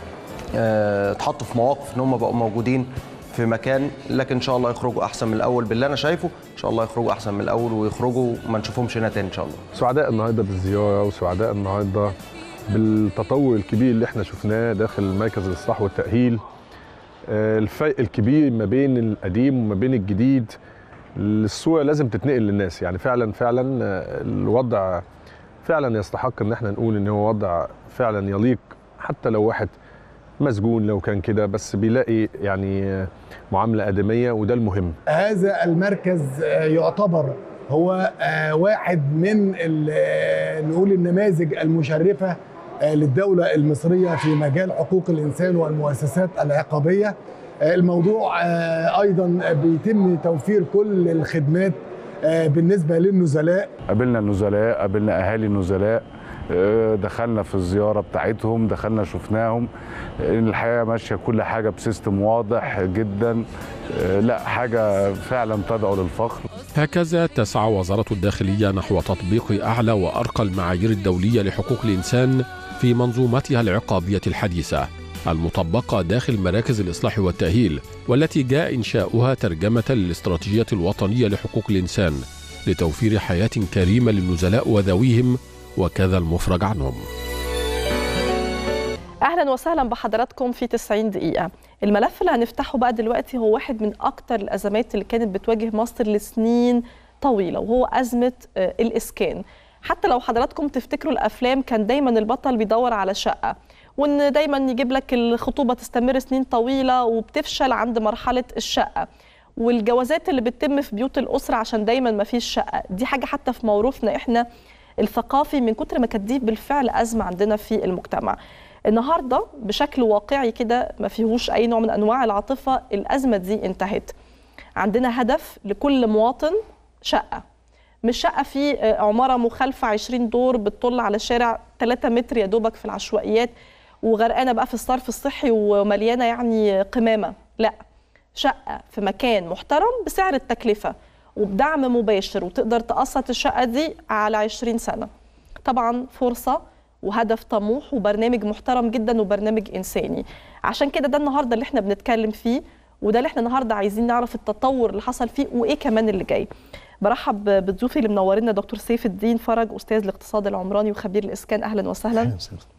اتحطوا في مواقف إن هم بقوا موجودين في مكان، لكن ان شاء الله يخرجوا احسن من الاول. باللي انا شايفه ان شاء الله يخرجوا احسن من الاول ويخرجوا ما نشوفهمش هنا تاني ان شاء الله. سعداء النهارده بالزياره وسعداء النهارده بالتطور الكبير اللي احنا شفناه داخل مركز الاصلاح والتاهيل. الفرق الكبير ما بين القديم وما بين الجديد، الصوره لازم تتنقل للناس. يعني فعلا الوضع فعلا يستحق ان احنا نقول ان هو وضع فعلا يليق، حتى لو واحد مسجون لو كان كده، بس بيلاقي يعني معاملة آدمية، وده المهم. هذا المركز يعتبر هو واحد من نقول النماذج المشرفة للدولة المصرية في مجال حقوق الإنسان والمؤسسات العقابية. الموضوع أيضا بيتم توفير كل الخدمات بالنسبة للنزلاء. قابلنا النزلاء، قابلنا أهالي النزلاء، دخلنا في الزيارة بتاعتهم، دخلنا شفناهم، الحقيقة ماشية كل حاجة بسيستم واضح جدا، لا حاجة فعلا تدعو للفخر. هكذا تسعى وزارة الداخلية نحو تطبيق أعلى وأرقى المعايير الدولية لحقوق الإنسان في منظومتها العقابية الحديثة المطبقة داخل مراكز الإصلاح والتأهيل، والتي جاء إنشاؤها ترجمة للاستراتيجية الوطنية لحقوق الإنسان لتوفير حياة كريمة للنزلاء وذويهم وكذا المفرج عنهم. أهلا وسهلا بحضراتكم في 90 دقيقة. الملف اللي هنفتحه بقى دلوقتي هو واحد من أكتر الأزمات اللي كانت بتواجه مصر لسنين طويلة، وهو أزمة الإسكان. حتى لو حضراتكم تفتكروا الأفلام كان دايما البطل بيدور على شقة، وإن دايما يجيب لك الخطوبة تستمر سنين طويلة وبتفشل عند مرحلة الشقة، والجوازات اللي بتتم في بيوت الأسرة عشان دايما ما فيش شقة. دي حاجة حتى في موروثنا إحنا الثقافي من كتر ما كانت دي بالفعل أزمة عندنا في المجتمع. النهارده بشكل واقعي كده ما فيهوش أي نوع من أنواع العاطفة، الأزمة دي انتهت. عندنا هدف لكل مواطن شقة، مش شقة في عمارة مخالفة 20 دور بتطل على شارع 3 متر يا دوبك في العشوائيات وغرقانة بقى في الصرف الصحي ومليانة يعني قمامة، لا، شقة في مكان محترم بسعر التكلفة وبدعم مباشر، وتقدر تقسط الشقة دي على 20 سنة. طبعا فرصة وهدف طموح وبرنامج محترم جدا وبرنامج إنساني. عشان كده ده النهاردة اللي احنا بنتكلم فيه، وده اللي احنا النهاردة عايزين نعرف التطور اللي حصل فيه وإيه كمان اللي جاي. برحب بضيوفي اللي منورنا دكتور سيف الدين فرج، أستاذ الاقتصاد العمراني وخبير الإسكان، أهلا وسهلا.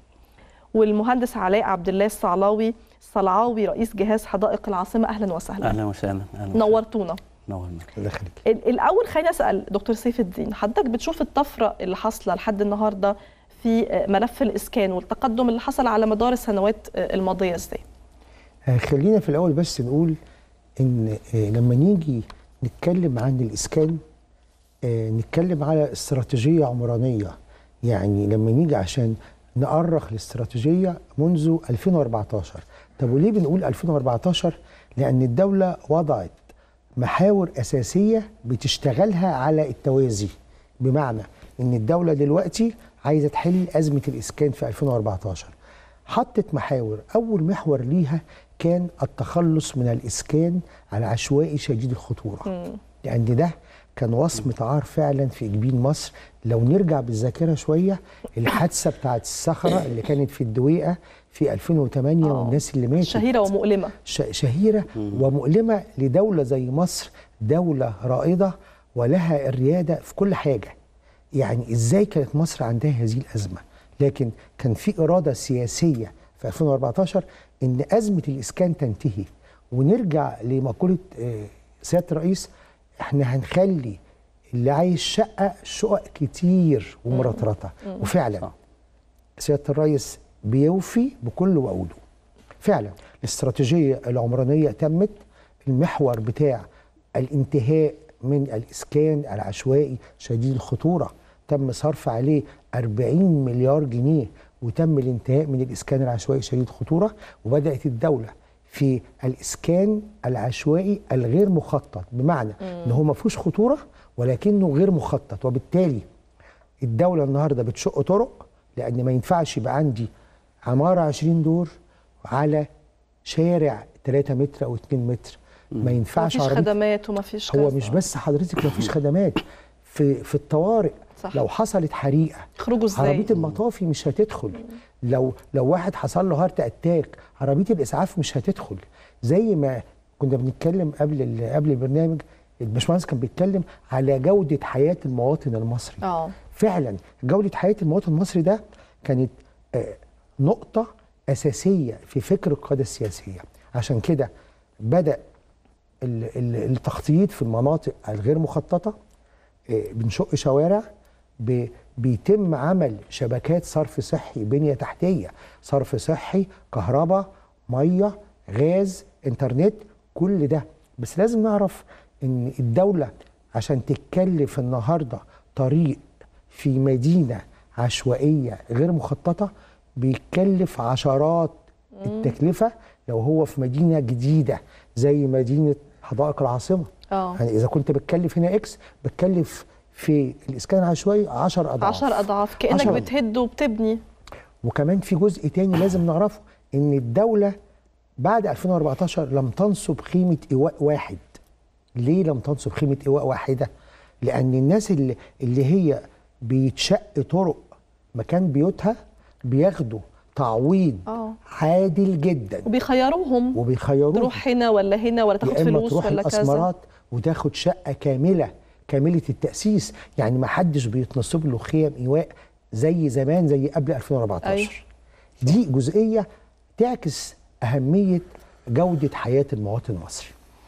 والمهندس علاء عبد الله الصلعاوي رئيس جهاز حدائق العاصمة، أهلا وسهلا. أهلا وسهلا. نورتونا. نورنا. الأول خليني أسأل دكتور سيف الدين، حضرتك بتشوف الطفرة اللي حاصلة لحد النهاردة في ملف الإسكان والتقدم اللي حصل على مدار السنوات الماضية ازاي؟ خلينا في الأول بس نقول إن لما نيجي نتكلم عن الإسكان نتكلم على استراتيجية عمرانية. يعني لما نيجي عشان نأرخ الاستراتيجية منذ 2014. طب وليه بنقول 2014؟ لأن الدولة وضعت محاور أساسية بتشتغلها على التوازي، بمعنى إن الدولة دلوقتي عايزة تحل أزمة الإسكان في 2014. حطت محاور، أول محور ليها كان التخلص من الإسكان العشوائي شديد الخطورة، لأن ده كان وصمة عار فعلا في إقبيل مصر. لو نرجع بالذاكرة شوية، الحادثة بتاعت الصخرة اللي كانت في الدويقة في 2008 والناس اللي ماتت، شهيرة ومؤلمة. شهيرة ومؤلمة لدولة زي مصر، دولة رائدة ولها الريادة في كل حاجة. يعني إزاي كانت مصر عندها هذه الأزمة؟ لكن كان في إرادة سياسية في 2014 إن أزمة الإسكان تنتهي، ونرجع لمقولة سيادة الرئيس، إحنا هنخلي اللي عايز شقق كتير ومرطرطه. وفعلا سياده الرئيس بيوفي بكل وعوده. فعلا الاستراتيجيه العمرانيه تمت، المحور بتاع الانتهاء من الاسكان العشوائي شديد الخطوره تم صرف عليه 40 مليار جنيه، وتم الانتهاء من الاسكان العشوائي شديد الخطوره، وبدات الدوله في الاسكان العشوائي الغير مخطط، بمعنى ان هو ما فيهوش خطوره ولكنه غير مخطط. وبالتالي الدوله النهارده بتشق طرق، لان ما ينفعش يبقى عندي عماره 20 دور على شارع 3 متر او 2 متر. ما ينفعش. مفيش خدمات ومفيش هو مش بس حضرتك مفيش خدمات، في الطوارئ صح. لو حصلت حريقه يخرجوا ازاي؟ عربيه المطافي مش هتدخل. لو واحد حصل له هارت اتاك عربيه الاسعاف مش هتدخل. زي ما كنا بنتكلم قبل البرنامج، الباشمهندس كان بيتكلم على جوده حياه المواطن المصري. فعلا جوده حياه المواطن المصري ده كانت نقطه اساسيه في فكر القياده السياسيه. عشان كده بدا التخطيط في المناطق الغير مخططه، بنشق شوارع، بيتم عمل شبكات صرف صحي، بنيه تحتيه، صرف صحي، كهرباء، ميه، غاز، انترنت، كل ده. بس لازم نعرف ان الدوله عشان تتكلف النهارده طريق في مدينه عشوائيه غير مخططه بيتكلف عشرات التكلفه لو هو في مدينه جديده زي مدينه حدائق العاصمه. يعني اذا كنت بتكلف هنا اكس، بتكلف في الاسكان العشوائي 10 اضعاف. 10 اضعاف، كانك بتهد وبتبني. وكمان في جزء تاني لازم نعرفه، ان الدوله بعد 2014 لم تنصب قيمه ايواء واحد. ليه لم تنصب قيمه ايواء واحده؟ لان الناس اللي هي بيتشق طرق مكان بيوتها بياخدوا تعويض عادل جدا، وبيخيروهم تروح هنا ولا هنا، ولا تاخد فلوس تروح ولا كذا، الاسمرات وتاخد شقه كامله التاسيس. يعني ما حدش بيتنصب له خيم ايواء زي زمان، زي قبل 2014. دي جزئيه تعكس اهميه جوده حياه المواطن المصري.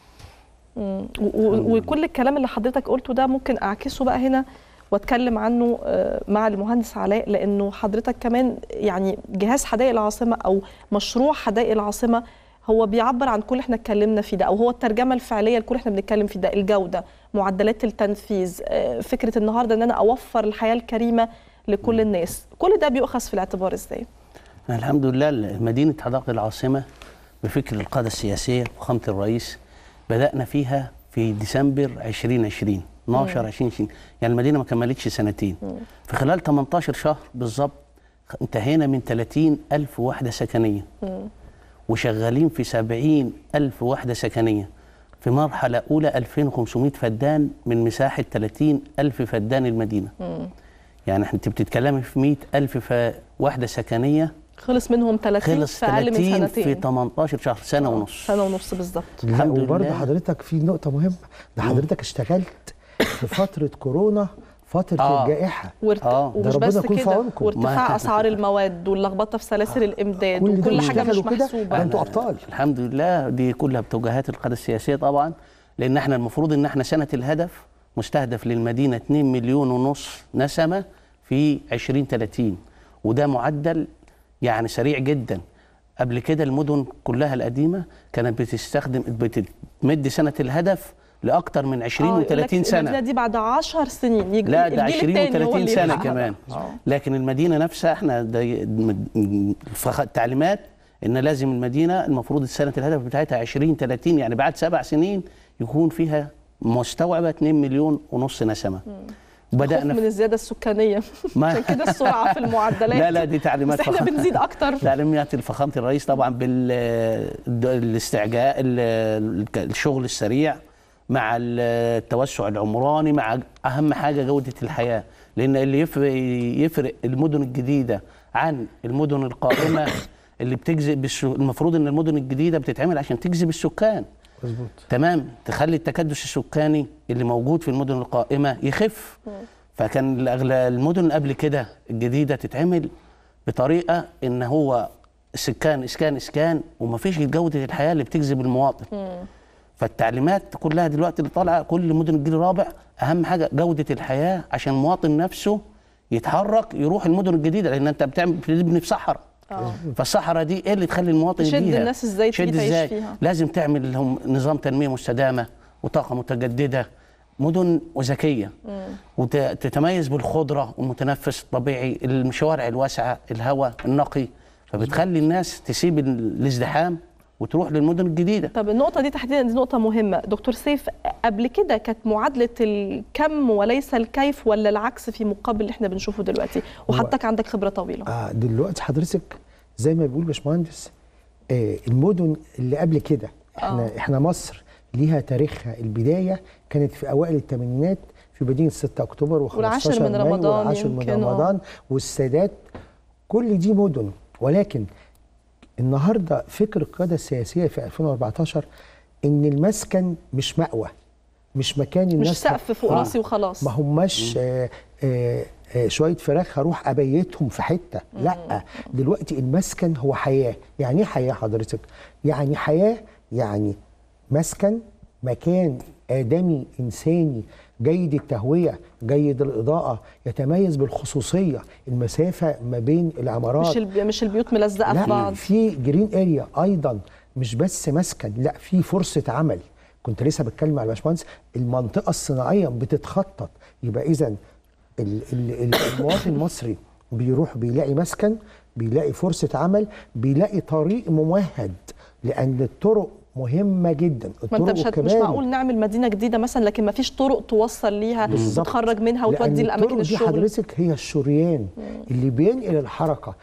وكل الكلام اللي حضرتك قلته ده ممكن اعكسه بقى هنا واتكلم عنه مع المهندس علاء، لانه حضرتك كمان يعني جهاز حدائق العاصمه او مشروع حدائق العاصمه هو بيعبر عن كل احنا اتكلمنا فيه ده، او هو الترجمه الفعليه لكل احنا بنتكلم فيه ده، الجوده، معدلات التنفيذ، فكره النهارده ان انا اوفر الحياه الكريمه لكل الناس. كل ده بيؤخذ في الاعتبار ازاي؟ الحمد لله مدينه حدائق العاصمه بفكر القاده السياسيه وفخامه الرئيس بدانا فيها في ديسمبر 2020 12/2020، يعني المدينه ما كملتش سنتين. في خلال 18 شهر بالظبط انتهينا من 30,000 وحده سكنيه، وشغالين في 70,000 وحده سكنيه. في مرحله اولى 2500 فدان من مساحه 30,000 فدان المدينه. يعني انت بتتكلمي في 100,000 وحده سكنيه، خلص منهم 30 في اقل من سنتين، في 18 شهر، سنه ونص. سنه ونص بالظبط. الحمد لله. وبرضه حضرتك في نقطه مهمه، ده حضرتك اشتغلت في فتره كورونا، فتره الجائحه. ومش بس كده، وارتفاع اسعار المواد واللخبطه في سلاسل الامداد وكل حاجه مش محسوبه. انتوا ابطال. الحمد لله، دي كلها بتوجيهات القياده السياسيه طبعا، لان احنا المفروض ان احنا سنه الهدف مستهدف للمدينه 2,5 مليون نسمه في 2030، وده معدل يعني سريع جدا. قبل كده المدن كلها القديمه كانت بتمد سنه الهدف لاكثر من 20 و30 سنه. المدينه دي بعد 10 سنين لا، ده 20 و30 سنه كمان. لكن المدينه نفسها احنا التعليمات ان لازم المدينه المفروض سنه الهدف بتاعتها 2030، يعني بعد 7 سنين يكون فيها مستوعبه 2,5 مليون نسمه. بدأنا من الزياده السكانيه عشان كده السرعه في المعدلات. لا دي تعليمات، بس احنا بنزيد اكتر. تعليمات فخامه الرئيس طبعا بالاستعجال، الشغل السريع مع التوسع العمراني، مع اهم حاجه جوده الحياه، لان اللي يفرق المدن الجديده عن المدن القائمه اللي بتجذب المفروض ان المدن الجديده بتتعمل عشان تجذب السكان. مظبوط. تمام، تخلي التكدس السكاني اللي موجود في المدن القائمه يخف. فكان المدن قبل كده الجديده تتعمل بطريقه ان هو السكان اسكان ومفيش جوده الحياه اللي بتجذب المواطن. فالتعليمات كلها دلوقتي اللي طالعه كل مدن الجيل الرابع اهم حاجه جوده الحياه، عشان المواطن نفسه يتحرك يروح المدن الجديده، لان انت بتبني في صحراء. فالصحراء دي ايه اللي تخلي المواطن تشد يجيها؟ الناس ازاي تعيش فيها؟ لازم تعمل لهم نظام تنميه مستدامه وطاقه متجدده، مدن وذكيه وتتميز بالخضره والمتنفس الطبيعي، الشوارع الواسعه، الهواء النقي، فبتخلي الناس تسيب الازدحام وتروح للمدن الجديده. طب النقطه دي تحديدا دي نقطه مهمه دكتور سيف، قبل كده كانت معادله الكم وليس الكيف ولا العكس في مقابل اللي احنا بنشوفه دلوقتي؟ وحضرتك عندك خبره طويله. دلوقتي حضرتك زي ما بيقول باشمهندس المدن اللي قبل كده احنا مصر ليها تاريخها، البدايه كانت في اوائل الثمانينات في مدينه 6 اكتوبر و15 والعاشر من رمضان والعاشر من رمضان والسادات، كل دي مدن. ولكن النهارده فكر القياده السياسيه في 2014 ان المسكن مش مأوى، مش مكان الناس مش سقف فوق راسي وخلاص، ما هماش شويه فراخ هروح ابيتهم في حته، لا دلوقتي المسكن هو حياه. يعني ايه حياه حضرتك؟ يعني حياه يعني مسكن، مكان آدمي إنساني جيد التهوية، جيد الإضاءة، يتميز بالخصوصية، المسافة ما بين العمارات، مش البيوت ملزقة في بعض، في جرين اريا أيضا، مش بس مسكن، لا في فرصة عمل. كنت لسه بتكلم على الباشمهندس، المنطقة الصناعية بتتخطط، يبقى إذا المواطن المصري بيروح بيلاقي مسكن، بيلاقي فرصة عمل، بيلاقي طريق ممهد، لأن الطرق مهمة جدا. ما انت مش معقول نعمل مدينة جديدة مثلا لكن ما فيش طرق توصل ليها وتخرج منها وتودي لأماكن الشغل. الطرق دي حضرتك هي الشريان اللي بينقل الحركة،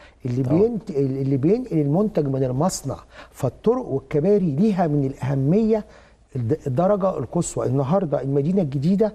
اللي بينقل المنتج من المصنع. فالطرق والكباري ليها من الأهمية الدرجة القصوى. النهاردة المدينة الجديدة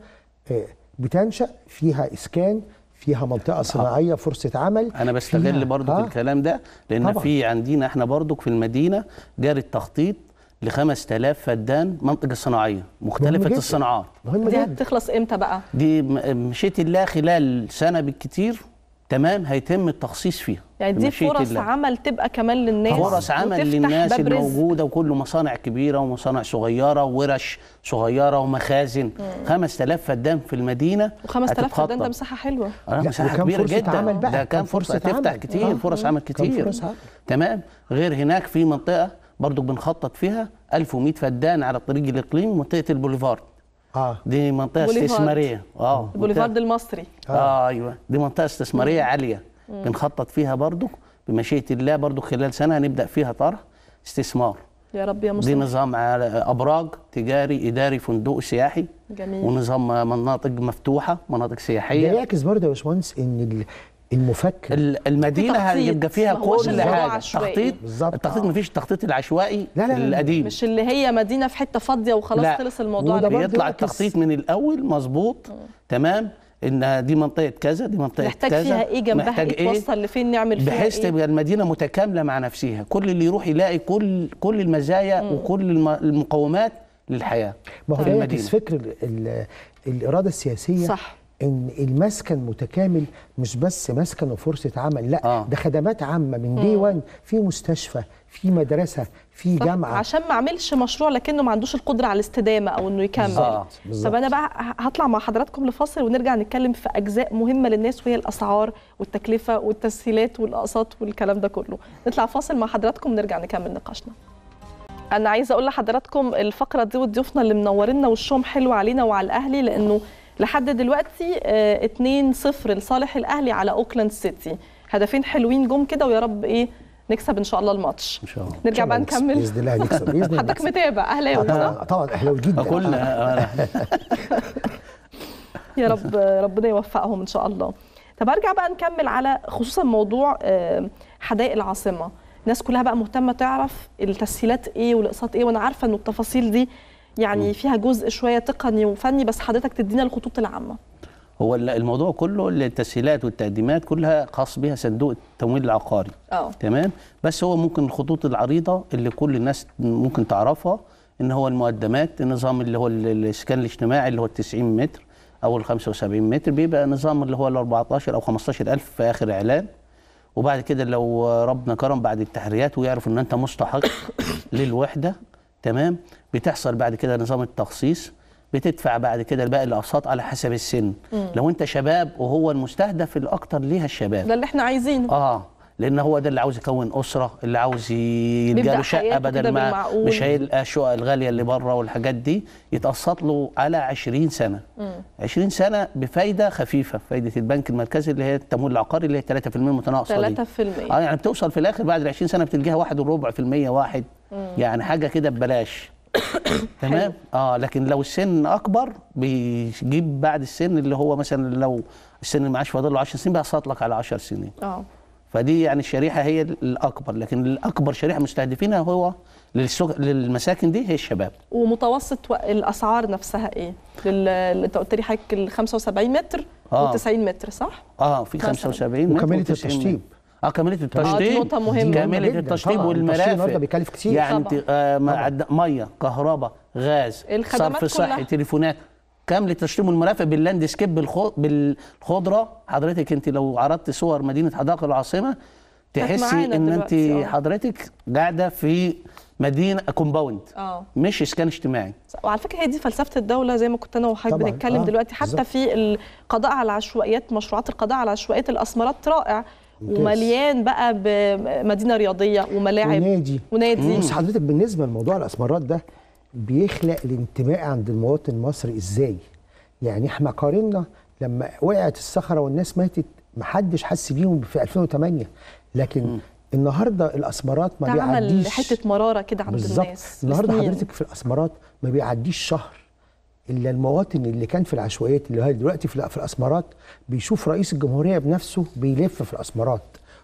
بتنشأ فيها إسكان، فيها منطقة صناعية، فرصة عمل. أنا بستغل برضو الكلام ده لأن طبعا في عندنا احنا برضو في المدينة جاري التخطيط ل5000 فدان منطقة صناعية مختلفة الصناعات. دي هتخلص امتى بقى؟ دي مشيئة الله خلال سنة بالكتير تمام هيتم التخصيص فيها. يعني دي فرص عمل تبقى كمان للناس، فرص عمل للناس الموجودة، وكل مصانع كبيرة ومصانع صغيرة وورش صغيرة ومخازن. 5000 فدان في المدينة، و5000 فدان ده مساحة حلوة، مساحة كبيرة جدا. ده كان فرصة تفتح كتير، فرص عمل كتير. تمام. غير هناك في منطقة برضو بنخطط فيها 1100 فدان على الطريق الإقليمي، منطقة البوليفارد. دي منطقة استثمارية. البوليفارد المصري. ايوه، دي منطقة استثمارية عالية. بنخطط فيها برضو بمشيئة الله، برضو خلال سنة هنبدأ فيها طرح استثمار. يا رب يا مسلم. دي نظام على أبراج تجاري إداري فندق سياحي. جميل. ونظام مناطق مفتوحة، مناطق سياحية. ده يعكس برضه يا باشمهندس إن المفكر المدينة هيبقى فيها كل حاجة تخطيط. التخطيط مفيش التخطيط العشوائي القديم، مش اللي هي مدينة في حتة فاضية وخلاص خلص الموضوع. بيطلع التخطيط من الأول مظبوط تمام، ان دي منطقه كذا، دي منطقه محتاج كذا، فيها ايه جنبها، ايه توصل لفين، نعمل فيها بحيث تبقى المدينه متكامله مع نفسها، كل اللي يروح يلاقي كل المزايا وكل المقومات للحياه. ما هو ده يعكس فكر الاراده السياسيه، صح، ان المسكن متكامل، مش بس مسكن وفرصه عمل، لا ده خدمات عامه من دي 1، في مستشفى، في مدرسه، في جامعه، عشان ما اعملش مشروع لكنه ما عندوش القدره على الاستدامه او انه يكمل. طب انا بقى هطلع مع حضراتكم لفاصل ونرجع نتكلم في اجزاء مهمه للناس، وهي الاسعار والتكلفه والتسهيلات والاقساط والكلام ده كله. نطلع فاصل مع حضراتكم ونرجع نكمل نقاشنا. انا عايزه اقول لحضراتكم الفقره دي وضيوفنا اللي منورينا وشهم حلو علينا وعلى الاهلي، لانه لحد دلوقتي 2-0 لصالح الاهلي على اوكلاند سيتي، هدفين حلوين جم كده، ويا رب نكسب ان شاء الله الماتش. ان شاء الله. نرجع بقى نكمل باذن الله نكسب باذن الله. حضرتك متابع اهلاوي صح؟ طبعا اهلاوي جدا. كلنا يا رب ربنا يوفقهم ان شاء الله. طب ارجع بقى نكمل على خصوصا موضوع حدائق العاصمه. الناس كلها بقى مهتمه تعرف التسهيلات ايه والاقساط ايه، وانا عارفه انه التفاصيل دي يعني فيها جزء شويه تقني وفني، بس حضرتك تدينا الخطوط العامه. هو الموضوع كله التسهيلات والتقديمات كلها خاص بها صندوق التمويل العقاري. تمام. بس هو ممكن الخطوط العريضه اللي كل الناس ممكن تعرفها، ان هو المقدمات، النظام اللي هو الاسكان الاجتماعي اللي هو 90 متر او 75 متر، بيبقى نظام اللي هو 14 او 15,000 في اخر اعلان. وبعد كده لو ربنا كرم بعد التحريات ويعرف ان انت مستحق للوحده تمام. بتحصل بعد كده نظام التخصيص، بتدفع بعد كده باقي الاقساط على حسب السن. لو انت شباب وهو المستهدف الاكتر ليها الشباب، ده اللي احنا عايزينه. لان هو ده اللي عاوز يكون اسره، اللي عاوز يلقى له شقه بدل ما مش هيلقى الشقق الغاليه اللي بره والحاجات دي، يتقسط له على 20 سنه. 20 سنه بفايده خفيفه، فايده البنك المركزي اللي هي التمويل العقاري اللي هي 3% متناقصه 3%. يعني بتوصل في الاخر بعد ال 20 سنه بتلقاها 1.25% واحد. يعني حاجه كده ببلاش. تمام. لكن لو السن اكبر بيجيب بعد السن اللي هو مثلا لو السن المعاش فاضل له 10 سنين بيقسط لك على 10 سنين. فدي يعني الشريحه هي الاكبر، لكن الاكبر شريحه مستهدفينها هو للمساكن دي هي الشباب. ومتوسط الاسعار نفسها ايه؟ انت قلت لي حضرتك ال 75 متر و90 متر صح؟ في 75 متر وكامله التشطيب. كامله التشطيب دي نقطه مهمه. كامله التشطيب والمرافق بيكلف كتير. يعني ميه، كهرباء، غاز، صرف صحي، تليفونات، كامل التشطيب والمرافق باللاند سكيب بالخضره. حضرتك انت لو عرضت صور مدينه حدائق العاصمه تحسي ان انت حضرتك قاعده في مدينه كومباوند مش اسكان اجتماعي. وعلى فكره هي دي فلسفه الدوله زي ما كنت انا وحضرتك بنتكلم دلوقتي، حتى في القضاء على العشوائيات، مشروعات القضاء على العشوائيات، الاسمرات رائع ومليان بقى بمدينه رياضيه وملاعب ونادي. بس حضرتك بالنسبه لموضوع الاسمرات ده بيخلق الانتماء عند المواطن المصري ازاي؟ يعني احنا قارنا لما وقعت الصخره والناس ماتت محدش حس بيهم في 2008، لكن النهارده الاسمرات ما بيعديش، عمل حته مراره كده عند الناس. النهارده حضرتك في الاسمرات ما بيعديش شهر الا المواطن اللي كان في العشوائيات اللي هي دلوقتي في الاسمرات بيشوف رئيس الجمهوريه بنفسه بيلف في الاسمرات.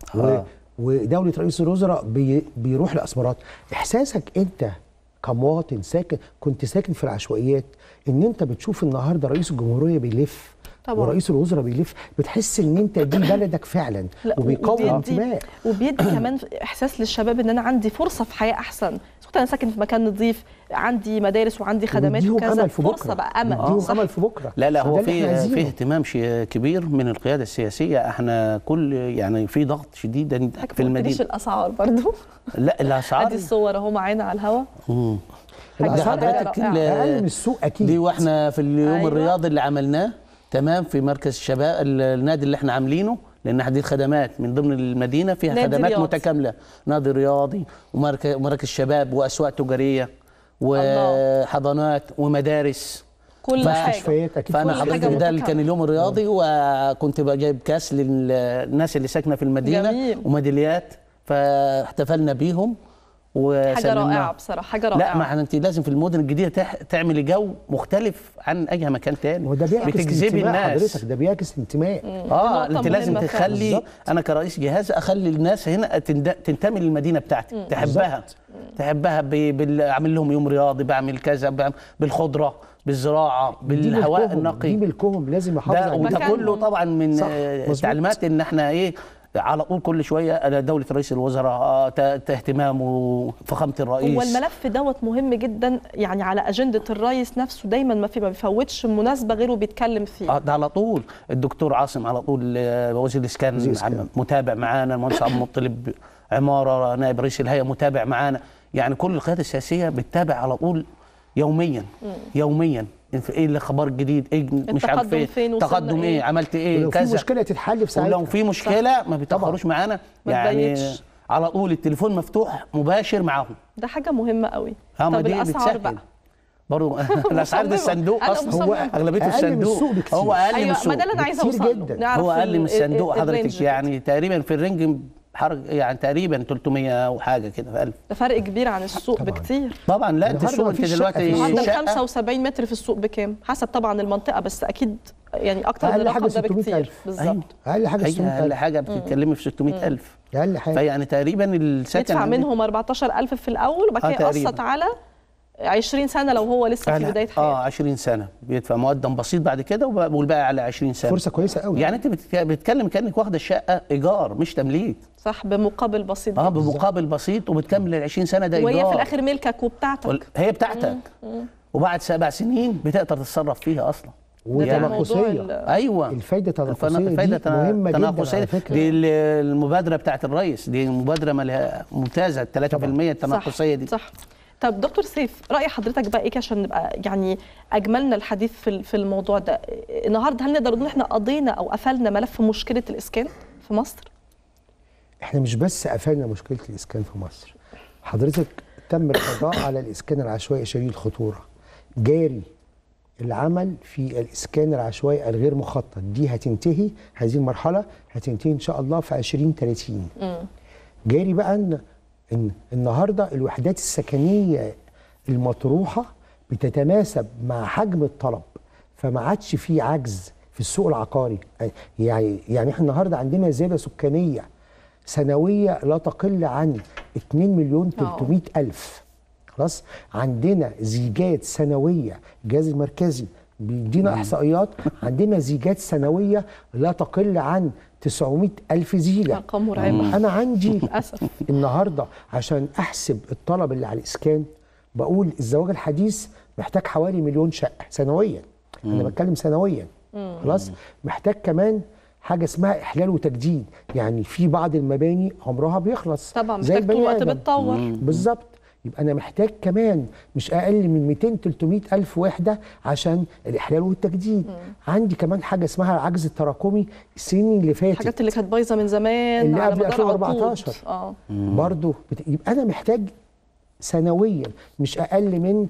ودوله رئيس الوزراء بيروح الاسمرات. احساسك انت كمواطن كنت ساكن في العشوائيات ان انت بتشوف النهارده رئيس الجمهوريه بيلف طبعا ورئيس الوزراء بيلف، بتحس ان انت دي بلدك فعلا وبيقوي الانتماء. وبيدي كمان احساس للشباب ان انا عندي فرصه في حياه احسن، انا ساكن في مكان نظيف، عندي مدارس وعندي خدمات وكذا، فرصه بقى امل. امل في بكره. لا هو في اهتمام كبير من القياده السياسيه. احنا كل يعني في ضغط شديد في المدينه. مش الاسعار برضو؟ لا الاسعار ادي الصور اهو معانا على الهواء. الاسعار اقل من السوق اكيد. دي واحنا في اليوم الرياضي اللي عملناه تمام في مركز الشباب النادي اللي احنا عاملينه، لان هذه الخدمات من ضمن المدينه فيها خدمات رياضي متكامله، نادي رياضي ومراكز شباب واسواق تجاريه وحضانات ومدارس كل حاجه. فانا حضرتك ده اللي كان اليوم الرياضي وكنت جايب كاس للناس اللي ساكنه في المدينه جميل. وميداليات فاحتفلنا بيهم حاجه رائعه بصراحه، حاجه رائعه. لا ما انت لازم في المدن الجديده تعملي جو مختلف عن اي مكان تاني، وده بيعكس بتجذبي الناس. حضرتك ده بيعكس انتماء. انت لازم تخلي انا كرئيس جهاز اخلي الناس هنا تنتمي للمدينه بتاعتي، تحبها اعمل لهم يوم رياضي، بعمل كذا، بالخضره، بالزراعه، بالهواء النقي. دي ملكهم لازم يحافظوا عليه. وده كله طبعا من التعليمات ان احنا على طول كل شويه دوله رئيس الوزراء اهتمام وفخامه الرئيس. والملف دوت مهم جدا يعني على اجنده الرئيس نفسه، دايما ما بيفوتش مناسبه غيره بيتكلم فيه. ده على طول الدكتور عاصم على طول وزير الاسكان متابع معانا، المهندس عبد المطلب عماره نائب رئيس الهيئه متابع معانا، يعني كل القياده السياسيه بتتابع على طول يوميا ايه الاخبار الجديد، ايه مش عارف ايه تقدم ايه عملت ايه كذا. في مشكله تتحل في ساعتها، ولو في مشكله ما بيتاخروش معانا يعني على طول التليفون مفتوح مباشر معاهم. ده حاجه مهمه قوي. طب الاسعار بقى برضه الاسعار ده الصندوق اصلا هو اغلبيته الصندوق هو اقل من السوق. ما ده اللي انا عايزه اوصل هو اقل من الصندوق حضرتك، يعني تقريبا في الرينج يعني تقريبا 300 وحاجه كده في 1000. ده فرق كبير عن السوق طبعا. بكتير طبعا. لا انت السوق انت دلوقتي عندك 75 متر في السوق بكام؟ حسب طبعا المنطقه، بس اكيد يعني اكتر من الرقم ده بكتير. بالظبط. اقل حاجه 600000. اقل حاجه بتتكلمي في 600000 اقل حاجه. فيعني تقريبا السكن يدفع منهم 14000 في الاول وبعد كده يقسط على 20 سنه لو هو لسه في بدايه حياته. 20 سنه بيدفع مقدم بسيط بعد كده والباقي على 20 سنه. فرصه كويسه قوي. يعني انت بتتكلم كانك واخده الشقه ايجار مش تمليك. صح، بمقابل بسيط. بمقابل بسيط وبتكمل ال 20 سنه ده ايجار. وهي في الاخر ملكك وبتاعتك. هي بتاعتك. وبعد 7 سنين بتقدر تتصرف فيها اصلا. وتنافسيه. ايوه الفايده التنافسيه دي مهمه جدا على فكره. دي المبادره بتاعت الرئيس، دي مبادره ممتازه 3% التنافسيه دي. صح. طب دكتور سيف، رأي حضرتك بقى ايه عشان نبقى يعني اجملنا الحديث في الموضوع ده النهارده؟ هل نقدر نقول احنا قضينا او قفلنا ملف مشكلة الاسكان في مصر؟ احنا مش بس قفلنا مشكلة الاسكان في مصر، حضرتك تم القضاء على الاسكان العشوائي شديد الخطورة. جاري العمل في الاسكان العشوائي الغير مخطط، دي هتنتهي، هذه المرحلة هتنتهي ان شاء الله في 2030. جاري بقى ان النهارده الوحدات السكنيه المطروحه بتتناسب مع حجم الطلب، فما عادش في عجز في السوق العقاري. يعني احنا النهارده عندنا زياده سكانيه سنويه لا تقل عن 2,300,000. خلاص، عندنا زيجات سنويه، الجهاز المركزي بيدينا احصائيات، عندنا زيجات سنويه لا تقل عن 900,000 زيجة. أرقام مرعبة. أنا عندي للأسف النهاردة عشان أحسب الطلب اللي على الإسكان، بقول الزواج الحديث محتاج حوالي 1,000,000 شقة سنويا. أنا بتكلم سنويا. خلاص، محتاج كمان حاجة اسمها إحلال وتجديد، يعني في بعض المباني عمرها بيخلص طبعا، زي محتاج طول البني وقت آدم. بتطور. بالظبط. يبقى أنا محتاج كمان مش أقل من 200-300,000 وحدة عشان الإحلال والتجديد. عندي كمان حاجة اسمها العجز التراكمي السنين اللي فاتت، الحاجات اللي كانت بايظة من زمان اللي على قبل مدار 2014 برضه يبقى أنا محتاج سنويا مش أقل من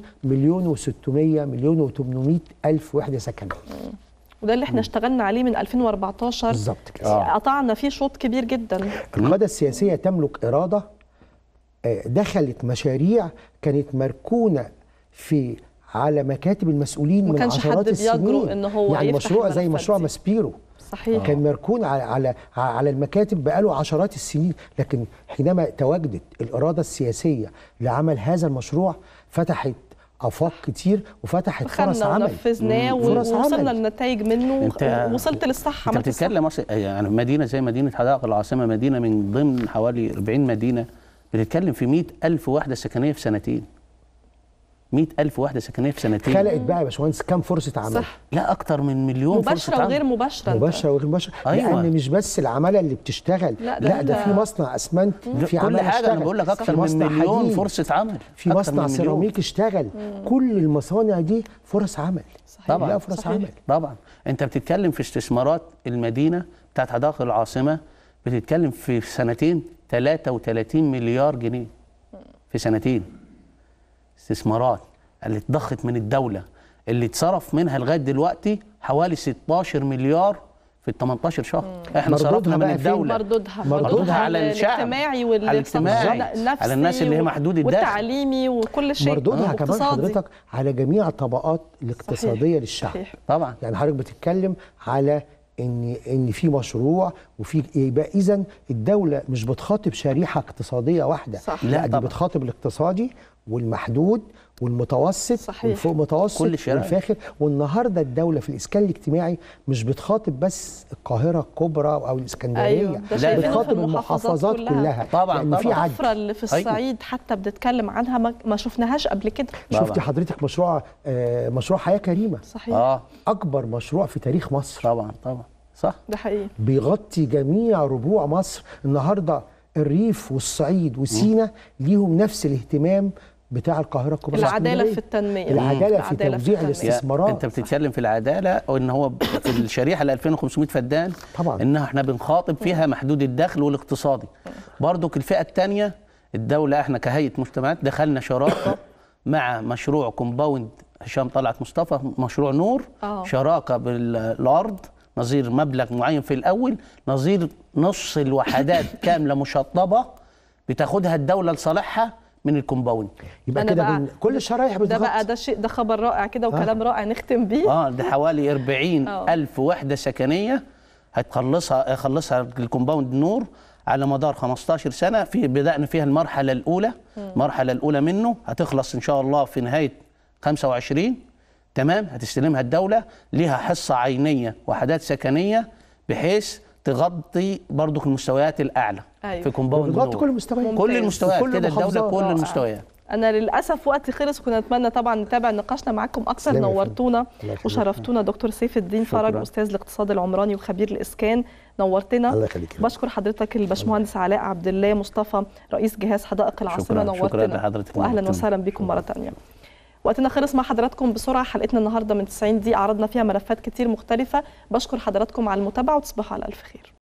1,600,000-1,800,000 وحدة سكنية. وده اللي احنا اشتغلنا عليه من 2014 بالظبط كده. قطعنا فيه شوط كبير جدا. القيادة السياسية تملك إرادة، دخلت مشاريع كانت مركونة على مكاتب المسؤولين من عشرات السنين. إن هو يعني مشروع زي مشروع دي. ماسبيرو صحيح. كان مركون على المكاتب بقاله عشرات السنين، لكن حينما تواجدت الإرادة السياسية لعمل هذا المشروع فتحت آفاق كتير وفتحت فرص عمل. ونفذناه ووصلنا للنتائج منه، وصلت للصح. انت بتتكلم يعني مدينة زي مدينة حدائق العاصمة، مدينة من ضمن حوالي 40 مدينة، بتتكلم في 100,000 وحدة سكنية في سنتين. 100,000 وحدة سكنية في سنتين. خلقت بقى يا باشمهندس كام فرصة عمل؟ صح. لا، أكتر من 1,000,000 فرصة عمل. مباشرة وغير مباشرة. مباشرة وغير مباشرة. أيوة. لأن مش بس العمالة اللي بتشتغل، لا ده في مصنع أسمنت، في كل عمالة حاجة. أنا بقول لك أكتر من 1,000,000 فرصة عمل، في مصنع سيراميك اشتغل. كل المصانع دي فرص عمل. طبعا. لا فرص عمل. طبعا. أنت بتتكلم في استثمارات المدينة بتاعت حدائق العاصمة، بتتكلم في سنتين 33 مليار جنيه في سنتين استثمارات اللي اتضخت من الدولة، اللي اتصرف منها لغاية دلوقتي حوالي 16 مليار في ال 18 شهر. احنا صرفنا من الدولة مردودها على الشعب، الاجتماعي والاجتماعي، على الناس اللي هي محدود الدخل والتعليمي وكل شيء، مردودها كمان حضرتك على جميع الطبقات الاقتصادية للشعب. صحيح. طبعا. يعني حضرتك بتتكلم على ان في مشروع وفي يبقى اذا الدوله مش بتخاطب شريحه اقتصاديه واحده. صح. لا، دي بتخاطب الاقتصادي والمحدود والمتوسط والفوق متوسط والفاخر. والنهارده الدوله في الاسكان الاجتماعي مش بتخاطب بس القاهره الكبرى او الاسكندريه. أيوة. لا، بتخاطب المحافظات كلها. طبعا. لأن في عجز. الطفره اللي في الصعيد حتى بنتكلم عنها ما شفناهاش قبل كده. شفتي حضرتك مشروع حياه كريمه؟ صحيح. اكبر مشروع في تاريخ مصر. طبعا. صح، ده حقيقي. بيغطي جميع ربوع مصر. النهارده الريف والصعيد وسينا ليهم نفس الاهتمام بتاع القاهره الكبرى. العداله في التنميه، العداله في توزيع الاستثمارات. انت بتتكلم في العداله، وان هو في الشريحه ال 2500 فدان طبعا، ان احنا بنخاطب فيها محدود الدخل والاقتصادي. برضك الفئه الثانيه الدوله، احنا كهيئه مجتمعات دخلنا شراكه مع مشروع كومباوند هشام طلعت مصطفى، مشروع نور. شراكه بالارض نظير مبلغ معين في الاول، نظير نص الوحدات كامله مشطبه بتاخدها الدوله لصالحها من الكومباوند. يبقى كده كل الشرايح ده بقى ده خبر رائع كده وكلام رائع نختم بيه. ده حوالي 40,000 وحده سكنيه هيخلصها الكومباوند نور على مدار 15 سنه. بدأنا فيها المرحله الاولى. المرحله الاولى منه هتخلص ان شاء الله في نهايه 25. تمام. هتستلمها الدوله، ليها حصه عينيه وحدات سكنيه بحيث تغطي برضو المستويات الاعلى. أيوة. في كومباوند بتغطي كل المستويات. كل المستويات كده الدوله كل المستويات. انا للاسف وقتي خلص، كنا نتمنى طبعا نتابع نقاشنا معاكم اكثر. نورتونا وشرفتونا دكتور سيف الدين فرج، استاذ الاقتصاد العمراني وخبير الاسكان، نورتنا. الله يخليك. بشكر حضرتك الباشمهندس علاء عبد الله مصطفى رئيس جهاز حدائق العاصمه، نورتنا. شكرا لحضرتك، واهلا وسهلا بكم مره ثانيه. وقتنا خلص مع حضراتكم بسرعه. حلقتنا النهارده من 90 دقيقه عرضنا فيها ملفات كتير مختلفه. بشكر حضراتكم على المتابعه وتصبحوا على الف خير.